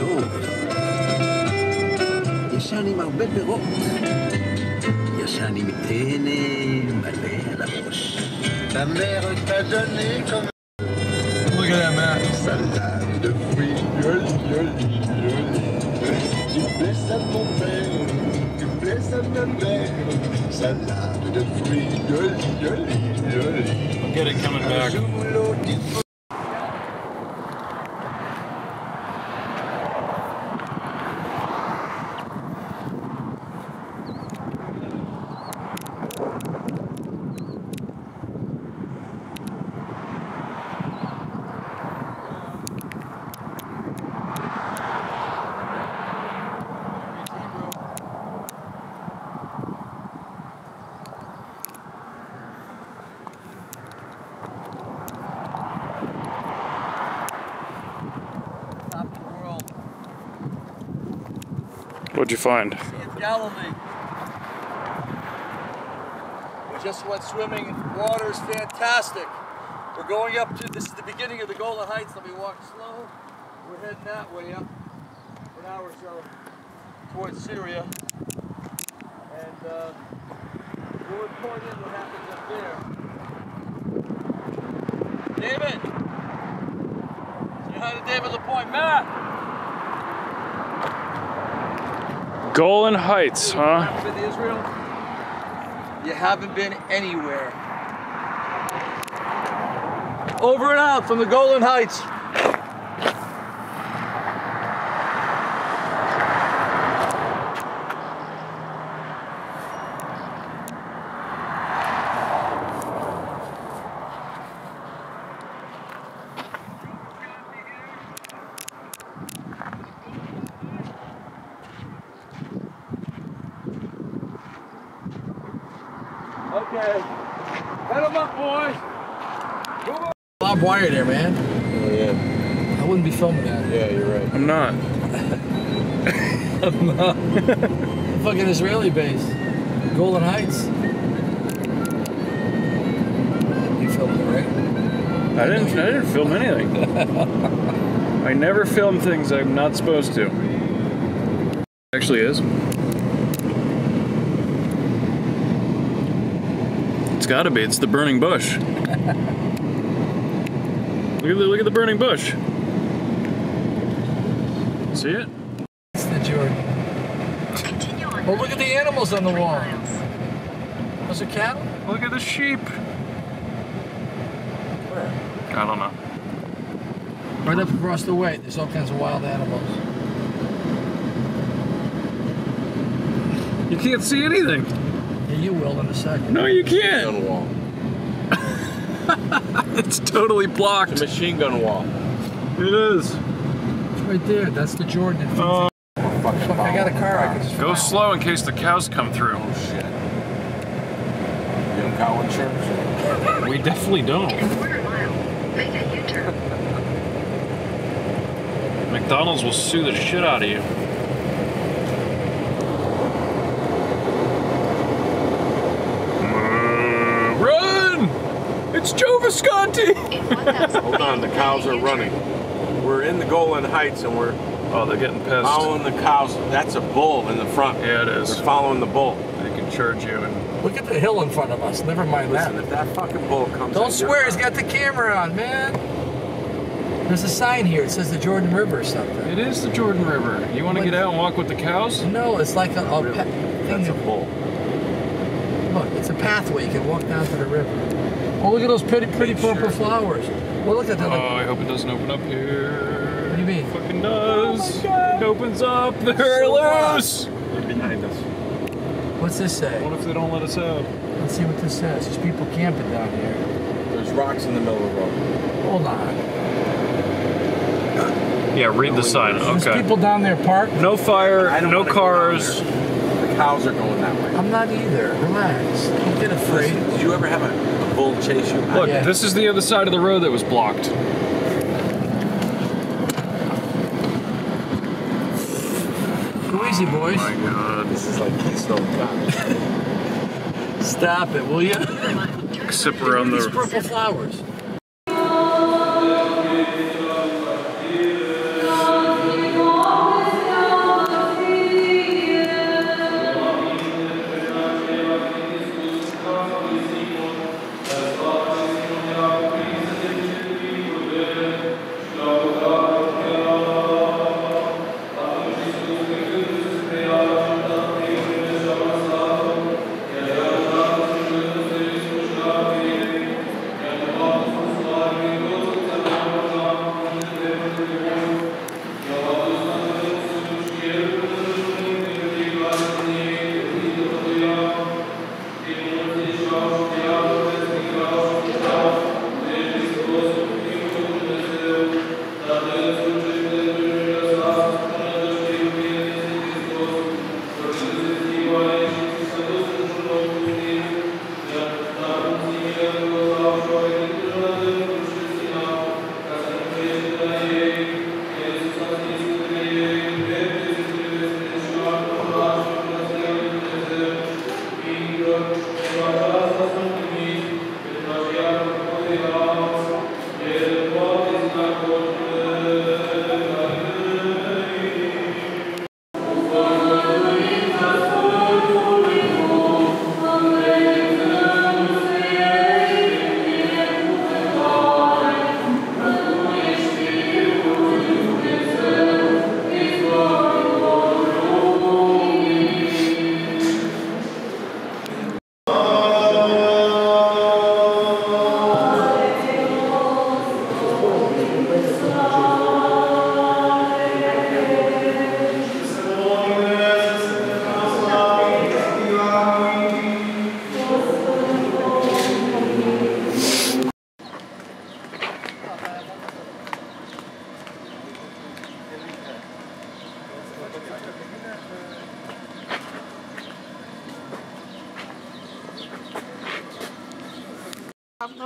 ישן עם הרבה פירות. ישן עם טנא מלא על הראש. Ta mère t'a donné comme... Look at that, man. Salade de fruits, joli, joli, joli. Tu plais à mon père, tu plais à ma mère. Salade de fruits, joli, joli, joli. I'll get it coming back. What'd you find? Sea of Galilee. We just went swimming. Water is fantastic. We're going up to, this is the beginning of the Golan Heights. Let me walk slow. We're heading that way up for an hour or so towards Syria. And uh, we'll report in what happens up there. David! Say hi to David LaPointe. Matt! Golan Heights, huh? You haven't been to Israel? You haven't been anywhere. Over and out from the Golan Heights. Okay. Head them up, boys. Move on. Bob Wire there, man. Oh, yeah. I wouldn't be filming that. Yeah, you're right. I'm not. I'm not. Fucking Israeli base. Golan Heights. You filmed it, right? I didn't. I didn't film anything. I never film things I'm not supposed to. It actually is. It's got to be. It's the burning bush. Look at the look at the burning bush. See it? It's the Jordan. Oh, look at the animals on the wall. Those are cattle? Look at the sheep. Where? I don't know. Right up across the way. There's all kinds of wild animals. You can't see anything. Yeah, you will in a second. No, you can't. Machine gun wall. It's totally blocked. It's a machine gun wall. It is. It's right there. That's the Jordan. Oh. Fuck, I got a car. I can just Go slow in case the cows come through. Oh shit. You have cow insurance? We definitely don't. McDonald's will sue the shit out of you. Run! It's Joe Visconti! Hold on, the cows are running. We're in the Golan Heights and we're oh, they're getting pissed. Following the cows. That's a bull in the front. Yeah, it is. We're following the bull. They can charge you and look at the hill in front of us. Never mind Listen, that. if that fucking bull comes Don't in, swear. He's got the camera on, man. There's a sign here. It says the Jordan River or something. It is the Jordan River. You want to get out and walk with the cows? No, it's like a, a really? That's a bull. Look, it's a pathway. You can walk down to the river. Oh, look at those pretty, pretty purple flowers. Well, look at that. Oh, I hope it doesn't open up here. What do you mean? It fucking does. Oh, it opens up. They're So loose. They're behind us. What's this say? What if they don't let us out? Let's see what this says. There's people camping down here. There's rocks in the middle of the road. Hold on. Yeah, read the sign. There's Okay. people down there parked. No fire, I don't no wanna go down cars. there. The cows are going that way. I'm not either. Relax. Don't get afraid. Listen, did you ever have a, a bull chase you? Look, yeah. this is the other side of the road that was blocked. Go easy, boys. Oh my God. This is like Keystone Cops. Stop it, will you? Except we're on These the purple flowers.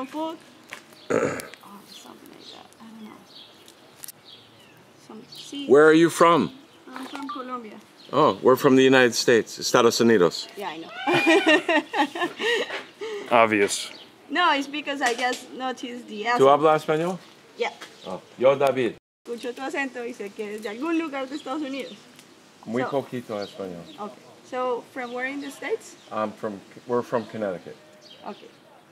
no food? Oh, something like that. I don't know. Some seeds. Where are you from? I'm from Colombia. Oh, we're from the United States, Estados Unidos. Yeah, I know. Obvious. No, it's because I just noticed the accent. ¿Tú hablas español? Yeah. Oh, yo, David. Escucho tu acento y sé que eres de algún lugar de Estados Unidos. Muy So- poquito español. Okay. So, from where in the States? I'm from, we're from Connecticut. Okay.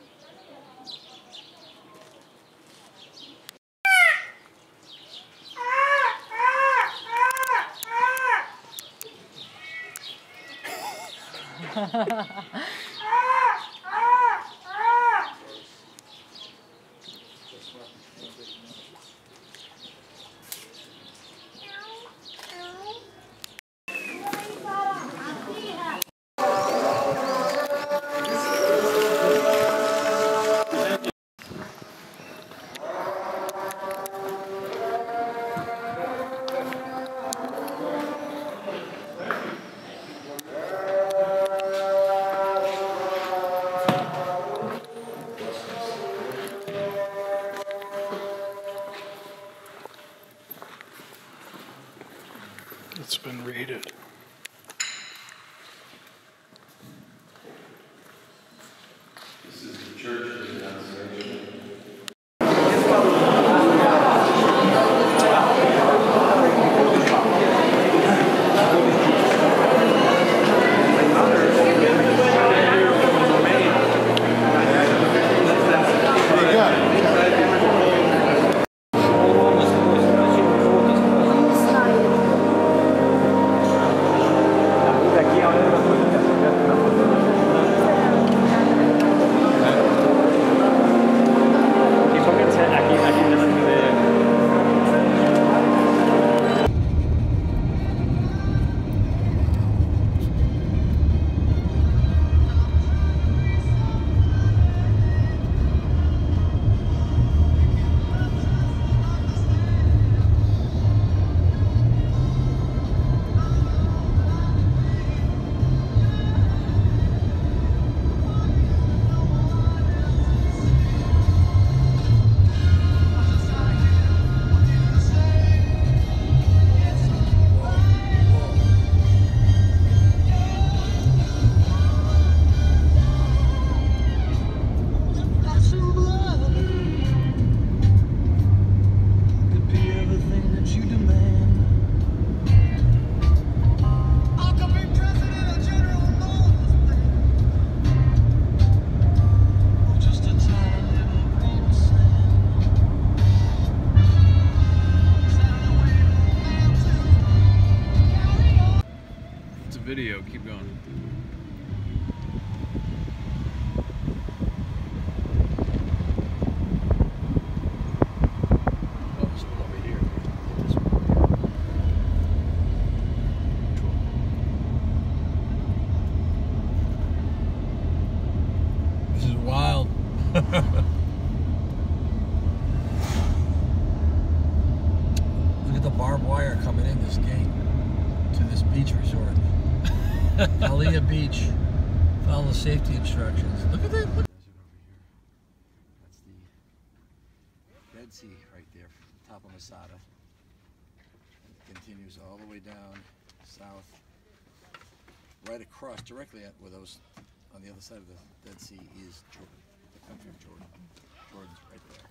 It's been raided. This is the Church of the Annunciation. Video, keep going. Oh, this one over here. This one. This is wild. Look at the barbed wire coming in this gate to this beach resort. Aliyah Beach. Follow the safety instructions. Look at that. Look. That's the Dead Sea right there, top of Masada. And it continues all the way down south, right across, directly at where those, on the other side of the Dead Sea is Jordan, the country of Jordan. Jordan's right there.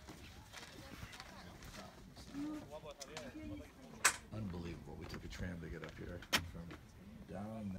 Unbelievable. We took a tram to get up here from down.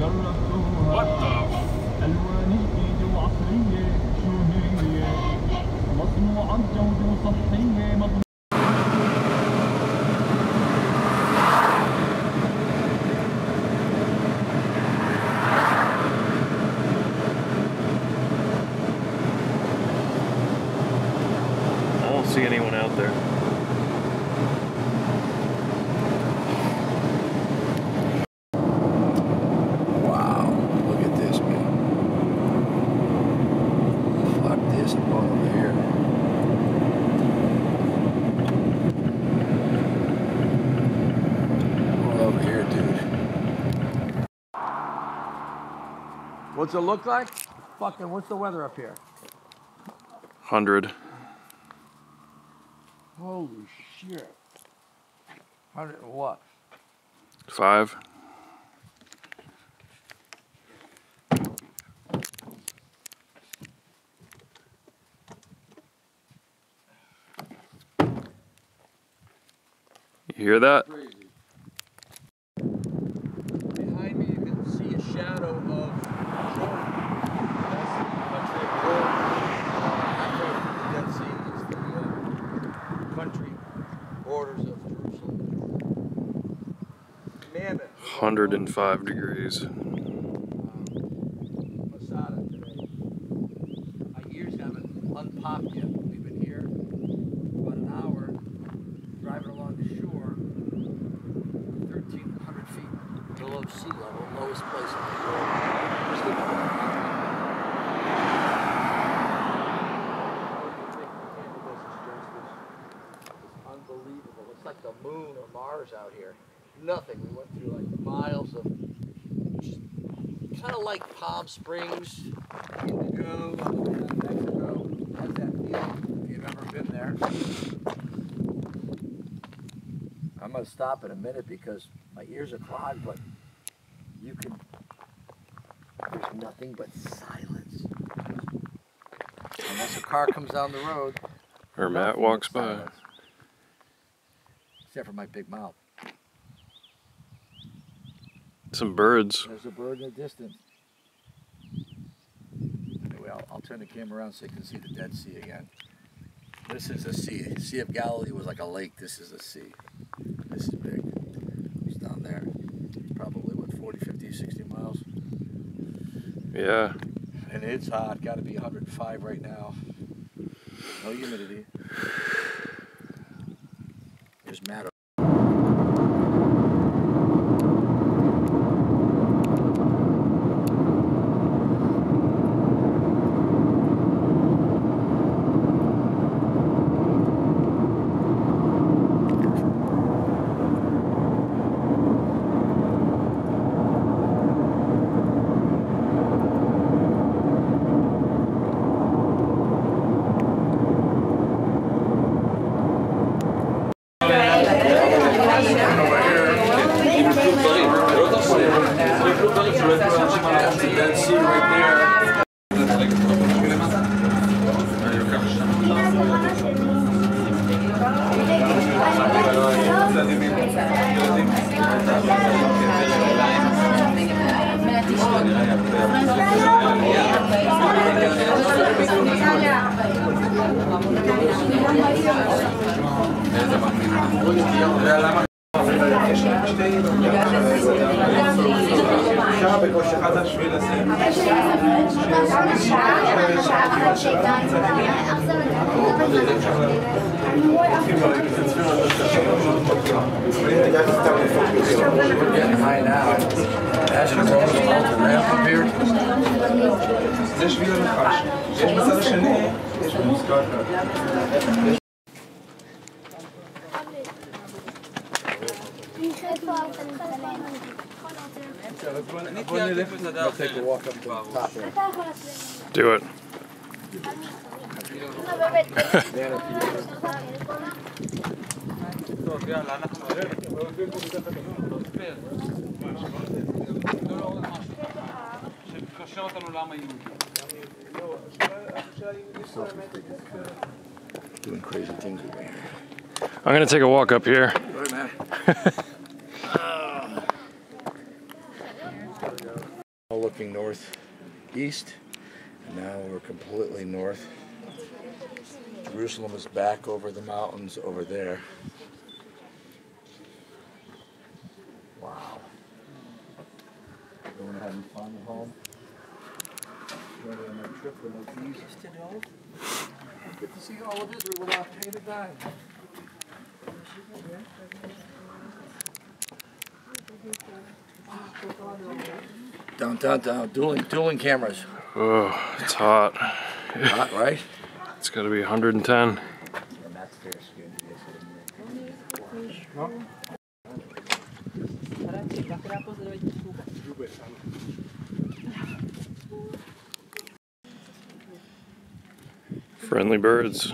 What the? I don't see anyone out there. Wow, look at this, man. Fuck this, I'm going over here. I'm going over here, dude. What's it look like? Fucking, what's the weather up here? Hundred. Holy shit. Hundred what? Five. You hear that? Behind me, you can see a shadow of Jordan. That's the country of Jordan. Uh, after the Dead Sea is the uh, country borders of Jerusalem. Mammoth. one hundred five degrees. Masada today. My ears haven't unpopped yet. We've been here about an hour driving along the shore, thirteen hundred feet below sea level, lowest place in the world. It's unbelievable. It's like the moon or Mars out here. Nothing. We went through like miles of just kind of like Palm Springs, Indigo, Mexico. How's that feel? If you've ever been there. I'm going to stop in a minute because my ears are clogged, but you can, there's nothing but silence. Unless a car comes down the road. Or Matt walks by. Silence. Except for my big mouth. Some birds. There's a bird in the distance. Anyway, I'll, I'll turn the camera around so you can see the Dead Sea again. This is a sea. Sea of Galilee was like a lake. This is a sea. This is big. It's down there. Probably, what, forty, fifty, sixty miles? Yeah. And it's hot. Got to be one hundred five right now. No humidity. There's Matt. I'll take a walk up to the top there. Do it. Doing crazy things over here. I'm gonna take a walk up here. Right, man. looking northeast, and now we're completely north. Jerusalem is back over the mountains over there. Wow. Everyone having fun at home? Ready on my trip with no keys? Good to see all of Israel without paying a dime. Down, down, down. Dueling, dueling cameras. Oh, it's hot. Hot, right? It's got to be one hundred ten. Friendly birds.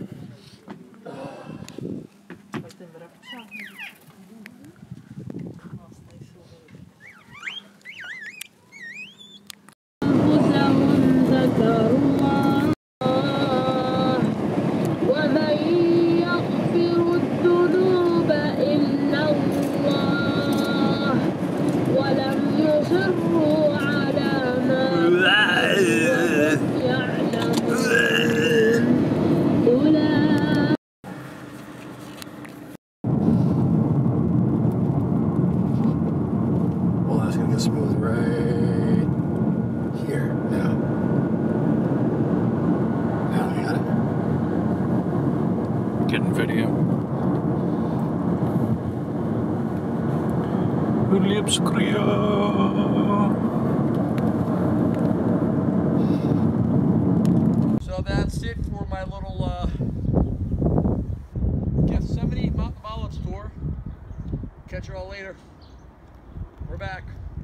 Smooth right here. Now. Now we got it. Getting video. Lipskria. So that's it for my little uh, Gethsemane Mountain of Olives tour. Catch you all later. We're back.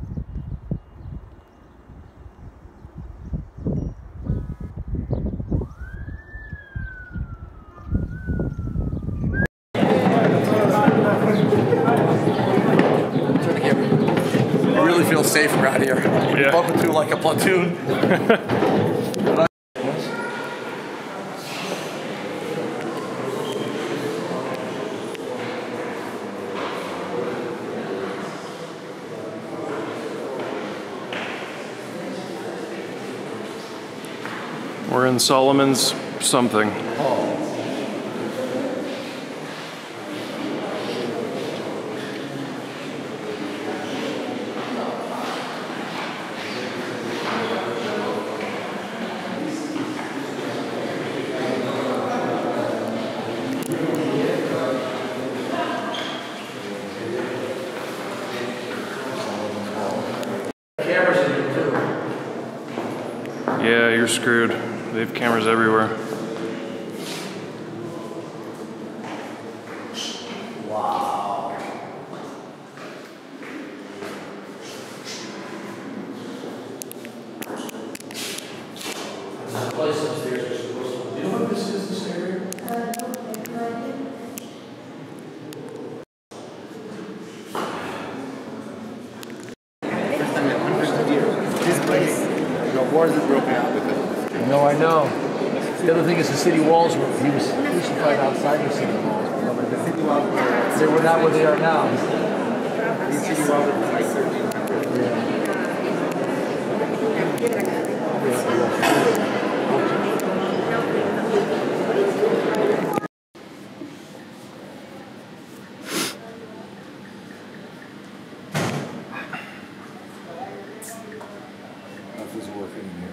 Feel safe around here. Yeah. Bump into like a platoon. We're in Solomon's something. Oh. Yeah, you're screwed. They have cameras everywhere. Wow. There's a place upstairs you're supposed to. Do you know what this is, this area? Wars have broken out because of this. No, I know. The other thing is the city walls were, he was crucified outside the city walls. The city walls were, they were not where they are now. These city walls were like thirteen hundred. Yeah. Nothing's working here.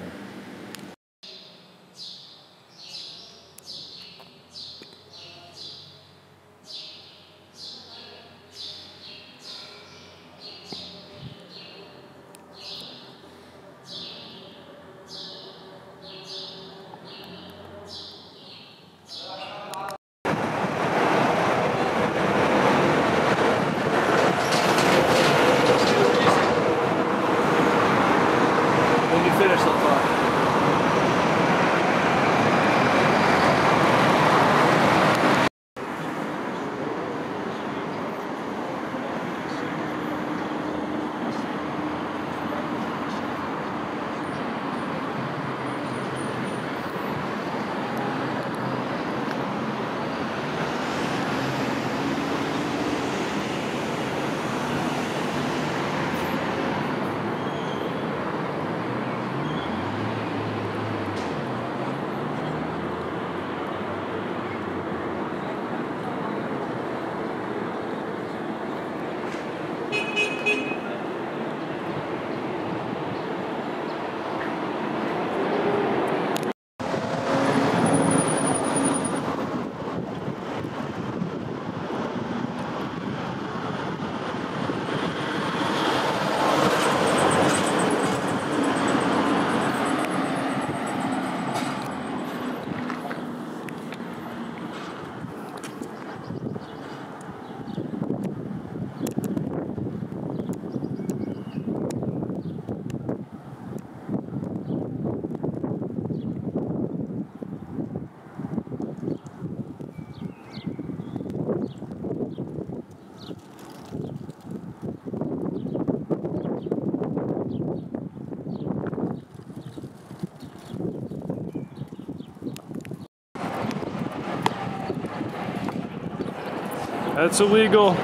That's illegal.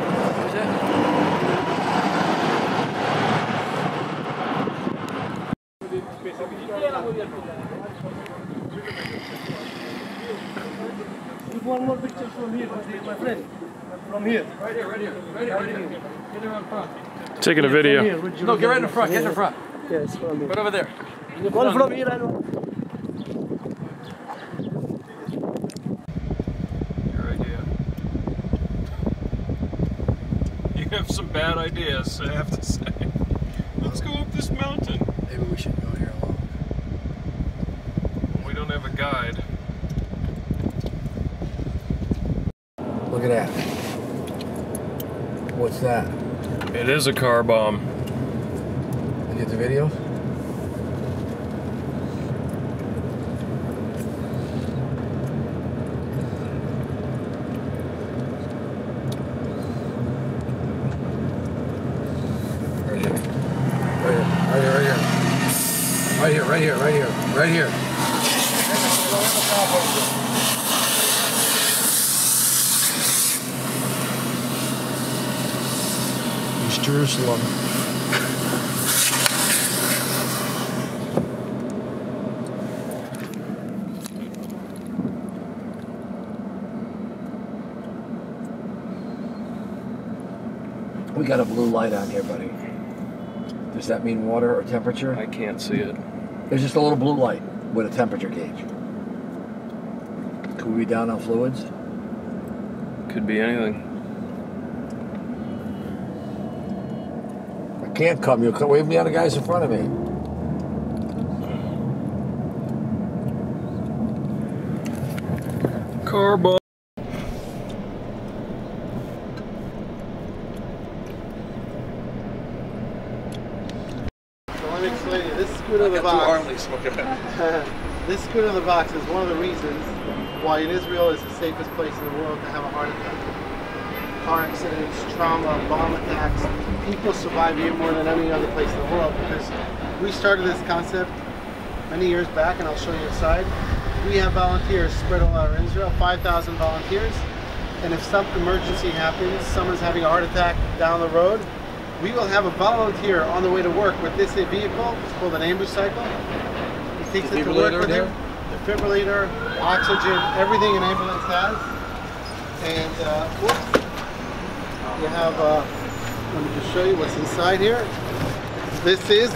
One more picture from here, my friend. From here. Right here, right here. Right here, right here. Get around front. Taking a video. No, get right in the front. Get in the front. Yes, from here. Right over there. One from here, I know. Your idea. You have some bad ideas, I have to say. Let's go up this mountain. Maybe we should go here alone. We don't have a guide. Look at that. What's that? It is a car bomb. You get the video? Right here. Right here, right here, right here. Right here, right here, right here, right here. East Jerusalem. We got a blue light on here, buddy. Does that mean water or temperature? I can't see it. There's just a little blue light with a temperature gauge. Could we be down on fluids? Could be anything. I can't come. You'll wave me on the guys in front of me. Car bomb. Let me explain you. This scooter in the box. This scooter in the box is one of the reasons why in Israel is the safest place in the world to have a heart attack. Car accidents, trauma, bomb attacks. People survive here more than any other place in the world because we started this concept many years back, and I'll show you inside. We have volunteers spread all over Israel, five thousand volunteers, and if some emergency happens, someone's having a heart attack down the road, we will have a volunteer on the way to work with this vehicle. It's called an ambulance cycle. He takes it to work with him. Defibrillator, oxygen, everything an ambulance has. And uh, whoops, you have, uh, let me just show you what's inside here. This is,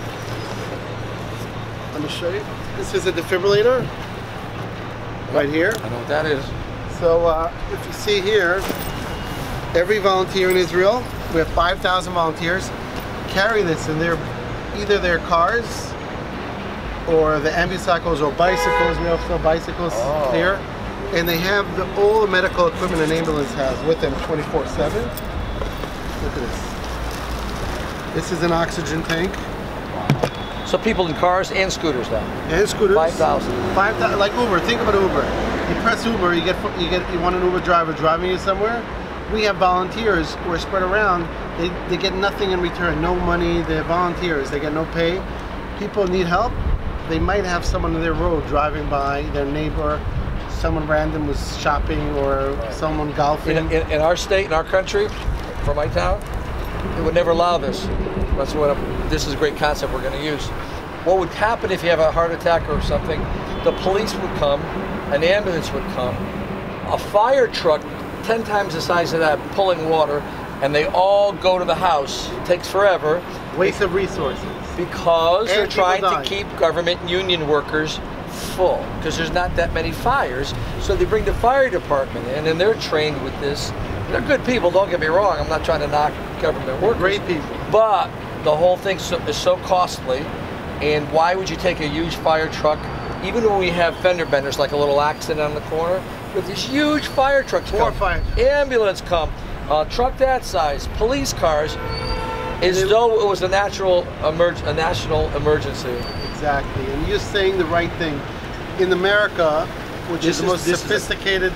let me show you. This is a defibrillator right here. I know what that is. So uh, if you see here, every volunteer in Israel, we have five thousand volunteers, carry this in their, either their cars or the ambucycles or bicycles. We also have bicycles Oh. here. And they have the, all the medical equipment an ambulance has with them twenty-four seven. Look at this. This is an oxygen tank. So people in cars and scooters now. And scooters. five thousand. Five thousand, like Uber. Think about Uber. You press Uber, you get you get you want an Uber driver driving you somewhere. We have volunteers who are spread around. They they get nothing in return. No money. They're volunteers. They get no pay. People need help. They might have someone on their road driving by, their neighbor, someone random was shopping, or right. someone golfing. In, in, in our state, in our country, for my town, they would never allow this. That's what I'm, this is a great concept we're going to use. What would happen if you have a heart attack or something? The police would come, an ambulance would come, a fire truck ten times the size of that pulling water, and they all go to the house. It takes forever. Waste of resources. Because And they're trying people to die. keep government and union workers full, because there's not that many fires. So they bring the fire department in, and they're trained with this. They're good people, don't get me wrong. I'm not trying to knock government workers. Great people. But the whole thing so, is so costly, and why would you take a huge fire truck, even when we have fender benders, like a little accident on the corner, with these huge fire trucks Four come, fire. ambulance come, uh, truck that size, police cars, as though it was a natural emerg a national emergency. Exactly, and you're saying the right thing. In America, which This is the is- most this is a- sophisticated.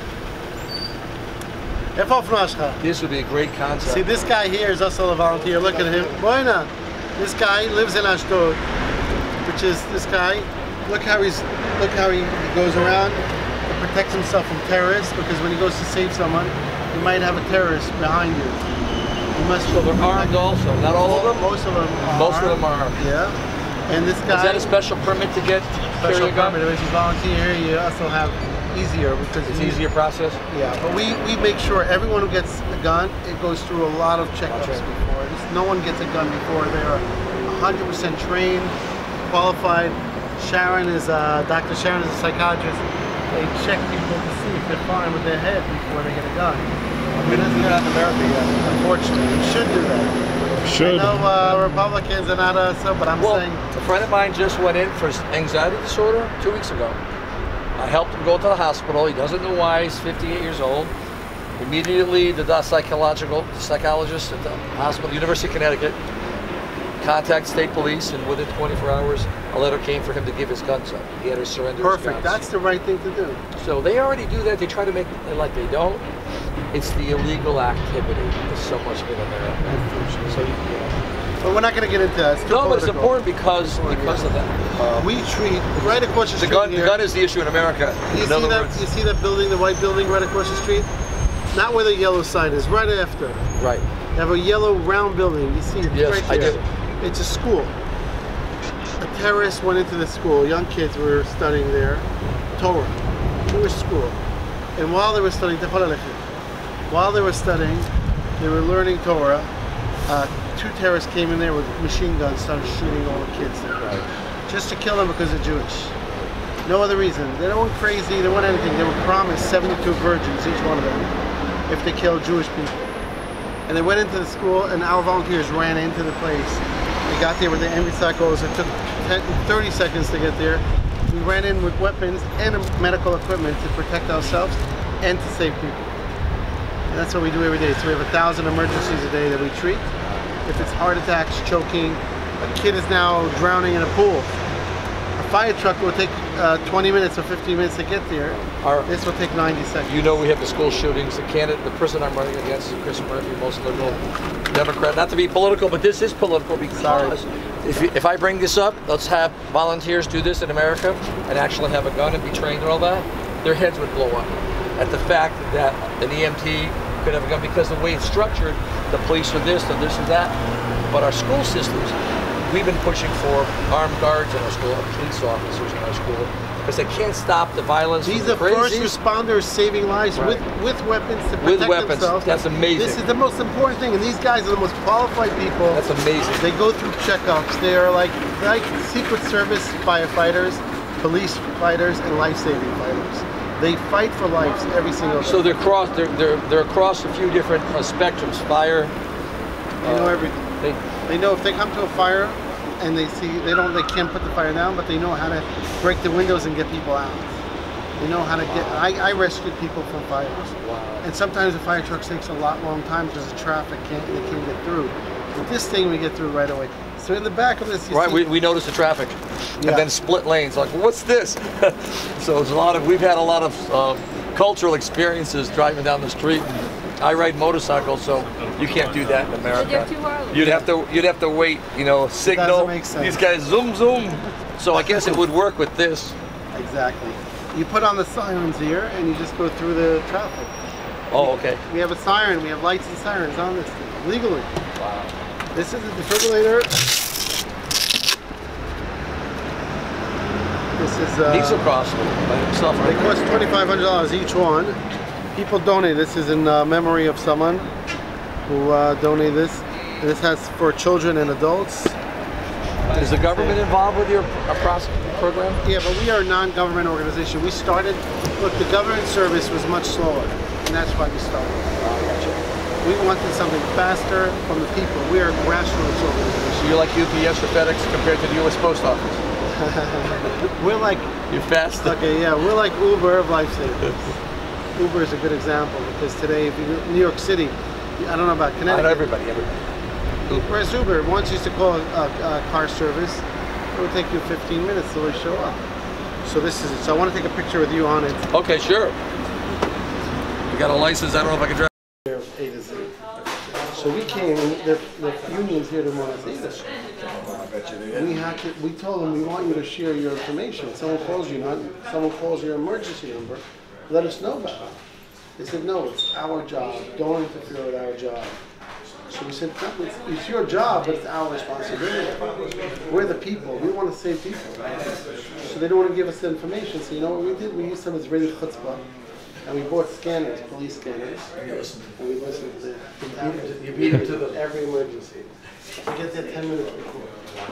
This would be a great concept. See, this guy here is also a volunteer. Look at him. Boina. This guy lives in Ashdod, which is this guy. Look how he's. Look how he goes around and protects himself from terrorists. Because when he goes to save someone, you might have a terrorist behind you. You must. So they're armed also. Not all of them. Most of them. Are Most of armed. them are. Yeah. And this guy. Is that a special permit to get special carry a gun? permit? If you volunteer, you also have easier because It's you- easier process. Yeah, but we, we make sure everyone who gets a gun, it goes through a lot of checkups before. It's- No one gets a gun before they're one hundred percent trained, qualified. Sharon is uh, Doctor Sharon is a psychiatrist. They check people to see if they're fine with their head before they get a gun. We don't do that in America yet, unfortunately. We should do that. Should. I know uh, Republicans are not uh, so, but I'm well, saying. A friend of mine just went in for anxiety disorder two weeks ago. I helped him go to the hospital. He doesn't know why. He's fifty-eight years old. Immediately, the psychological psychologist at the hospital, University of Connecticut, contacted state police, and within twenty-four hours, a letter came for him to give his guns up. He had to surrender his Perfect. guns. That's the right thing to do. So they already do that. They try to make it like they don't. It's the illegal activity. There's so much of it in America. So, yeah. But we're not going to get into that. It's too No, but it's political. important because because of that. Uh, we treat right across the the street gun. here. The gun is the issue in America. You in see other that? words, You see that building, the white building right across the street? Not where the yellow sign is. Right after. Right. You have a yellow round building. You see it Yes, right I there. do. It's a school. A terrorist went into the school. Young kids were studying there, Torah, Jewish school. And while they were studying, while they were studying, they were learning Torah. Uh, two terrorists came in there with machine guns, started shooting all the kids there, right? Just to kill them because they're Jewish. No other reason. They don't want crazy. They want anything. They were promised seventy-two virgins, each one of them, if they killed Jewish people. And they went into the school, and our volunteers ran into the place. They got there with the ambulance cycles. It took ten, thirty seconds to get there. We ran in with weapons and medical equipment to protect ourselves and to save people. And that's what we do every day. So we have a thousand emergencies a day that we treat. If it's heart attacks, choking, a kid is now drowning in a pool. A fire truck will take uh, twenty minutes or fifteen minutes to get there. Our, this will take ninety seconds. you know, we have the school shootings. The candidate, the person I'm running against is Chris Murphy, most liberal Democrat. Not to be political, but this is political because if, you, if I bring this up, let's have volunteers do this in America and actually have a gun and be trained and all that, their heads would blow up at the fact that an E M T could have a gun because the way it's structured, the police are this, the this and that. But our school systems, we've been pushing for armed guards in our school, police officers in our school, because they can't stop the violence. These from are the first crazies. responders saving lives Right. with, with weapons to protect With weapons. themselves. That's amazing. This is the most important thing, and these guys are the most qualified people. That's amazing. They go through checkups. They are like like Secret Service firefighters, police fighters, and life-saving fighters. They fight for lives every single day. So they're across. They're they're they're across a few different uh, spectrums. Fire. They know uh, everything. They, They know if they come to a fire and they see they don't they can't put the fire down, but they know how to break the windows and get people out. They know how to get. I, I rescued people from fires. Wow. And sometimes the fire truck takes a lot long time because the traffic can't they can't get through. With this thing we get through right away. So in the back of this, you right, see, we, we noticed the traffic, Yeah. and then split lanes. Like, what's this? So it's a lot of. We've had a lot of uh, cultural experiences driving down the street. I ride motorcycles, so you can't do that in America. They're too early. You'd have to you'd have to wait, you know, signal. make sense. These guys zoom zoom. So I guess it would work with this. Exactly. You put on the sirens here and you just go through the traffic. Oh, okay. We have a siren. We have lights and sirens on this thing legally. Wow. This is a defibrillator. This is. Uh, These are costly by themselves. They cost twenty-five hundred dollars each one. People donate. This is in uh, memory of someone who uh, donated this. And this has for children and adults. Is the government involved with your uh, process program? Yeah, but we are a non-government organization. We started. Look, the government service was much slower, and that's why we started. We wanted something faster from the people. We are a grassroots organization. So you're like U P S or FedEx compared to the U S Post Office. We're like. You're fast. Okay, yeah, we're like Uber of life savings. Uber is a good example because today, if you go to New York City, I don't know about Connecticut. Not everybody, everybody. Whereas Uber, once you used to call a, a car service, it would take you fifteen minutes till they show up. So this is it. So I want to take a picture with you on it. Okay, sure. You got a license? I don't know if I can drive. A to Z. So we came, and the, the unions here didn't want to see this. We had to. We told them we want you to share your information. Someone calls you, not someone calls your emergency number. Let us know about it. They said, no, it's our job. Don't interfere with our job. So we said, no, it's, it's your job, but it's our responsibility. We're the people. We want to save people. So they don't want to give us the information. So you know what we did? We used some Israeli chutzpah. And we bought scanners, police scanners. And we listened to them. You beat them to the... Every emergency. We get there ten minutes before.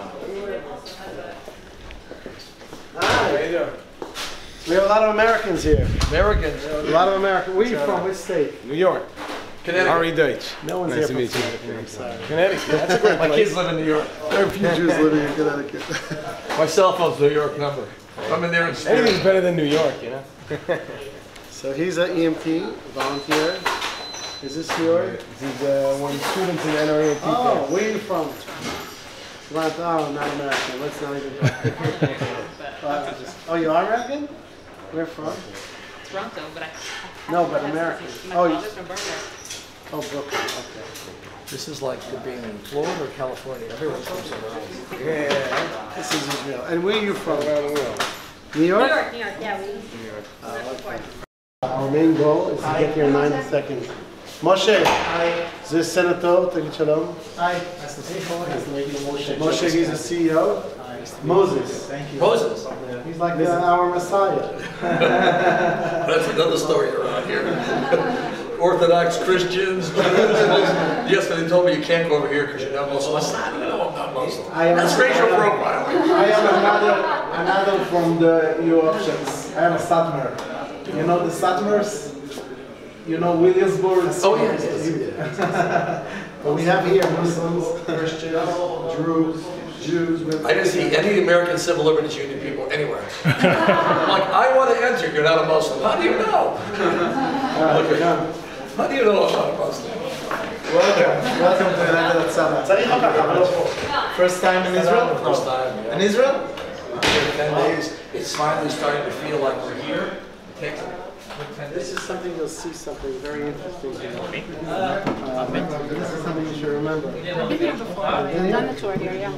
Hi. How you doing? We have a lot of Americans here. Americans? A lot of Americans. Where are you from? Which state? New York. Connecticut. Ari Deutsch. No one's nice here to from meet you. Connecticut. I'm sorry. Connecticut. That's a great My place. kids live in New York. There are a few Jews living in Connecticut. My cell phone's New York number. I'm in there in spirit. Anything's better than New York, you know? So he's an E M T, volunteer. Is this yours? He's uh, one student in N R E M T. Oh, where are you from? Not, oh, not American. Let's not even uh, just, oh, you are American? Where from? Toronto, but I. No, but American. My Oh, you, father's from Brooklyn. oh, Brooklyn. Okay. This is like being in Florida or California. Everyone's from somewhere else. Yeah, this is Israel. And where are you from? New York? New York, New York, yeah. We. Uh, okay. Our main goal is to get here in ninety seconds. Moshe, hi. This is Senator, Tagit Shalom. Hi. Nice to see you. Nice to meet you, Moshe. Moshe, he's the C E O. Moses. Thank you. Moses. He's like the, our Messiah. That's another story around here. Orthodox Christians, Jews, Muslims. Yes, but they told me you can't go over here because you're not Muslim. I said, no, I'm not Muslim. I am, That's racial profiling. I am another, another from the new options. I am a Satmar. You know the Satmars? You know Williamsburg? Oh, yes, yes. But we have here Muslims, Christians, Druze, Jews. I didn't see any American Civil Liberties Union people anywhere. I'm like, I want to enter. You're not a Muslim. How do you know? Look at him. How do you know I'm not a Muslim? Welcome. Welcome to United Tzara. First time in Israel? First time, yeah. In Israel? After ten days, it's finally starting to feel like we're here. It takes This is something you'll see something very interesting here. Uh, this is something you should remember. We've been here before. We've done the tour here, yeah.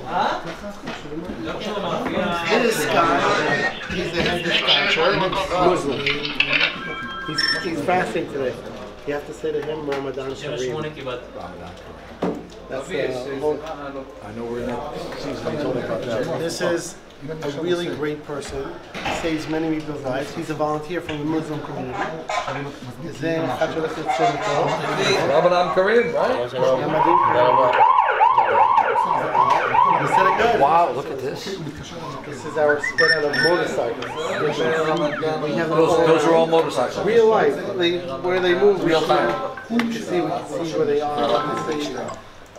This guy, he's the head of this guy, Muslim. He's, he's fasting today. You have to say to him, Ramadan Sharif. That's uh, I know we're in that season. He told me about that. This is a really great person. He saves many people's lives. He's a volunteer from the Muslim community. His name is Ramadan Kareem, right? He said it good. Wow, look at this. This is our spread out of motorcycles. We have Those, those are all motorcycles. real life. They, where they move, Real time. We can see, we can see where they are. We can see, uh,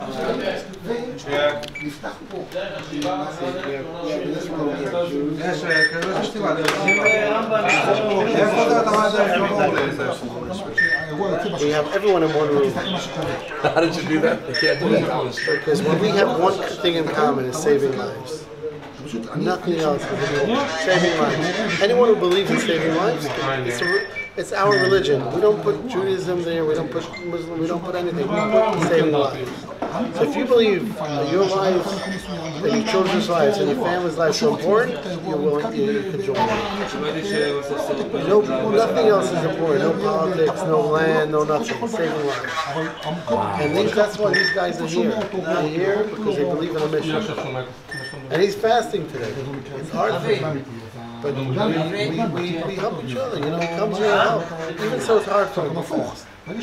we have everyone in one room. How did you do that? You can't do that. Because when we have one thing in common is saving lives. Nothing else is saving lives. Anyone who believes in saving lives, it's, a, it's our religion. We don't put Judaism there, we don't put Muslim, we don't put anything. We put saving lives. So if you believe that your lives, that your children's lives and your family's lives are important, you're willing, you, you can join them. No, nothing else is important. No politics, no land, no nothing. Saving lives. And these, that's why these guys are here. They're here because they believe in a mission. And he's fasting today. It's hard for him. But we, we, we, we help each other, you know, he comes here to help. Even so it's hard for him to fast. Let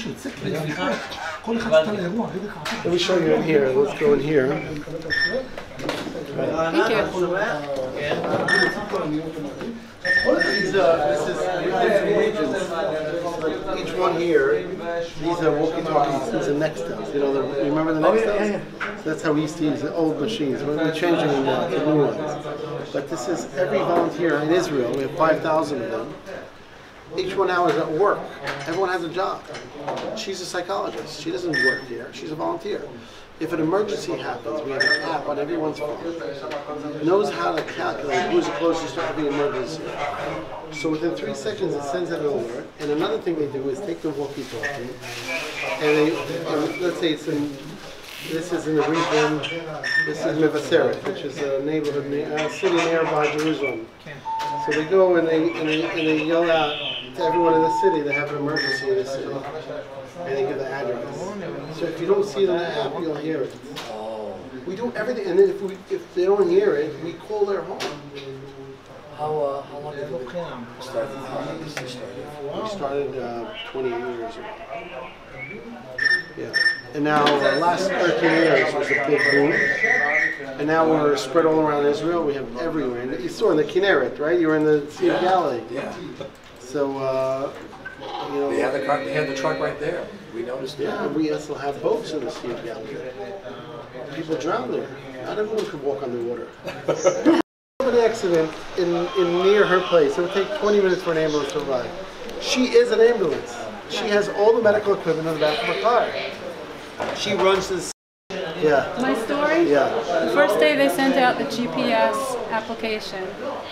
me show you in here. Let's go in here. Thank you. These, uh, this is different regions. Each one here, these are walkie-talkies. These are Nextels. You know, the, you remember the Nextels? Oh, yeah, yeah. So that's how we used to use the old machines. We're, we're changing them now to new ones. But this is every volunteer in Israel. We have five thousand of them. Each one now is at work. Everyone has a job. She's a psychologist. She doesn't work here. She's a volunteer. If an emergency happens, we have an app on everyone's phone. Knows how to calculate who's closest to every emergency. So within three seconds, it sends out an alert. And another thing they do is take the walkie-talkie, and they, and let's say it's in, this is in the region, this is Mevaseret, which is a neighborhood, a city nearby Jerusalem. So they go and they, and they, and they yell out, to everyone in the city that have an emergency in the city, and they give the address. So if you don't see it on the app, you'll hear it. We do everything, and then if we if they don't hear it, we call their home. How uh, how long have you been started? We started uh, twenty-eight years ago. Yeah, and now the last thirteen years was a big boom, and now we're spread all around Israel. We have everywhere. And you saw in the Kinneret, right? You were in the Sea of Galilee. Yeah. So uh, you know. They had the truck. They had the truck right there. We noticed. Yeah, that. we also have boats in the Sea of Galilee. People drown there. Not everyone could walk on the water. An accident in, in near her place. It would take twenty minutes for an ambulance to arrive. She is an ambulance. She has all the medical equipment in the back of her car. She runs this. Yeah. My story? Yeah. The first day they sent out the G P S application,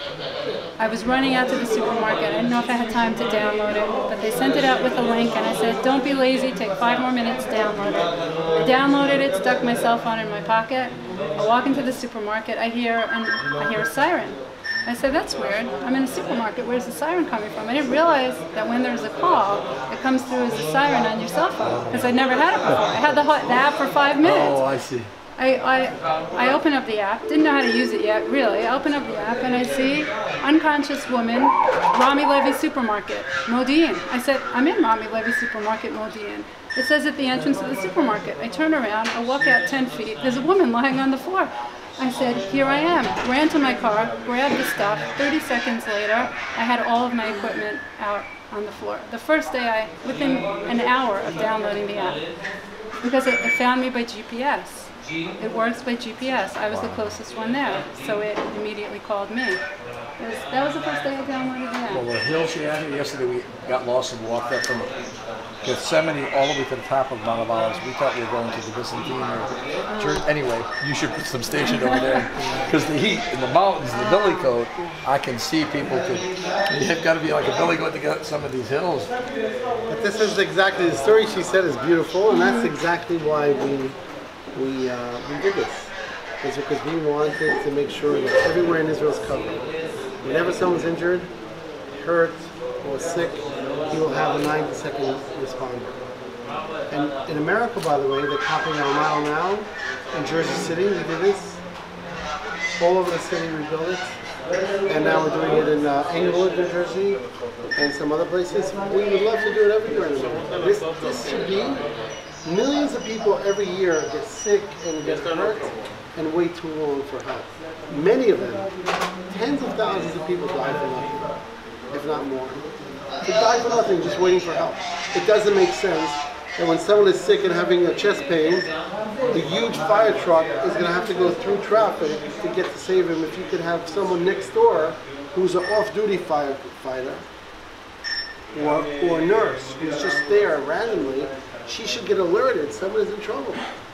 I was running out to the supermarket. I didn't know if I had time to download it, but they sent it out with a link and I said, don't be lazy, take five more minutes, download it. I downloaded it, stuck my cell phone in my pocket. I walk into the supermarket, I hear, and I hear a siren. I said, that's weird. I'm in a supermarket. Where's the siren coming from? I didn't realize that when there's a call, it comes through as a siren on your cell phone, because I'd never had it before. I had the, the app for five minutes. Oh, I see. I, I, I open up the app, didn't know how to use it yet, really. I open up the app and I see unconscious woman, Rami Levy Supermarket, Modi'in. I said, I'm in Rami Levy Supermarket, Modi'in. It says at the entrance of the supermarket. I turn around, I walk out ten feet, there's a woman lying on the floor. I said, here I am. Ran to my car, grabbed the stuff. thirty seconds later, I had all of my equipment out on the floor. The first day, I, within an hour of downloading the app, because it, it found me by G P S. It works by G P S. I was the closest one there, so it immediately called me. It was, that was the first day I downloaded the app. Well, the hill she had, yesterday we got lost and walked up from Gethsemane all the way to the top of Mount of Olives. We thought we were going to the Byzantine or church. Anyway, you should put some station over there because the heat in the mountains, the billy coat, I can see people could. You've got to be like a billy goat to get up some of these hills. But this is exactly the story she said is beautiful, and that's exactly why we we uh, we did this. It's because we wanted to make sure that everywhere in Israel is covered. Whenever someone's injured, hurt, or sick, he will have a ninety second responder. And in America, by the way, they're copying our model now. In Jersey City, we did this. All over the city, we built it. And now we're doing it in uh, Englewood, New Jersey, and some other places. We would love to do it everywhere in America. This, this should be millions of people every year get sick and get hurt and wait too long for help. Many of them, tens of thousands of people die for nothing, if not more. They die for nothing, just waiting for help. It doesn't make sense that when someone is sick and having a chest pain, the huge fire truck is going to have to go through traffic to get to save him. If you could have someone next door who's an off-duty firefighter or, or a nurse who's just there randomly, she should get alerted someone is in trouble.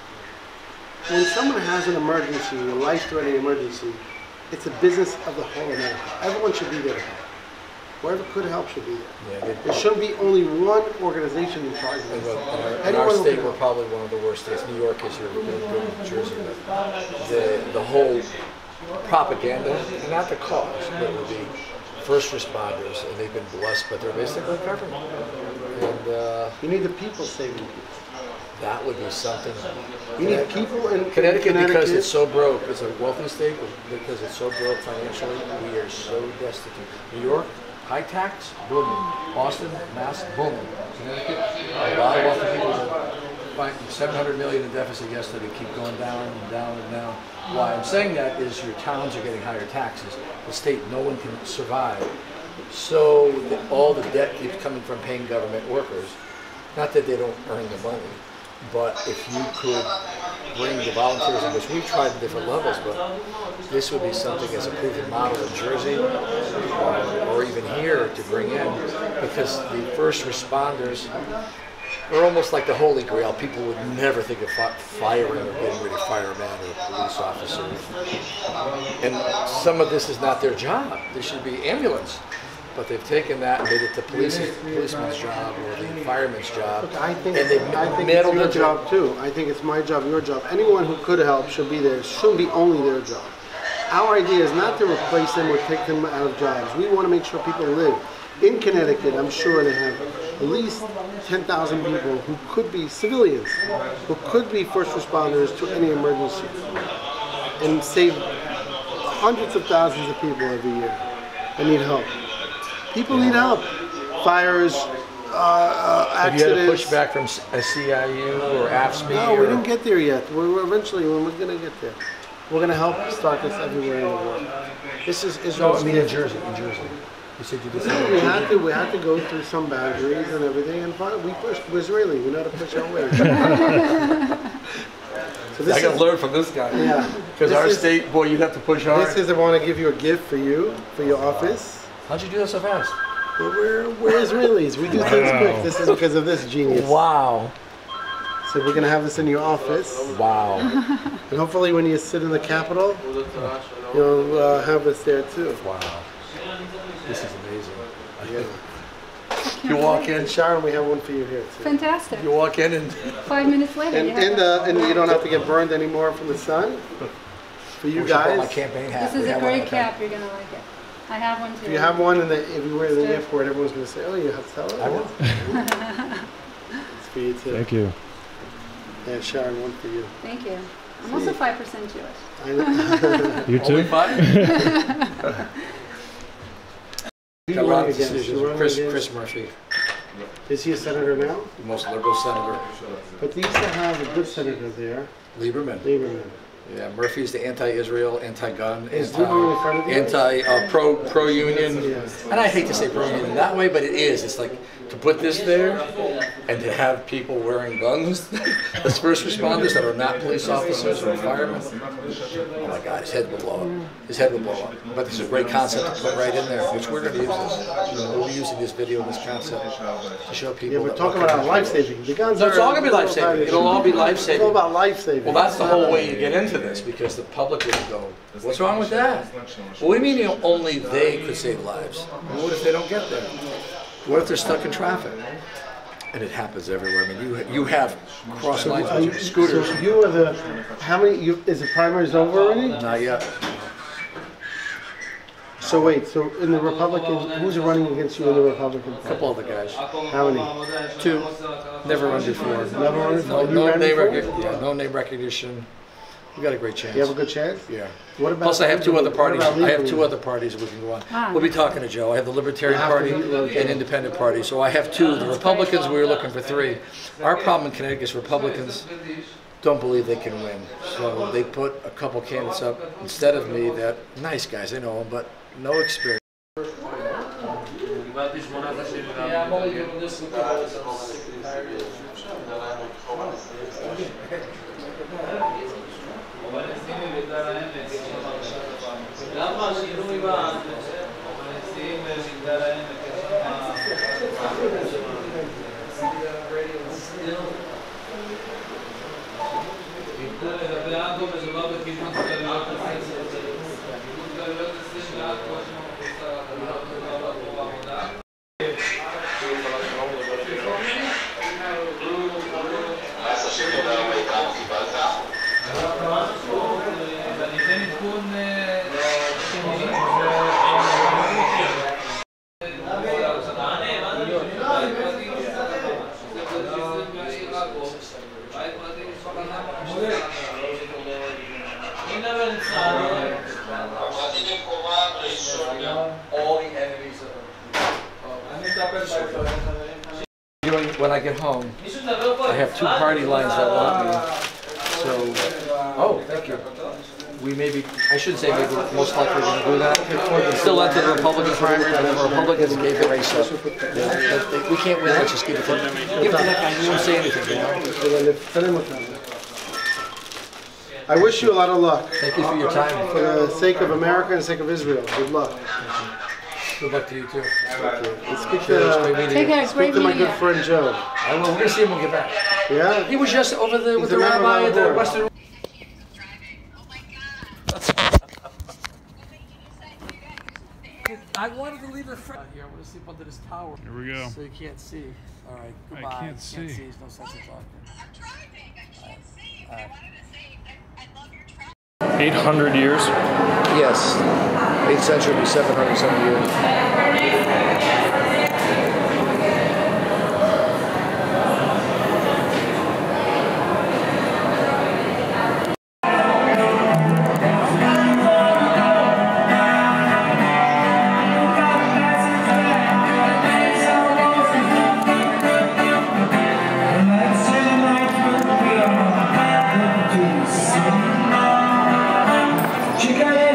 When someone has an emergency, a life-threatening emergency, it's a business of the whole America. Everyone should be there to help. Whoever could help should be there. Yeah, there shouldn't be only one organization in charge of this. In our, in our state, we're probably one of the worst states. New York is your New Jersey, but the, the whole propaganda, and not the cause, but it would be first responders, and they've been blessed, but they're basically government. And uh, you need the people saving people. That would be something. You need people in Connecticut, Connecticut because it's so broke. It's a wealthy state, because it's so broke financially. We are so destitute. New York, high tax, booming. Boston, mass, booming. Connecticut, a lot of wealthy people. seven hundred million in deficit yesterday. Keep going down and down and down. Why I'm saying that is your towns are getting higher taxes. The state, no one can survive. So the, all the debt keeps coming from paying government workers. Not that they don't earn the money, but if you could bring the volunteers, in which we've tried at different levels, but this would be something as a proven model in Jersey, or, or even here to bring in, because the first responders are almost like the Holy Grail. People would never think of fi firing or getting rid of firemen or police officers. And some of this is not their job. This should be ambulance. But they've taken that and made it the police, policeman's job or the fireman's job. Look, I think, and they've I think it's your job too. I think it's my job, your job. Anyone who could help should be there. It shouldn't be only their job. Our idea is not to replace them or take them out of jobs. We want to make sure people live. In Connecticut, I'm sure they have at least ten thousand people who could be civilians, who could be first responders to any emergency, and save hundreds of thousands of people every year that need help. People need help. Fires, uh, uh, accidents. Have you had a pushback from a C I U or A F S C M E? No, we or? didn't get there yet. We're, we're eventually, when we're going to get there. We're going to help start this everywhere in the world. This is No, Israel's I mean in gift. Jersey, in Jersey. You said you did No, we had to. We had to go through some boundaries and everything, and finally we pushed. We're Israeli. We know how to push our way. So I got to is- learn from this guy. Yeah. Because This our is- state, boy, you have to push hard. This is. I want to give you a gift for you, for your office. How'd you do that so fast? Well, we're we're Israelis. We do things Wow. quick. This is because of this genius. Wow. So we're gonna have this in your office. Wow. And hopefully, when you sit in the Capitol, you'll uh, have this there too. Wow. This is amazing. Yeah. You walk in, And Sharon, we have one for you here too. Fantastic. you walk in and Five minutes later, And you have and, uh, and you don't have to get burned anymore from the sun. For you Wish I brought guys, my campaign hat. This is We a have one great like that. cap. You're gonna like it. I have one too. if you have one in the if you wear it in the Good. airport, everyone's gonna say, "Oh, you have to tell I will. It's for you too. Thank you. Yeah, Sharon, one for you. Thank you. I'm also five percent Jewish. I know. You too? Only five? Who Got a you lot running of against? decisions. You running Chris, against- Chris Murphy, Is he a senator now? the most liberal senator. But they used to have a good senator there, Lieberman. Lieberman. Yeah, Murphy's the anti-Israel, anti-gun, Is anti, Lieberman a friend of yours? anti uh, pro pro-union. Yes. And I hate to say pro-union that way, but it is. It's like to put this there and to have people wearing guns as first responders that are not police officers or firemen. Oh my God, his head will blow up. His head will blow up. But this is a great concept to put right in there, which we're going to use this. You know, we'll be using this video and this concept to show people. Yeah, we're that talking what about can- life saving. The guns So it's are all gonna be life-saving. It'll all be life-saving. It's all about life saving. Well, that's the whole way you get into this, because the public would go, what's wrong with that? Well, what do you mean you know, only they could save lives? Well, what if they don't get there? What if they're stuck in traffic? And it happens everywhere. I mean, you you have cross lines Are with you- your scooters. So you are the. How many? You, is the primaries over already? Not yet. So wait. So in the Republican, who's running against you in the Republican? A couple other guys. How many? Two. Never run before. Never run before? No, You no ran name before? recognition. Yeah, no name recognition. You got a great chance. You have a good chance. Yeah. What about? Plus, I have two other What parties. about I have legally? two other parties we can go on. Ah. We'll be talking to Joe. I have the Libertarian You have to Party be- okay. and Independent Party. So I have two. The Republicans, we were looking for three. Our problem in Connecticut is Republicans don't believe they can win. So they put a couple candidates up instead of me that, nice guys, I know them, but no experience. Yeah, I'm only doing this because I'm sick and tired of all the enemies of when I get home, I have two party lines that want me. So, oh, thank you. We maybe, I should say maybe most likely going to do that. Still enter the Republican primary, but the Republicans gave the race up. We can't win, let's just give it to them. Give it to that guy, he won't say anything, you know? I wish you a lot of luck. Thank you for your time. For the sake of America and the sake of Israel. Good luck. Good luck to you too. Let's get Sure, it's to, great meeting Take you. care. speak Great to my meeting good you. friend Joe. I will, we're going to see him when we get back. Yeah? He was just over the, with He's the a member rabbi of at the the board. Western. I wanted to leave a friend here. I'm going to sleep under this tower. Here we go. So you can't see. All right, goodbye. can't You see. Can't see. There's no sense in talking. All right. eight hundred years. Yes. eighth century, seven hundred some years.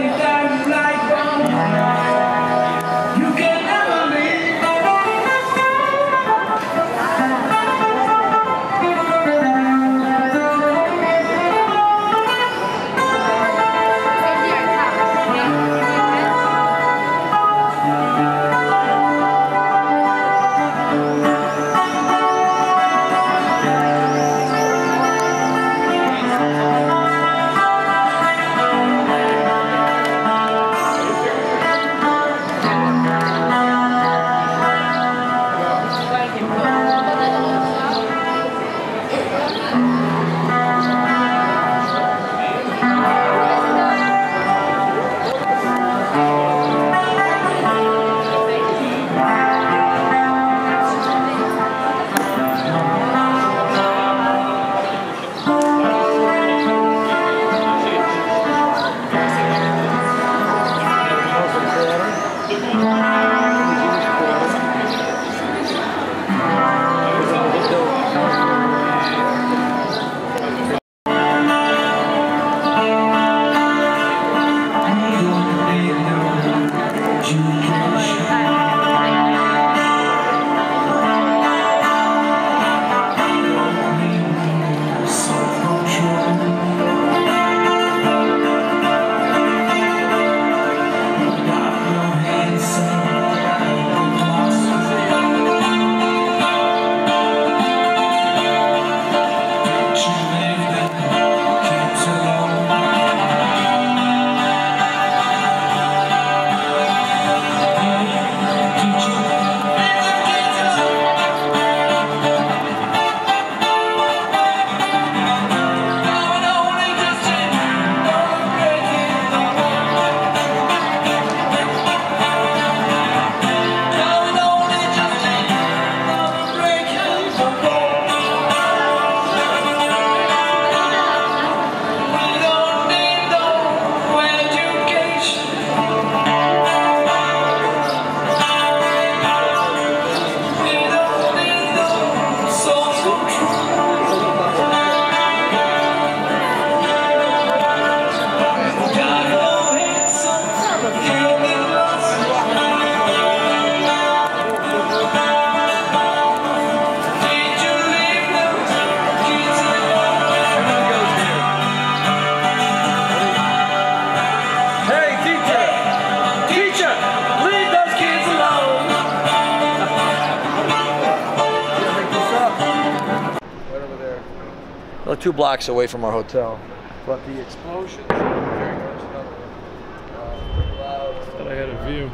Well, two blocks away from our hotel. But the explosions, there goes another one. Uh, pretty loud. Thought I had a view.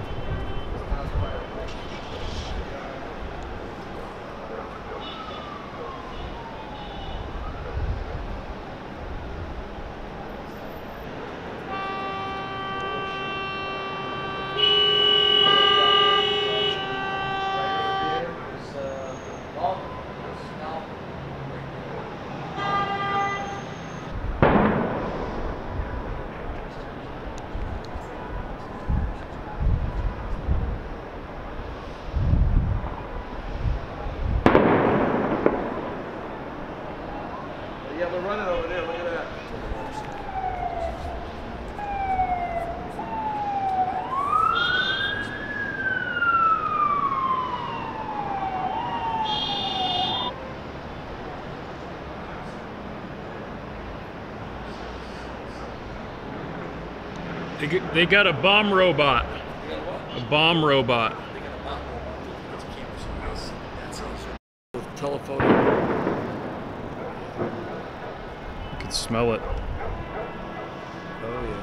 Yeah, we're running over there. Look at that. They g- they got a bomb robot. A bomb robot. Telephone. You can smell it. Oh yeah.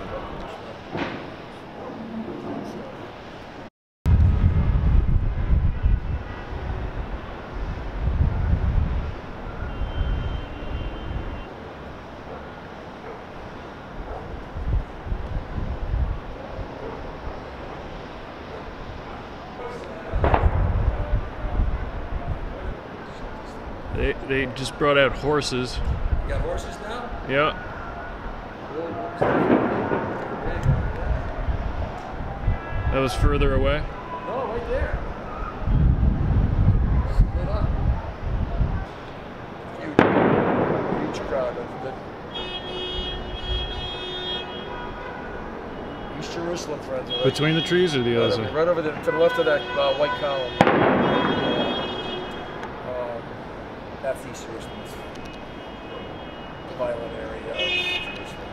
They they just brought out horses. You got horses now? Yeah. That was further away. No, right there. Split up. Huge, huge crowd. Of the... He's East Jerusalem, friends. Right? Between the trees or the right other over, side? right over there, to the left of that uh, white column. Um, that's East Jerusalem. It's the violent area of Jerusalem.